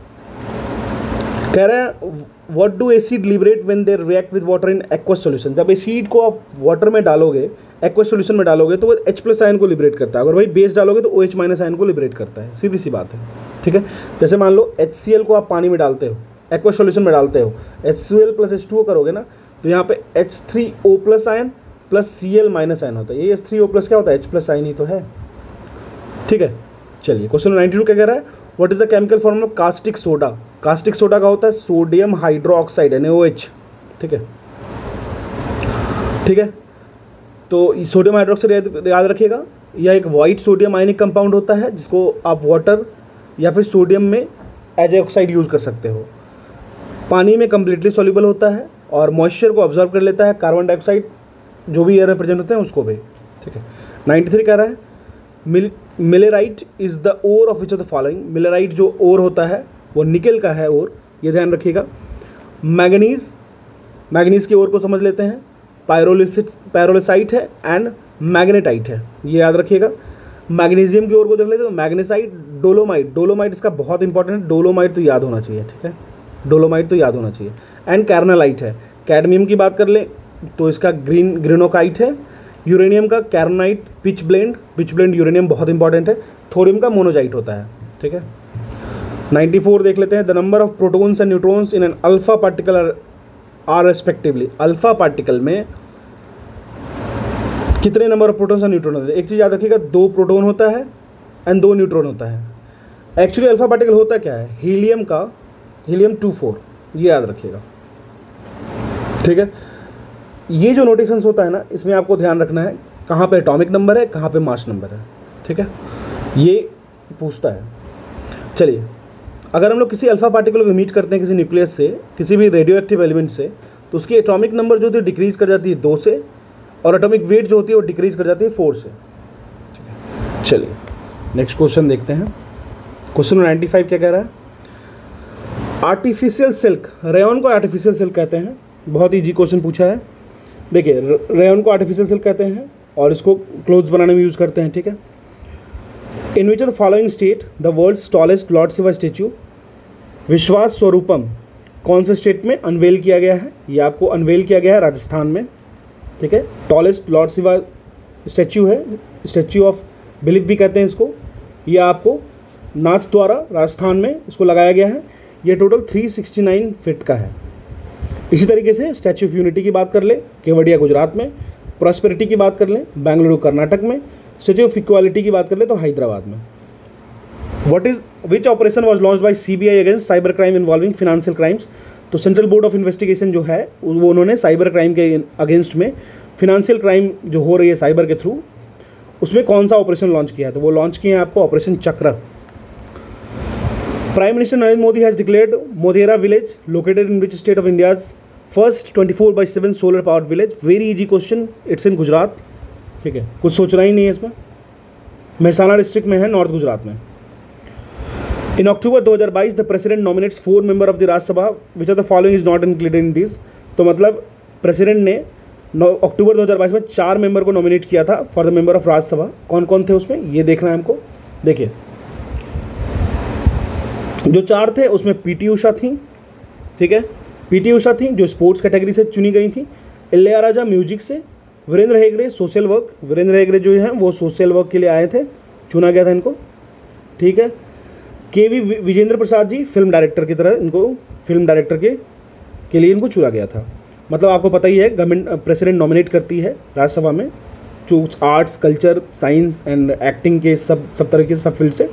कह रहा है what do acid liberate when they react with water in aqueous solution. जब एसिड को आप वाटर में डालोगे, एक्वस सॉल्यूशन में डालोगे, तो वो H प्लस आयन को लिबरेट करता है। अगर वही बेस डालोगे तो OH माइनस आयन को लिबरेट करता है, सीधी सी बात है, ठीक है। जैसे मान लो HCl को आप पानी में डालते हो, एक्वस सॉल्यूशन में डालते हो, H C L plus H two O करोगे ना, तो यहाँ पे H three O plus ion plus C L minus ion होता है। ये एच थ्री ओ प्लस क्या होता है? H प्लस आयन ही तो है, ठीक है। चलिए क्वेश्चन नाइन्टी टू क्या कह रहा है? What is the chemical formula of caustic soda. Caustic soda का होता है sodium hydroxide N O H, ठीक है, ठीक है। तो सोडियम हाइड्रोक्साइड याद रखिएगा, यह एक वाइट सोडियम आयनिक कंपाउंड होता है जिसको आप वाटर या फिर सोडियम में एज ऑक्साइड यूज़ कर सकते हो। पानी में कम्प्लीटली सॉल्युबल होता है और मॉइस्चर को ऑब्जर्व कर लेता है, कार्बन डाइऑक्साइड जो भी एयर में प्रेजेंट होते हैं उसको भी, ठीक है। नाइन्टी थ्री कह रहा है mil millerite is the ore of which of the following. Millerite जो ओर होता है वो निकल का है ओर, ये ध्यान रखिएगा। मैग्नीज, मैग्नीज के ओर को समझ लेते हैं, पायरोलिसिट पायरोलिसाइट है एंड मैग्नेटाइट है, ये याद रखिएगा। मैग्नीशियम की ओर को देख लेते हैं तो मैग्नेसाइट, डोलोमाइट, डोलोमाइट इसका बहुत इंपॉर्टेंट है, डोलोमाइट तो याद होना चाहिए, ठीक है, डोलोमाइट तो याद होना चाहिए। एंड कैर्नलाइट है। कैडमियम की बात कर लें तो इसका ग्रीन ग्रेनोकाइट है। यूरेनियम का carnotite, pitchblende, pitchblende uranium बहुत इंपॉर्टेंट है। थोरियम का मोनोजाइट होता है, ठीक है। नाइन्टी फोर देख लेते हैं। The number of protons and neutrons in an alpha particle are respectively. Alpha particle में कितने नंबर ऑफ प्रोटॉन्स और न्यूट्रॉन होते हैं? एक चीज़ याद रखिएगा, दो प्रोटॉन होता है एंड दो न्यूट्रॉन होता है। एक्चुअली अल्फा पार्टिकल होता क्या है? हीलियम का, हीलियम टू फोर, ये याद रखिएगा, ठीक है। ये जो नोटेशंस होता है ना, इसमें आपको ध्यान रखना है कहाँ पे एटॉमिक नंबर है, कहाँ पे मास नंबर है, ठीक है, ये पूछता है। चलिए, अगर हम लोग किसी अल्फा पार्टिकल को मीट करते हैं किसी न्यूक्लियस से, किसी भी रेडियो एक्टिव एलिमेंट से, तो उसकी एटॉमिक नंबर जो होती है डिक्रीज कर जाती है दो से, और एटॉमिक वेट जो होती है वो डिक्रीज कर जाती है फोर से, ठीक है। चलिए नेक्स्ट क्वेश्चन देखते हैं। क्वेश्चन नाइन्टी फाइव क्या कह रहा है? आर्टिफिशियल सिल्क, रेयन को आर्टिफिशियल सिल्क कहते हैं। बहुत ईजी क्वेश्चन पूछा है। देखिए, रेयन को आर्टिफिशियल सिल्क कहते हैं और इसको क्लोथ्स बनाने में यूज़ करते हैं, ठीक है। In which of the following state the world's tallest lord Shiva statue Vishwas Swaroopam कौन से स्टेट में अनवेल किया गया है? ये आपको अनवेल किया गया है राजस्थान में, ठीक है। टॉलेस्ट लॉर्ड शिवा स्टैच्यू है, स्टैच्यू ऑफ बिलीफ भी कहते हैं इसको। ये आपको नाथ द्वारा राजस्थान में इसको लगाया गया है। ये total three sixty nine feet का है। इसी तरीके से स्टैच्यू ऑफ यूनिटी की बात कर ले, केवड़िया गुजरात में। प्रॉस्पेरिटी की बात कर लें, बेंगलुरु कर्नाटक में। स्टैच्यू ऑफ इक्वालिटी की बात कर ले तो हैदराबाद में। What is which operation was launched by CBI against cyber crime involving financial crimes. तो सेंट्रल बोर्ड ऑफ इन्वेस्टिगेशन जो है वो उन्होंने साइबर क्राइम के अगेंस्ट में, फिनेंशियल क्राइम जो हो रही है साइबर के थ्रू, उसमें कौन सा ऑपरेशन लॉन्च किया है? तो वो लॉन्च किए हैं आपको operation Chakra. Prime minister Narendra Modi has declared Modhera village located in which state of India's first twenty four by seven solar powered village. Very easy question, it's in Gujarat, ठीक है, कुछ सोचना ही नहीं है इसमें। मेहसाना डिस्ट्रिक्ट में है, नॉर्थ गुजरात में। इन अक्टूबर दो हज़ार बाईस the president nominates four member of the Rajya Sabha which are the following is not included in this. तो मतलब प्रेसिडेंट ने अक्टूबर दो हज़ार बाईस में चार मेंबर को नॉमिनेट किया था for the member of Rajya Sabha. कौन कौन थे उसमें, ये देखना है हमको। देखिए, जो चार थे उसमें पीटी उषा थी, ठीक है, पीटी उषा थी जो स्पोर्ट्स कैटेगरी से चुनी गई थी। इलैयाराजा म्यूजिक से। वीरेंद्र हेगड़े सोशल वर्क, वीरेंद्र हेगड़े जो हैं वो सोशल वर्क के लिए आए थे, चुना गया था इनको, ठीक है। K V Vijayendra Prasad ji film director की तरह, इनको फिल्म डायरेक्टर के के लिए इनको चुना गया था। मतलब आपको पता ही है गवर्नमेंट प्रेसिडेंट नॉमिनेट करती है राज्यसभा में जो arts, culture, science and acting के सब सब तरह के सब फील्ड से।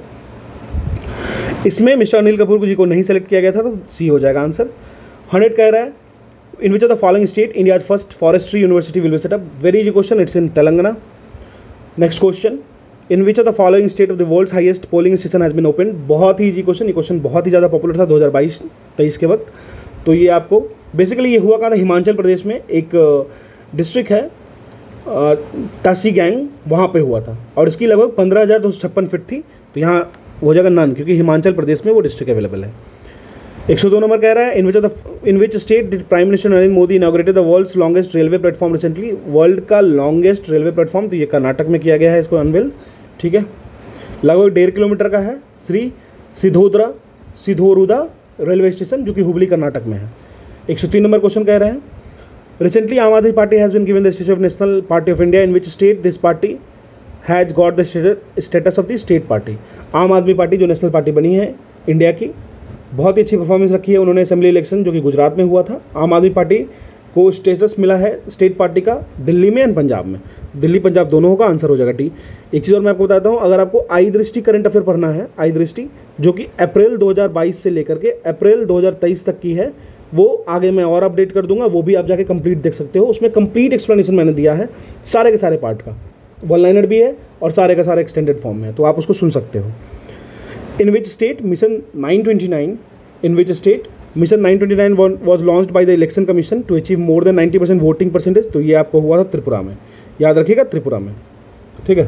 इसमें मिस्टर अनिल कपूर जी को नहीं सेलेक्ट किया गया था, तो सी हो जाएगा आंसर। हंड्रेड कह रहा है in which of the following state India first forestry university will be set up? Very easy question, it's in Telangana. Next question, in which of the following state of the world's highest polling station has been open? बहुत ही इजी question, ये question बहुत ही ज़्यादा popular था दो हज़ार बाईस तेईस के वक्त. तो ये आपको बेसिकली ये हुआ कहाँ था, हिमाचल प्रदेश में एक डिस्ट्रिक्ट है तासी गैंग, वहाँ पे हुआ था और इसकी लगभग पंद्रह हज़ार दो सौ छप्पन फिट थी. तो यहाँ हो जाएगा नन, क्योंकि हिमाचल प्रदेश में वो डिस्ट्रिक्ट अवेलेबल है. एक सौ दो नंबर कह रहा है, in which of the in which state did prime minister Narendra Modi inaugurated the world's longest railway platform recently? World का लॉन्गेस्ट रेलवे प्लेटफॉर्म तो ये कर्नाटक में किया गया है, इसको अनवेल. ठीक है, लगभग डेढ़ किलोमीटर का है. श्री सिधोद्रा सिधोरुदा रेलवे स्टेशन, जो कि हुबली कर्नाटक में है. एक सौ तीन नंबर क्वेश्चन कह रहे हैं, recently Aam Aadmi Party has been given the status of national party of India, in which state this party has got the status of the state party? Aam Aadmi party जो नेशनल पार्टी बनी है इंडिया की, बहुत ही अच्छी performance रखी है उन्होंने. असेंबली इलेक्शन जो कि गुजरात में हुआ था, आम आदमी पार्टी को स्टेटस मिला है स्टेट पार्टी का दिल्ली में एंड पंजाब में. दिल्ली पंजाब दोनों होगा, आंसर हो जाएगा टी. एक चीज़ और मैं आपको बताता हूँ, अगर आपको आई दृष्टि करंट अफेयर पढ़ना है, आई दृष्टि जो कि अप्रैल दो हज़ार बाईस से लेकर के अप्रैल दो हज़ार तेईस तक की है, वो आगे मैं और अपडेट कर दूंगा, वो भी आप जाके कंप्लीट देख सकते हो. उसमें कंप्लीट एक्सप्लेनेशन मैंने दिया है सारे के सारे पार्ट का, वन लाइनर भी है और सारे का सारे एक्सटेंडेड फॉर्म में है, तो आप उसको सुन सकते हो. In which state mission nine twenty nine in which state mission nine twenty nine was launched by the election commission to achieve more than ninety percent voting percentage? तो ये आपको हुआ था त्रिपुरा में, याद रखिएगा त्रिपुरा में. ठीक है,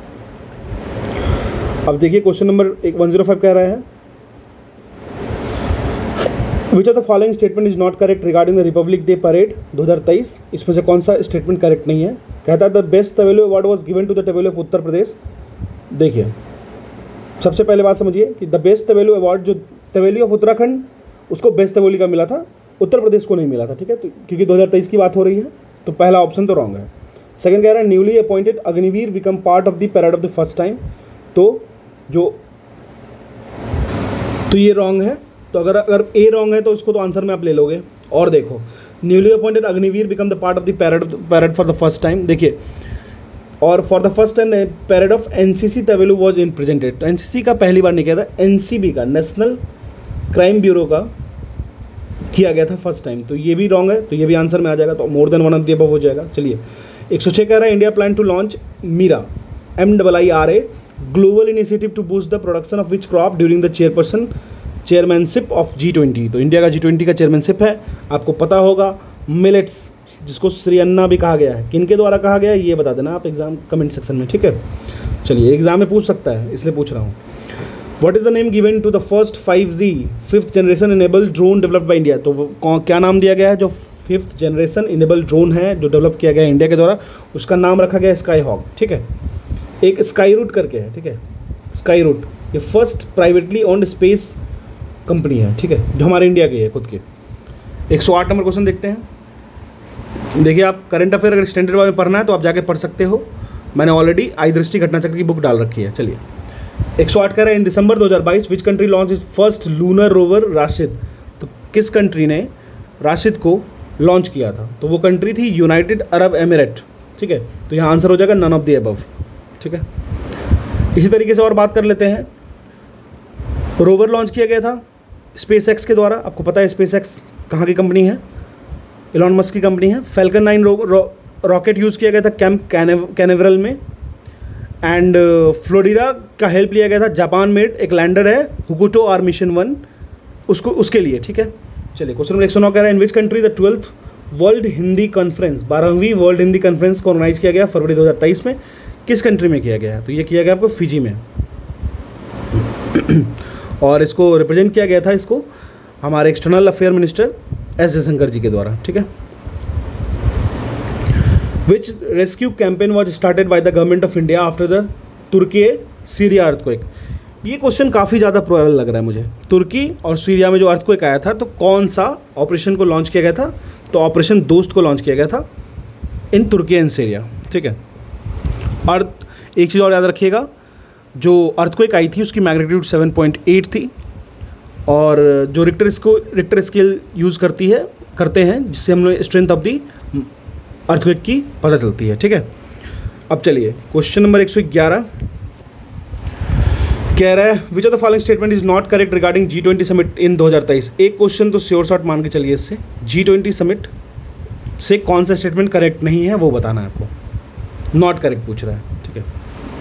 अब देखिए क्वेश्चन नंबर एक वन जीरो फाइव कह रहा है, which of the following statement is not correct regarding the republic day parade दो हज़ार तेईस? इसमें से कौन सा स्टेटमेंट करेक्ट नहीं है? कहता है the best tableau award was given to the tableau of Uttar Pradesh. देखिए, सबसे पहले बात समझिए कि द बेस्ट तवेली अवार्ड जो तवेली ऑफ उत्तराखंड, उसको बेस्ट तवेली का मिला था, उत्तर प्रदेश को नहीं मिला था. ठीक है, तो क्योंकि दो हज़ार तेईस की बात हो रही है, तो पहला ऑप्शन तो रॉन्ग है. सेकंड कह रहा है, newly appointed Agniveer become part of the parade of the first time. तो जो तो ये रॉन्ग है. तो अगर अगर ए रॉन्ग है तो इसको तो आंसर में आप ले लोगे. और देखो, newly appointed Agniveer become the part of the parade parade for the first time. देखिए, और for the first time parade of NCC tableau was in presented. तो एनसीसी का पहली बार नहीं किया था, एनसीबी का नेशनल क्राइम ब्यूरो का किया गया था फर्स्ट टाइम. तो ये भी रॉन्ग है, तो ये भी आंसर में आ जाएगा. तो more than one of the above हो जाएगा. चलिए, एक सौ छः कह रहा है, India plan to launch MIIRA M double I R A global initiative to boost the production of which crop during the chairperson chairmanship of G twenty. तो इंडिया का जी ट्वेंटी का चेयरमैनशिप है, आपको पता होगा. मिलेट्स, जिसको श्री अन्ना भी कहा गया है, किनके द्वारा कहा गया है ये बता देना आप एग्जाम कमेंट सेक्शन में. ठीक है, चलिए, एग्जाम में पूछ सकता है इसलिए पूछ रहा हूँ. What is the name given to the first five G fifth generation enable drone developed by India? तो वो क्या नाम दिया गया है जो फिफ्थ जनरेशन इनेबल ड्रोन है जो डेवलप किया गया है इंडिया के द्वारा? उसका नाम रखा गया है स्काई हॉक. ठीक है, एक स्काई रूट करके है. ठीक है, स्काई रूट ये first privately owned space company है. ठीक है, जो हमारे इंडिया की है खुद की. एक सौ आठ नंबर क्वेश्चन देखते हैं. देखिए, आप करंट अफेयर अगर स्टैंडर्ड में पढ़ना है तो आप जाके पढ़ सकते हो, मैंने ऑलरेडी आई दृष्टि घटनाचक्र की बुक डाल रखी है. चलिए, एक सौ आठ कह रहा है, इन दिसंबर दो हज़ार बाईस which country launch is first lunar rover Rashid? तो किस कंट्री ने राशिद को लॉन्च किया था? तो वो कंट्री थी यूनाइटेड अरब एमिरेट. ठीक है, तो यहाँ आंसर हो जाएगा नन ऑफ द अबव. ठीक है, इसी तरीके से और बात कर लेते हैं. रोवर लॉन्च किया गया था स्पेस एक्स के द्वारा. आपको पता है स्पेस एक्स कहाँ की कंपनी है? इलॉन मस्क की कंपनी है. फैल्कन नाइन रॉकेट यूज़ किया गया था कैंप कैनेवरल में. एंड फ्लोरिडा का हेल्प लिया गया था. जापान मेड एक लैंडर है हुकुटो आर मिशन वन, उसको उसके लिए. ठीक है, चलिए, क्वेश्चन नंबर एक सौ नौ कह रहा है, in which country the twelfth world Hindi conference, बारहवीं वर्ल्ड हिंदी कॉन्फ्रेंस को ऑर्गेनाइज किया गया फरवरी दो हज़ार तेईस में? किस कंट्री में किया गया है? तो ये किया गया आपको फिजी में. और इसको रिप्रेजेंट किया गया था, इसको हमारे external affair minister S Jaishankar ji के द्वारा. ठीक है, which rescue campaign was started by the government of India after the Turkey Syria earthquake? ये क्वेश्चन काफ़ी ज़्यादा प्रोबेबल लग रहा है मुझे. तुर्की और सीरिया में जो अर्थक्वेक आया था, तो कौन सा ऑपरेशन को लॉन्च किया गया था? तो ऑपरेशन दोस्त को लॉन्च किया गया था इन तुर्की एंड सीरिया. ठीक है, और एक चीज़ और याद रखिएगा, जो अर्थक्वेक आई थी उसकी मैग्नीट्यूड सेवन पॉइंट एट थी, और जो रिक्टर इसको रिक्टर स्केल यूज़ करती है करते हैं जिससे हम लोग स्ट्रेंथ ऑफ दी अर्थक्वेक की पता चलती है. ठीक है, अब चलिए, क्वेश्चन नंबर एक सौ ग्यारह कह रहा है, which of the following statement is not correct regarding G twenty summit in दो हज़ार तेईस? एक क्वेश्चन तो श्योर शॉट मान के चलिए इससे. जी ट्वेंटी समिट से कौन सा स्टेटमेंट करेक्ट नहीं है वो बताना है आपको, नॉट करेक्ट पूछ रहा है, ठीक है।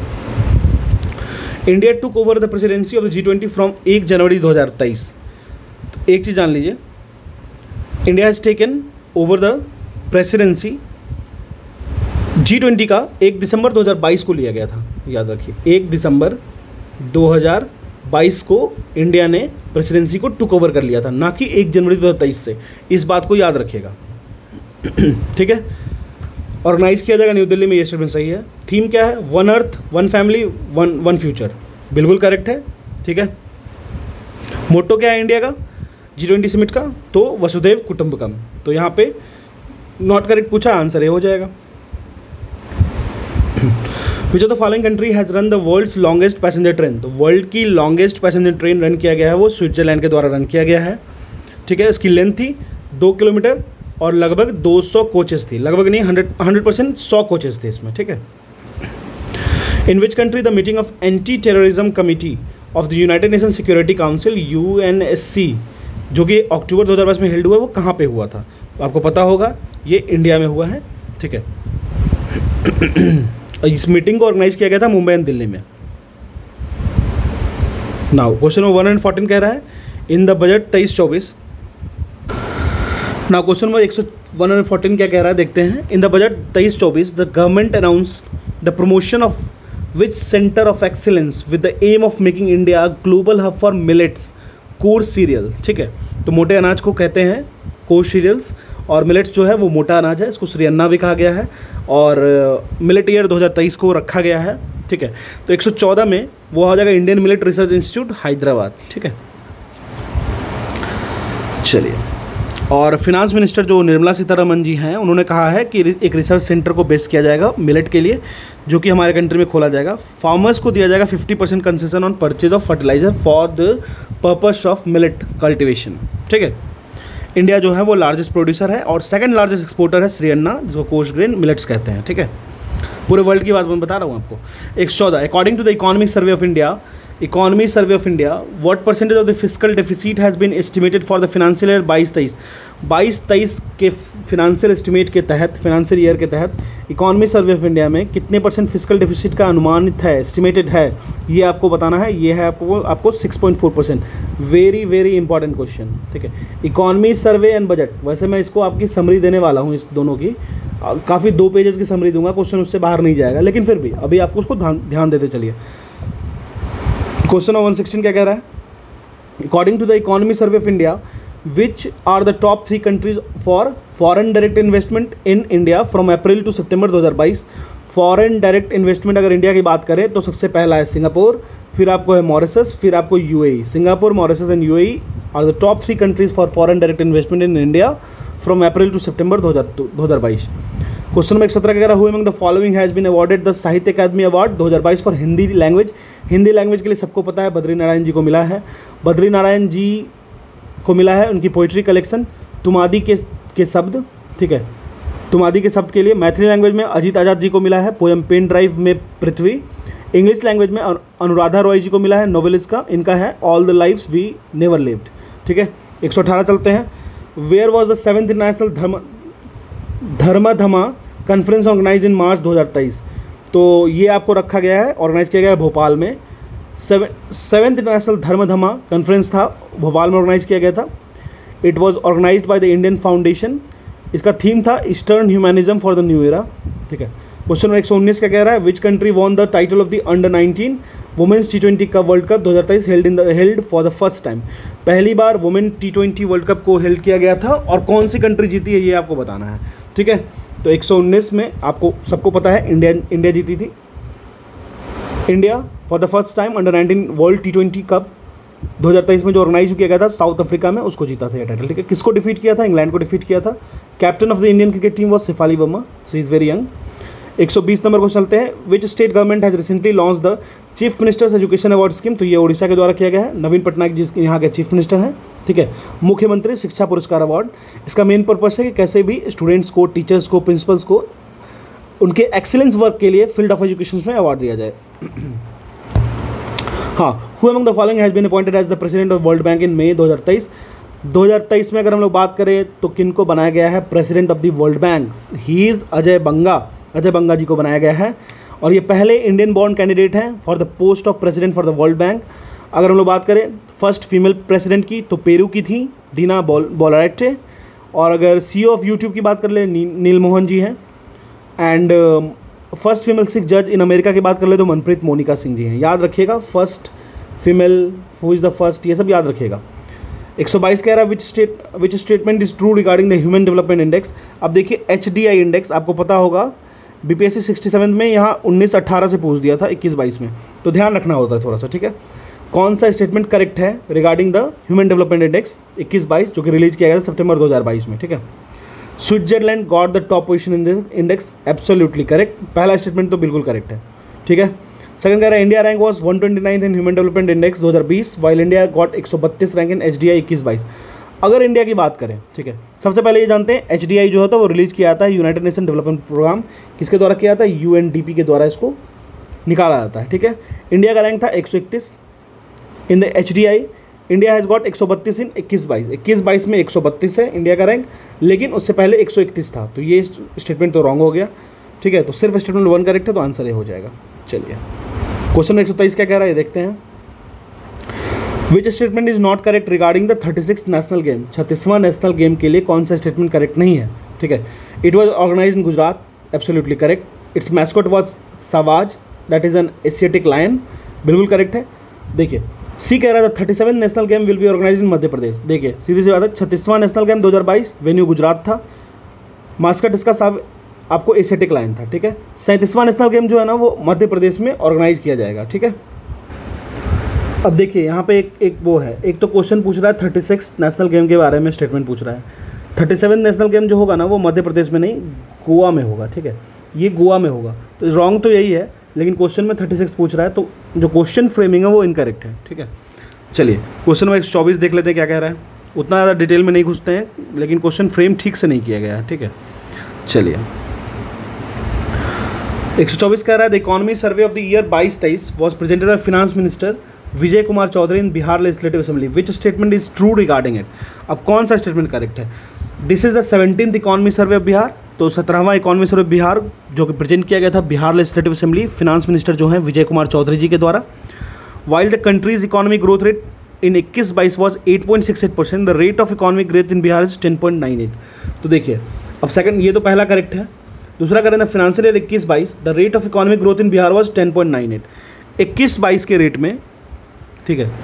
India took over the presidency of the G twenty from एक जनवरी दो हज़ार तेईस। तो एक चीज़ जान लीजिए, India has taken over the presidency G twenty का एक दिसंबर दो हज़ार बाईस को लिया गया था, याद रखिए एक दिसंबर दो हज़ार बाईस को इंडिया ने प्रेसिडेंसी को टुक ओवर कर लिया था, ना कि एक जनवरी दो हज़ार तेईस से। इस बात को याद रखिएगा, ठीक है। ऑर्गेनाइज किया जाएगा न्यू दिल्ली में, ये स्टेटमेंट सही है। थीम क्या है? One earth one family one one future, बिल्कुल करेक्ट है, ठीक है। मोटो क्या है इंडिया का जी ट्वेंटी समिट का? तो वसुधैव कुटुंबकम। तो यहाँ पे नॉट करेक्ट पूछा, आंसर ये हो जाएगा। Which of the following country has run the world's longest passenger train? तो वर्ल्ड की लॉन्गेस्ट पैसेंजर ट्रेन रन किया गया है वो स्विट्जरलैंड के द्वारा रन किया गया है, ठीक है। इसकी लेंथ थी दो किलोमीटर और लगभग दो सौ कोचेस थी, लगभग नहीं हंड्रेड हंड्रेड परसेंट सौ कोचेस थे इसमें, ठीक है। In which country the meeting of anti terrorism committee of the United Nation Security Council U N S C, जो कि अक्टूबर दो हज़ार बाईस में हेल्ड हुआ है, वो कहाँ पे हुआ था? तो आपको पता होगा ये इंडिया में हुआ है, ठीक है। इस मीटिंग को ऑर्गेनाइज किया गया था मुंबई एंड दिल्ली में। Now question number one hundred fourteen कह रहा है इन द बजट तेईस चौबीस। नाउ क्वेश्चन नंबर एक सौ वन हंड्रेड फोर्टीन क्या कह रहा है देखते हैं। इन द बजट तेईस चौबीस the government announce the promotion of which centre of excellence with the aim of making India global hub for millets coarse cereal, ठीक है। तो मोटे अनाज को कहते हैं कोर्स सीरियल्स, और मिलेट्स जो है वो मोटा अनाज है, इसको श्रीअन्ना भी कहा गया है, और मिलेट ईयर दो हज़ार तेईस को रखा गया है, ठीक है। तो एक सौ चौदह में वो आ जाएगा Indian millet research institute Hyderabad, ठीक है। चलिए, और फिनांस मिनिस्टर जो निर्मला सीतारमन जी हैं, उन्होंने कहा है कि एक रिसर्च सेंटर को बेस किया जाएगा मिलेट के लिए, जो कि हमारे कंट्री में खोला जाएगा। फार्मर्स को दिया जाएगा fifty percent concession on purchase of fertiliser for the purpose of millet cultivation, ठीक है। इंडिया जो है वो लार्जेस्ट प्रोड्यूसर है और सेकंड लार्जेस्ट एक्सपोर्टर है श्रीअन्ना, जिसको कोर्स ग्रेन मिलेट्स कहते हैं, ठीक है। पूरे वर्ल्ड की बात मैं बता रहा हूँ आपको। एक सौ चौदह according to the economic survey of India economy survey of India what percentage of the physical deficit has been estimated for the financial year बाईस तेईस। बाईस तेईस के फिनेंशियल एस्टिमेट के तहत, फिनेंशियल ईयर के तहत इकोनॉमी सर्वे ऑफ इंडिया में कितने परसेंट फिजिकल डेफिसिट का अनुमानित है, एस्टिमेटेड है, ये आपको बताना है। ये है आपको आपको six point four percent. Very very important question, ठीक है। इकोनॉमी सर्वे एंड बजट, वैसे मैं इसको आपकी समरी देने वाला हूँ, इस दोनों की काफ़ी दो पेजेस की समरी दूंगा, क्वेश्चन उससे बाहर नहीं जाएगा, लेकिन फिर भी अभी आपको उसको ध्यान देते चलिए। क्वेश्चन वन सिक्सटीन क्या कह रहा है? According to the economy survey of India which are the top three countries for foreign direct investment in India from April to September दो हज़ार बाईस। फॉरेन डायरेक्ट इन्वेस्टमेंट अगर इंडिया की बात करें तो सबसे पहला है सिंगापुर, फिर आपको है मॉरिशस, फिर आपको UAE. Singapore, Mauritius and UAE are the top three countries for foreign direct investment in India from April to September दो हज़ार बाईस। क्वेश्चन नंबर एक सौ सत्रह का कह रहा है who among the following has been awarded the Sahitya Akademi award दो हज़ार बाईस for Hindi language. Hindi language के लिए सबको पता है बद्री नारायण जी को मिला है। बद्री नारायण जी को मिला है उनकी पोइट्री कलेक्शन तुमादी के के शब्द, ठीक है। तुमादी के शब्द के लिए मैथिली लैंग्वेज में अजीत आज़ाद जी को मिला है पोएम पेन ड्राइव में पृथ्वी। इंग्लिश लैंग्वेज में अनुराधा रॉय जी को मिला है नोवेलिस्ट का, इनका है all the lives we never lived, ठीक है। एक सौ अठारह चलते हैं। Where was the seventh international धर्म धर्मधमा कॉन्फ्रेंस ऑर्गेनाइज इन मार्च दो हज़ार तेईस। तो ये आपको रखा गया है, ऑर्गेनाइज किया गया है भोपाल में। सेवन सेवेंथ इंटरनेशनल धर्मधमा कॉन्फ्रेंस था, भोपाल में ऑर्गेनाइज किया गया था। It was organised by the Indian foundation. इसका थीम था eastern humanism for the new era, ठीक है। क्वेश्चन नंबर एक सौ उन्नीस का कह रहा है which country won the title of the under nineteen women's T twenty cup world cup दो हज़ार तेईस held in the held for the first time. पहली बार women T twenty world cup को हेल्ड किया गया था और कौन सी कंट्री जीती है ये आपको बताना है, ठीक है। तो एक सौ उन्नीस में आपको सबको पता है इंडिया इंडिया जीती थी। India for the first time under nineteen world T twenty cup दो हज़ार तेईस में जो ऑर्गेनाइज किया गया था साउथ अफ्रीका में, उसको जीता था ये टाइटल, ठीक है। किसको डिफीट किया था? इंग्लैंड को डिफीट किया था। Captain of the Indian cricket team was Shafali Verma, she is very young. एक सौ बीस नंबर को चलते हैं। Which state government has recently launch the chief minister's education award scheme. तो ये उड़ीसा के द्वारा किया गया है। नवीन पटनायक जिसके यहाँ के चीफ मिनिस्टर हैं, ठीक है। मुख्यमंत्री शिक्षा पुरस्कार अवार्ड, इसका मेन पर्पस है कि कैसे भी स्टूडेंट्स को, टीचर्स को, प्रिंसिपल्स को उनके एक्सीलेंस वर्क के लिए फील्ड ऑफ एजुकेशन में अवार्ड दिया जाए। हाँ, who among the following has been appointed as the president of world bank in May दो हज़ार तेईस। दो हज़ार तेईस में अगर हम लोग बात करें तो किन को बनाया गया है president of the world bank, he is Ajay Banga, Ajay Banga ji को बनाया गया है। और ये पहले इंडियन बॉर्न कैंडिडेट हैं for the post of president for the world bank. अगर हम लोग बात करें फर्स्ट फीमेल प्रेसिडेंट की तो पेरू की थी डीना बोलारेटे। और अगर सीईओ ऑफ यूट्यूब की बात कर ले नी, नील मोहन जी हैं। एंड फर्स्ट फीमेल सिख जज इन अमेरिका की बात कर ले तो मनप्रीत मोनिका सिंह जी हैं। याद रखिएगा first female who is the first, ये सब याद रखिएगा। एक सौ बाईस कह रहा है which state which statement is true regarding the human development index. अब देखिए एच डी आई इंडेक्स आपको पता होगा बीपीएससी सिक्सटी सेवन में यहाँ उन्नीस अट्ठारह से पूछ दिया था इक्कीस बाईस में, तो ध्यान रखना होता है थोड़ा सा, ठीक है। कौन सा स्टेटमेंट करेक्ट है regarding the human development index इक्कीस बाईस जो कि रिलीज किया गया था सितंबर दो हज़ार बाईस में, ठीक है। Switzerland got the top position in the index, absolutely correct, पहला स्टेटमेंट तो बिल्कुल करेक्ट है, ठीक है। सेकंड कह रहा है India rank was one twenty nine in human development index दो हज़ार बीस, वाइल इंडिया गॉट एक सौ बत्तीस rank in H D I इक्कीस बाईस। अगर इंडिया की बात करें, ठीक है, सबसे पहले ये जानते हैं एच डी आई जो होता है वो रिलीज़ किया जाता है यूनाइटेड नेशन डेवलपमेंट प्रोग्राम, किसके द्वारा किया जाता है, यू एन डी पी के द्वारा इसको निकाला जाता है, ठीक है। इंडिया का रैंक था एक सौ इकतीस in the H D I, India has got एक सौ बत्तीस इन इक्कीस बाईस, इक्कीस बाईस में एक सौ बत्तीस है इंडिया का रैंक, लेकिन उससे पहले एक सौ इकतीस था, तो ये स्टेटमेंट तो रॉन्ग हो गया, ठीक है। तो सिर्फ स्टेटमेंट वन करेक्ट है तो आंसर ए हो जाएगा। चलिए क्वेश्चन एक सौ तेईस क्या कह रहा है देखते हैं। Which statement is not correct regarding the thirty six national game, छत्तीसवां नेशनल गेम के लिए कौन सा स्टेटमेंट करेक्ट नहीं है, ठीक है। It was organise in Gujarat, absolutely correct. Its mascot was Savaj, that is an Asiatic lion, बिल्कुल करेक्ट है। देखिए सी कह रहा था thirty seven national game will be organise in Madhya Pradesh, देखिए सीधी सी बात है, छत्तीसवां नेशनल गेम दो हज़ार बाईस वेन्यू गुजरात था, मास्कट इसका सब आपको एशियाटिक लाइन था, ठीक है। सैंतीसवां नेशनल गेम जो है ना वो मध्य प्रदेश में ऑर्गेनाइज किया जाएगा, ठीक है। अब देखिए यहाँ पे एक एक वो है, एक तो क्वेश्चन पूछ रहा है थर्टी सिक्स नेशनल गेम के बारे में स्टेटमेंट पूछ रहा है, थर्टी सेवन नेशनल गेम जो होगा ना वो मध्य प्रदेश में नहीं गोवा में होगा, ठीक है, ये गोवा में होगा, तो रॉन्ग तो यही है, लेकिन क्वेश्चन में थर्टी सिक्स पूछ रहा है तो जो क्वेश्चन फ्रेमिंग है वो इनकरेक्ट है, ठीक है। चलिए क्वेश्चन में एक सौ चौबीस देख लेते हैं क्या कह रहा है, उतना ज़्यादा डिटेल में नहीं घुसते हैं, लेकिन क्वेश्चन फ्रेम ठीक से नहीं किया गया है, ठीक है। चलिए एक सौ चौबीस कह रहा है the economy survey of the year बाईस तेईस was presented by finance minister Vijay Kumar Chaudhary in Bihar legislative assembly, which statement is true regarding it. अब कौन सा स्टेटमेंट करेक्ट है, this is the seventeenth economy survey of Bihar, तो सत्रहवां इकोनॉमी सर्वे ऑफ बिहार जो कि प्रेजेंट किया गया था Bihar legislative assembly, finance minister जो हैं विजय कुमार चौधरी जी के द्वारा। While the country's economic growth rate in इक्कीस बाईस was eight point six eight percent, the rate of economic growth in Bihar is ten point nine eight. तो देखिए अब सेकंड, ये तो पहला करेक्ट है, दूसरा करें फाइनेंशियल ईयर इक्कीस बाईस the rate of economic growth in Bihar was ten point nine eight, इक्कीस बाईस के रेट में, ठीक है,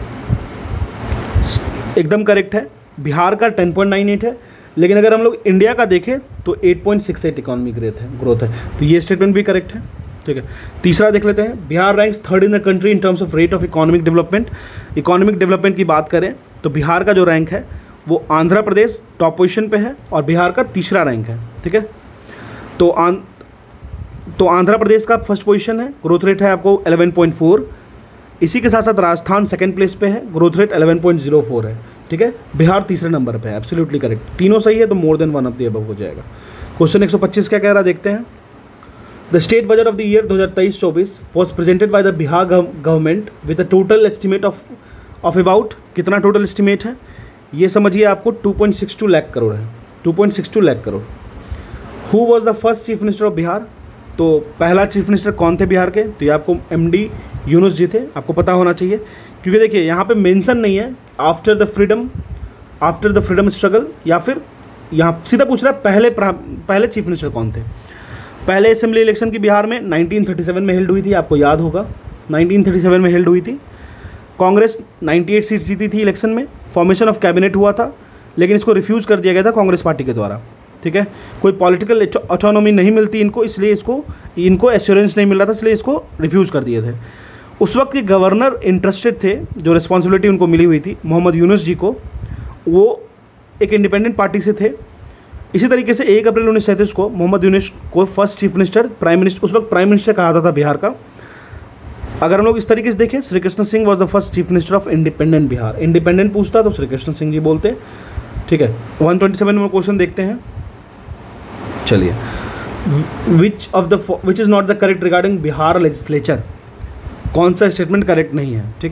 एकदम करेक्ट है, बिहार का टेन पॉइंट नाइन एट है, लेकिन अगर हम लोग इंडिया का देखें तो eight point six eight economy growth है ग्रोथ है तो ये स्टेटमेंट भी करेक्ट है, ठीक है। तीसरा देख लेते हैं, Bihar ranks third in the country in terms of rate of economic development. Economic development की बात करें तो बिहार का जो रैंक है वो आंध्र प्रदेश टॉप पोजीशन पे है और बिहार का तीसरा रैंक है, ठीक है। तो आं तो आंध्र प्रदेश का फर्स्ट पोजीशन है, ग्रोथ रेट है आपको इलेवन पॉइंट फोर, इसी के साथ साथ राजस्थान सेकंड प्लेस पे है, growth rate eleven point zero four है, ठीक है। बिहार तीसरे नंबर पे है, एब्सोल्युटली करेक्ट, तीनों सही है तो more than one of the above हो जाएगा। क्वेश्चन एक सौ पच्चीस क्या कह रहा है देखते हैं। The state budget of the year दो हज़ार तेईस चौबीस was presented by the Bihar government with a total estimate of of about, कितना टोटल एस्टिमेट है ये समझिए आपको two point six two lakh crore है, two point six two lakh crore. Who was the first chief minister of Bihar, तो पहला चीफ मिनिस्टर कौन थे बिहार के, तो ये आपको एम डी यूनुस जी थे, आपको पता होना चाहिए, क्योंकि देखिए यहाँ पे मेंशन नहीं है after the freedom after the freedom struggle, या फिर यहाँ सीधा पूछ रहा है पहले पहले चीफ मिनिस्टर कौन थे। पहले असेंबली इलेक्शन की बिहार में नाइनटीन थर्टी सेवन में हेल्ड हुई थी, आपको याद होगा नाइनटीन थर्टी सेवन में हेल्ड हुई थी। कांग्रेस अट्ठानवे सीट जीती थी इलेक्शन में, फॉर्मेशन ऑफ कैबिनेट हुआ था, लेकिन इसको रिफ्यूज़ कर दिया गया था कांग्रेस पार्टी के द्वारा, ठीक है। कोई पॉलिटिकल ऑटोनॉमी नहीं मिलती इनको, इसलिए इसको इनको एश्योरेंस नहीं मिल रहा था, इसलिए इसको रिफ्यूज़ कर दिए थे। उस वक्त के गवर्नर इंटरेस्टेड थे, जो रिस्पॉन्सिबिलिटी उनको मिली हुई थी मोहम्मद यूनुस जी को, वो एक इंडिपेंडेंट पार्टी से थे। इसी तरीके से एक अप्रैल उन्नीस सौ सैंतीस को मोहम्मद यूनुस को first chief minister prime minister उस वक्त प्राइम मिनिस्टर कहा जाता था बिहार का। अगर हम लोग इस तरीके से देखें, Shri Krishna Singh was the first chief minister of independent Bihar, independent पूछता तो श्री कृष्ण सिंह जी बोलते, ठीक है। वन ट्वेंटी सेवन में क्वेश्चन देखते हैं, चलिए। Which of the which is not the correct regarding Bihar legislature, कौन सा स्टेटमेंट करेक्ट नहीं है, ठीक है।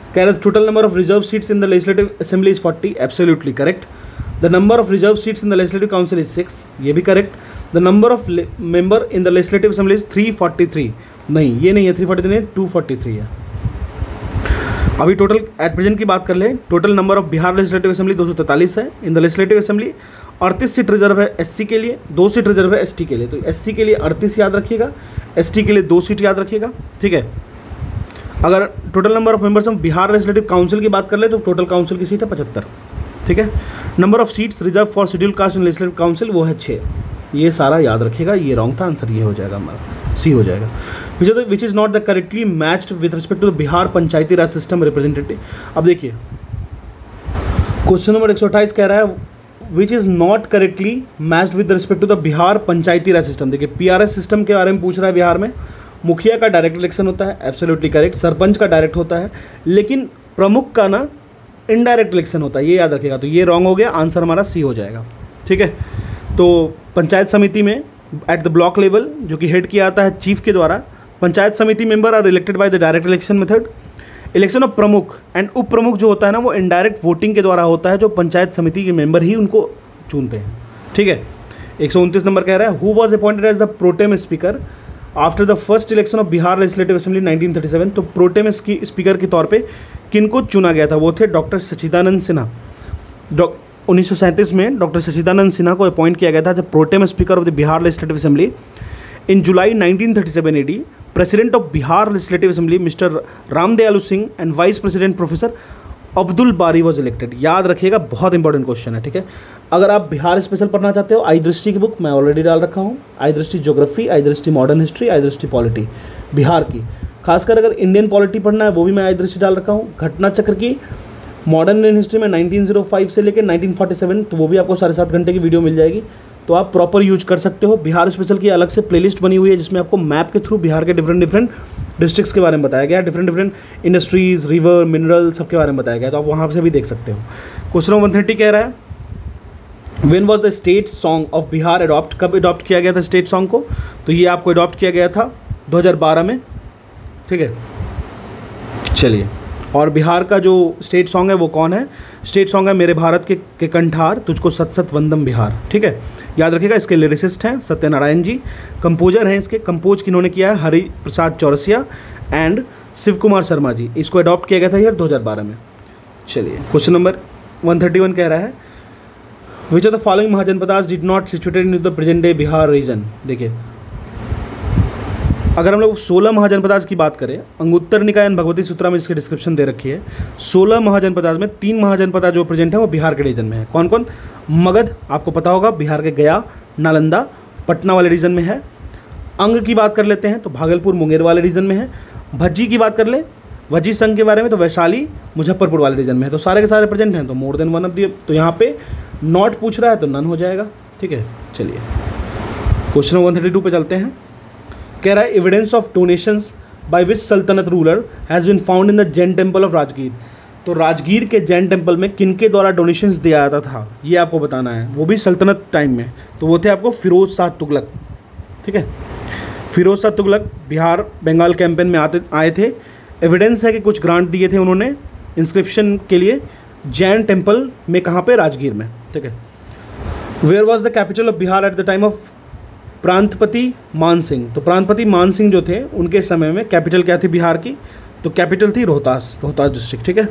कह रहे total number of reserve seats in the legislative assembly is forty, absolutely correct. The number of reserve seats in the legislative council is six, ये भी correct. The number of member in the legislative assembly is three forty three, नहीं ये नहीं है, three forty three नहीं, two forty three है। अभी total at present की बात कर ले, total number of Bihar legislative assembly दो सौ तैंतालीस है। इन द लेजिस्लेटिव असेंबली अड़तीस सीट रिजर्व है एससी के लिए, दो सीट रिजर्व है एसटी के लिए। तो एससी के लिए अड़तीस याद रखिएगा, एसटी के लिए दो सीट याद रखिएगा, ठीक है। अगर total number of members of Bihar legislative council की बात कर ले तो टोटल काउंसिल की सीट है पचहत्तर, ठीक है। Number of seats reserve for schedule caste in legislative council वो है छः, ये सारा याद रखिएगा। ये रॉन्ग था, आंसर ये हो जाएगा हमारा, सी हो जाएगा। Which which is not the correctly matched with respect to the Bihar Panchayati Raj system representative. अब देखिए क्वेश्चन नंबर एक सौ अट्ठाईस कह रहा है which is not correctly matched with respect to the Bihar Panchayati Raj system. देखिए पीआरएस सिस्टम के बारे में पूछ रहा है। बिहार में मुखिया का डायरेक्ट इलेक्शन होता है, एब्सोल्युटली करेक्ट। सरपंच का डायरेक्ट होता है, लेकिन प्रमुख का ना इनडायरेक्ट इलेक्शन होता है, ये याद रखिएगा। तो ये रॉन्ग हो गया, आंसर हमारा सी हो जाएगा, ठीक है। तो पंचायत समिति में एट द ब्लॉक लेवल जो कि हेड किया जाता है चीफ के द्वारा, panchayat samiti member are elected by the direct election method. Election of pramukh and up pramukh जो होता है ना वो इनडायरेक्ट वोटिंग के द्वारा होता है, जो पंचायत समिति के मेंबर ही उनको चुनते हैं, ठीक है। एक सौ उनतीस नंबर कह रहा है who was appointed as the protem speaker after the first election of Bihar legislative assembly nineteen thirty seven. तो प्रोटेम की स्पीकर के तौर पे किनको चुना गया था, वो थे डॉक्टर सच्चिदानंद सिन्हा। डॉ उन्नीस सौ सैंतीस में डॉक्टर सच्चिदानंद सिन्हा को अपॉइंट किया गया था the protem speaker of the Bihar legislative assembly. In July nineteen thirty seven AD president of Bihar legislative assembly mister Ramdayalu Singh and vice president professor Abdul Bari was elected. याद रखिएगा, बहुत इंपॉर्टेंट क्वेश्चन है, ठीक है। अगर आप बिहार स्पेशल पढ़ना चाहते हो, आई दृष्टि की बुक मैं ऑलरेडी डाल रखा हूँ, आई दृष्टि ज्योग्राफी, आई दृष्टि मॉडर्न हिस्ट्री, आई दृष्टि पॉलिटी बिहार की। खासकर अगर इंडियन पॉलिटी पढ़ना है वो भी मैं आई दृष्टि डाल रखा हूँ। घटना चक्र की मॉडर्न इंडियन हिस्ट्री में नाइनटीन ओ फाइव से लेकर नाइनटीन फोर्टी सेवन, तो वो भी आपको साढ़े सात घंटे की वीडियो मिल जाएगी, तो आप प्रॉपर यूज कर सकते हो। बिहार स्पेशल की अलग से प्लेलिस्ट बनी हुई है जिसमें आपको मैप के थ्रू बिहार के डिफरेंट डिफरेंट डिस्ट्रिक्ट्स के बारे में बताया गया, different different industries, river, mineral सबके बारे में बताया गया, तो आप वहाँ से भी देख सकते हो। क्वेश्चन नंबर वन थर्टी कह रहा है when was the state song of Bihar adopt, कब अडॉप्ट किया गया था स्टेट सॉन्ग को, तो ये आपको अडॉप्ट किया गया था दो हज़ार बारह में, ठीक है। चलिए, और बिहार का जो स्टेट सॉन्ग है वो कौन है, स्टेट सॉन्ग है मेरे भारत के, के कंठार तुझको सत सत वंदम बिहार, ठीक है। याद रखिएगा, इसके लिरिसिस्ट हैं सत्यनारायण जी, कंपोजर हैं इसके, कंपोज किन्होंने किया है हरि प्रसाद चौरसिया एंड शिव कुमार शर्मा जी। इसको अडॉप्ट किया गया था यार दो हज़ार बारह में। चलिए, question number one thirty one कह रहा है which are the following mahajanapadas did not situated in the present day Bihar region. देखिए, अगर हम लोग सोलह महाजनपदास की बात करें, अंगुत्तर निकाय एंड भगवती सूत्रा में इसकी डिस्क्रिप्शन दे रखी है। सोलह महाजनपदास में तीन महाजनपदा जो प्रेजेंट है वो बिहार के रीजन में है। कौन कौन? मगध, आपको पता होगा बिहार के गया, नालंदा, पटना वाले रीजन में है। अंग की बात कर लेते हैं तो भागलपुर, मुंगेर वाले रीजन में है। भज्जी की बात कर ले, भज्जी संघ के बारे में, तो वैशाली, मुजफ्फरपुर वाले रीजन में है। तो सारे के सारे प्रेजेंट हैं, तो more than one of the, तो यहाँ पे नॉट पूछ रहा है तो नन हो जाएगा, ठीक है। चलिए, क्वेश्चन वन थर्टी टू पे चलते हैं। कह रहा है evidence of donations by which sultanate ruler has been found in the Jain temple of Rajgir. तो राजगीर के जैन टेम्पल में किनके द्वारा डोनेशंस दिया जाता था ये आपको बताना है, वो भी सल्तनत टाइम में। तो वो थे आपको फिरोज शाह तुगलक, ठीक है। फिरोज शाह तुगलक बिहार बंगाल कैंपेन में आते आए थे। एविडेंस है कि कुछ ग्रांट दिए थे उन्होंने इंस्क्रिप्शन के लिए जैन टेम्पल में, कहाँ पे? राजगीर में, ठीक है। Where was the capital of Bihar at the time of prantpati Man Singh. तो प्रांतपति मान सिंह जो थे उनके समय में कैपिटल क्या थी बिहार की? तो कैपिटल थी रोहतास, रोहतास डिस्ट्रिक्ट, ठीक है।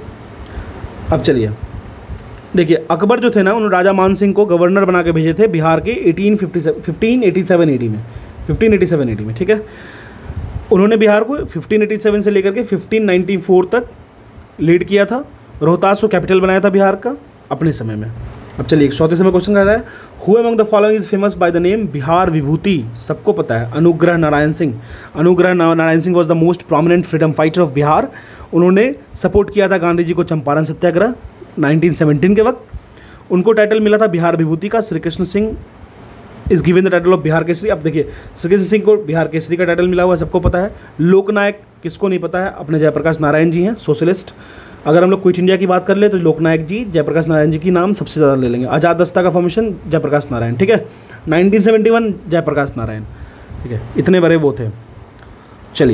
अब चलिए देखिए, अकबर जो थे ना उन्होंने राजा मान सिंह को गवर्नर बना के भेजे थे बिहार के eighteen fifty seven fifteen eighty seven AD में फिफ्टीन एटी सेवन एडी में, ठीक है। उन्होंने बिहार को फिफ्टीन एटी सेवन से लेकर के फिफ्टीन नाइन्टी फोर तक लीड किया था। रोहतास को कैपिटल बनाया था बिहार का अपने समय में। अब चलिए, एक चौथे समय क्वेश्चन कर रहा है who among the following is famous by the name Bihar Vibhuti. सबको पता है, Anugrah Narayan Singh. Anugrah Narayan Singh was the most prominent freedom fighter of Bihar. उन्होंने सपोर्ट किया था गांधी जी को चंपारण सत्याग्रह नाइनटीन सेवनटीन के वक्त। उनको टाइटल मिला था बिहार विभूति का। Shri Krishna Singh is given the title of Bihar Kesari. अब देखिए, श्री कृष्ण सिंह को बिहार केसरी का टाइटल मिला हुआ है, सबको पता है। लोकनायक किसको नहीं पता है? अपने जयप्रकाश नारायण जी हैं, सोशलिस्ट। अगर हम लोग क्विट इंडिया की बात कर ले तो लोकनायक जी, जयप्रकाश नारायण जी की नाम सबसे ज़्यादा ले लेंगे। आज़ाद दस्ता का फॉर्मेशन जयप्रकाश नारायण, ठीक है। Nineteen seventy one Jayaprakash Narayan, ठीक है। इतने बड़े वो थे। चलिए,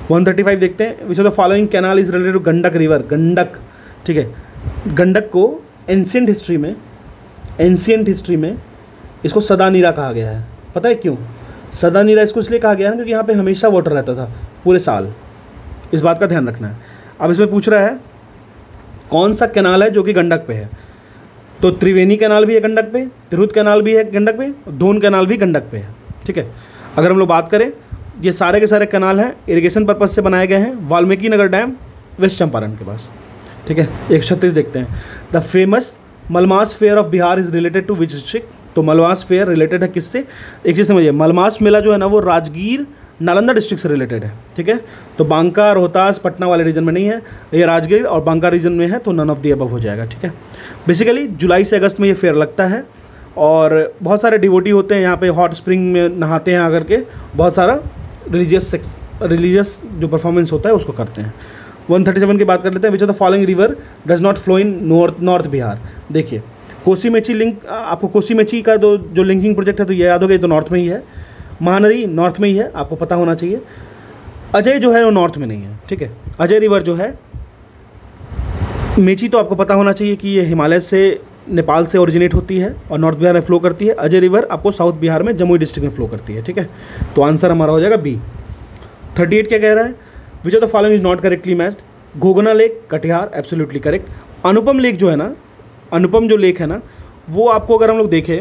वन थर्टी फाइव देखते हैं, which of the following canal is related to Gandak river, Gandak, ठीक है। गंडक को एंशियंट हिस्ट्री में एंशियंट हिस्ट्री में इसको सदा नीरा कहा गया है। पता है क्यों सदा नीरा इसको इसलिए कहा गया है? क्योंकि यहाँ पे हमेशा वाटर रहता था पूरे साल, इस बात का ध्यान रखना है। अब इसमें पूछ रहा है कौन सा कैनाल है जो कि गंडक पे है, तो त्रिवेणी कैनाल भी है गंडक पे, तिरहुत कैनाल भी है गंडक पे, दोन कैनाल भी गंडक पे है, ठीक है। अगर हम लोग बात करें, ये सारे के सारे कैनाल हैं इरिगेशन पर्पज से बनाए गए हैं। वाल्मीकि नगर डैम वेस्ट चंपारण के पास, ठीक है। एक छत्तीस देखते हैं, the famous Malmas fair of Bihar is related to which district, तो मलमास फेयर रिलेटेड है किससे? एक चीज़ समझिए, मलमास मेला जो है ना वो राजगीर नालंदा डिस्ट्रिक्ट से रिलेटेड है, ठीक है। तो बांका, रोहतास, पटना वाले रीजन में नहीं है, ये राजगीर और बांका रीजन में है, तो नन ऑफ द अबव हो जाएगा, ठीक है। बेसिकली जुलाई से अगस्त में ये फेयर लगता है और बहुत सारे डिवोटी होते हैं यहाँ पे, हॉट स्प्रिंग में नहाते हैं आकर के, बहुत सारा रिलीजियस सेक्स रिलीजियस जो परफॉर्मेंस होता है उसको करते हैं। वन थर्टी सेवन की बात कर लेते हैं, which of the following river does not flow in north north Bihar. देखिए कोसी मेची लिंक, आपको कोसी मेची का जो जो लिंकिंग प्रोजेक्ट है तो ये याद हो गया, तो नॉर्थ में ही है। महानदी नॉर्थ में ही है, आपको पता होना चाहिए। अजय जो है वो नॉर्थ में नहीं है, ठीक है। अजय रिवर जो है, मेची तो आपको पता होना चाहिए कि ये हिमालय से, नेपाल से ओरिजिनेट होती है और नॉर्थ बिहार में फ्लो करती है। अजय रिवर आपको साउथ बिहार में जमुई डिस्ट्रिक्ट में फ्लो करती है, ठीक है। तो आंसर हमारा हो जाएगा बी। थर्टी एट क्या कह रहा है? Which of the following is not correctly matched. Ghogna lake, Katihar, absolutely correct. Anupam lake जो है ना, अनुपम जो लेक है ना, वो आपको अगर हम लोग देखें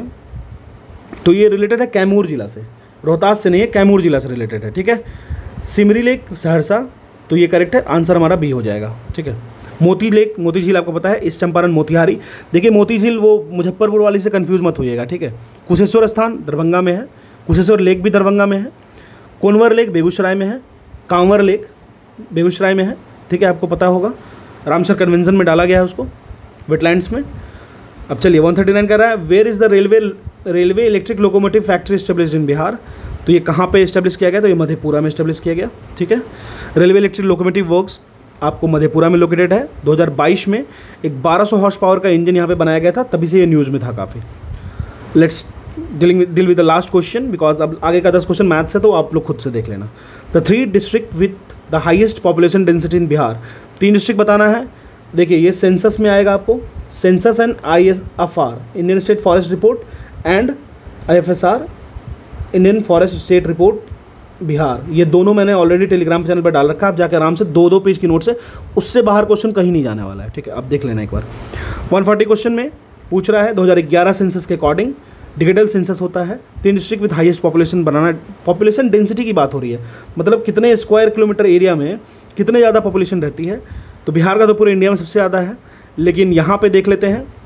तो ये रिलेटेड है कैमूर जिला से, रोहतास से नहीं है, कैमूर जिला से रिलेटेड है, ठीक है। सिमरी लेक सहरसा, तो ये करेक्ट है, आंसर हमारा बी हो जाएगा, ठीक है। मोती लेक, मोती झील आपको पता है, ईस्ट चंपारण मोतिहारी। देखिए मोती झील वो मुजफ्फरपुर वाली से कंफ्यूज मत होइएगा, ठीक है। कुशेश्वर स्थान दरभंगा में है, कुशेश्वर लेक भी दरभंगा में है। कोनवर लेक बेगूसराय में है, कांवर लेक बेगूसराय में है, ठीक है, आपको पता होगा, रामसर कन्वेंशन में डाला गया है उसको, वेटलैंड्स में। अब चलिए वन थर्टी नाइन कर रहा है, where is the railway railway electric locomotive factory established in Bihar, तो ये कहाँ पे इस्टेब्लिश किया गया? तो ये मधेपुरा में इस्टेब्लिश किया गया, ठीक है। रेलवे इलेक्ट्रिक लोकोमोटिव वर्क्स आपको मधेपुरा में लोकेटेड है। दो हज़ार बाईस में एक बारह सौ हॉर्स पावर का इंजन यहाँ पे बनाया गया था, तभी से ये न्यूज़ में था काफ़ी। Let's dealing deal with the last question, because अब आगे का दस क्वेश्चन मैथ्स है तो आप लोग खुद से देख लेना। The three district with the highest population density in Bihar, तीन डिस्ट्रिक्ट बताना है। देखिए ये सेंसस में आएगा आपको, census and I S F R, Indian state forest report, and I F S R, Indian forest state report Bihar. ये दोनों मैंने ऑलरेडी टेलीग्राम चैनल पर डाल रखा है, आप जाकर आराम से दो दो पेज की नोट्स है, उससे बाहर क्वेश्चन कहीं नहीं जाने वाला है, ठीक है। आप देख लेना एक बार। वन फोर्टी क्वेश्चन में पूछ रहा है दो हज़ार ग्यारह सेंसस के अकॉर्डिंग डिजिटल सेंसस होता है, तीन डिस्ट्रिक्ट विद हाईएस्ट पॉपुलेशन बनाना, पॉपुलेशन डेंसिटी की बात हो रही है, मतलब कितने स्क्वायर किलोमीटर एरिया में कितने ज़्यादा पॉपुलेशन रहती है। तो बिहार का तो पूरे इंडिया में सबसे ज़्यादा है, लेकिन यहाँ पे देख लेते हैं,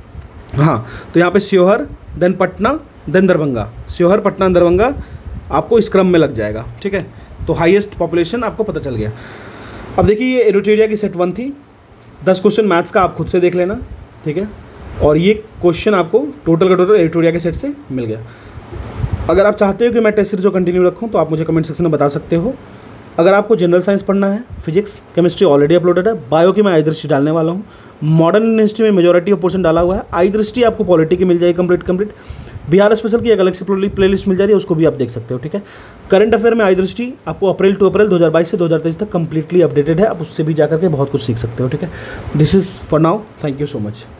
हाँ तो यहाँ पे शिवहर, देन पटना, देन दरभंगा, शिवहर, पटना, दरभंगा आपको इस क्रम में लग जाएगा, ठीक है। तो हाईएस्ट पॉपुलेशन आपको पता चल गया। अब देखिए ये एरिट्रिया की सेट वन थी, दस क्वेश्चन मैथ्स का आप खुद से देख लेना, ठीक है। और ये क्वेश्चन आपको टोटल का टोटल एरिट्रिया के सेट से मिल गया। अगर आप चाहते हो कि मैं टेस्ट सीरीज को कंटिन्यू रखूँ तो आप मुझे कमेंट सेक्शन में बता सकते हो। अगर आपको जनरल साइंस पढ़ना है, फिजिक्स केमिस्ट्री ऑलरेडी अपलोडेड है, बायो की मैं आई दृष्टि डालने वाला हूँ, मॉडर्न हिस्ट्री में मेजोरिटी ऑफ पोर्शन डाला हुआ है, आई दृष्टि आपको पॉलिटी की मिल जाएगी कंप्लीट कंप्लीट, बिहार स्पेशल की एक अलग से प्लेलिस्ट मिल जा रही है, उसको भी आप देख सकते हो, ठीक है। करंट अफेयर में आई दृष्टि आपको अप्रैल टू अप्रैल दो हज़ार बाईस से दो हज़ार तेईस तक कंप्लीटली अपडेटेड है, आप उससे भी जाकर के बहुत कुछ सीख सकते हो, ठीक है। This is for now, thank you so much.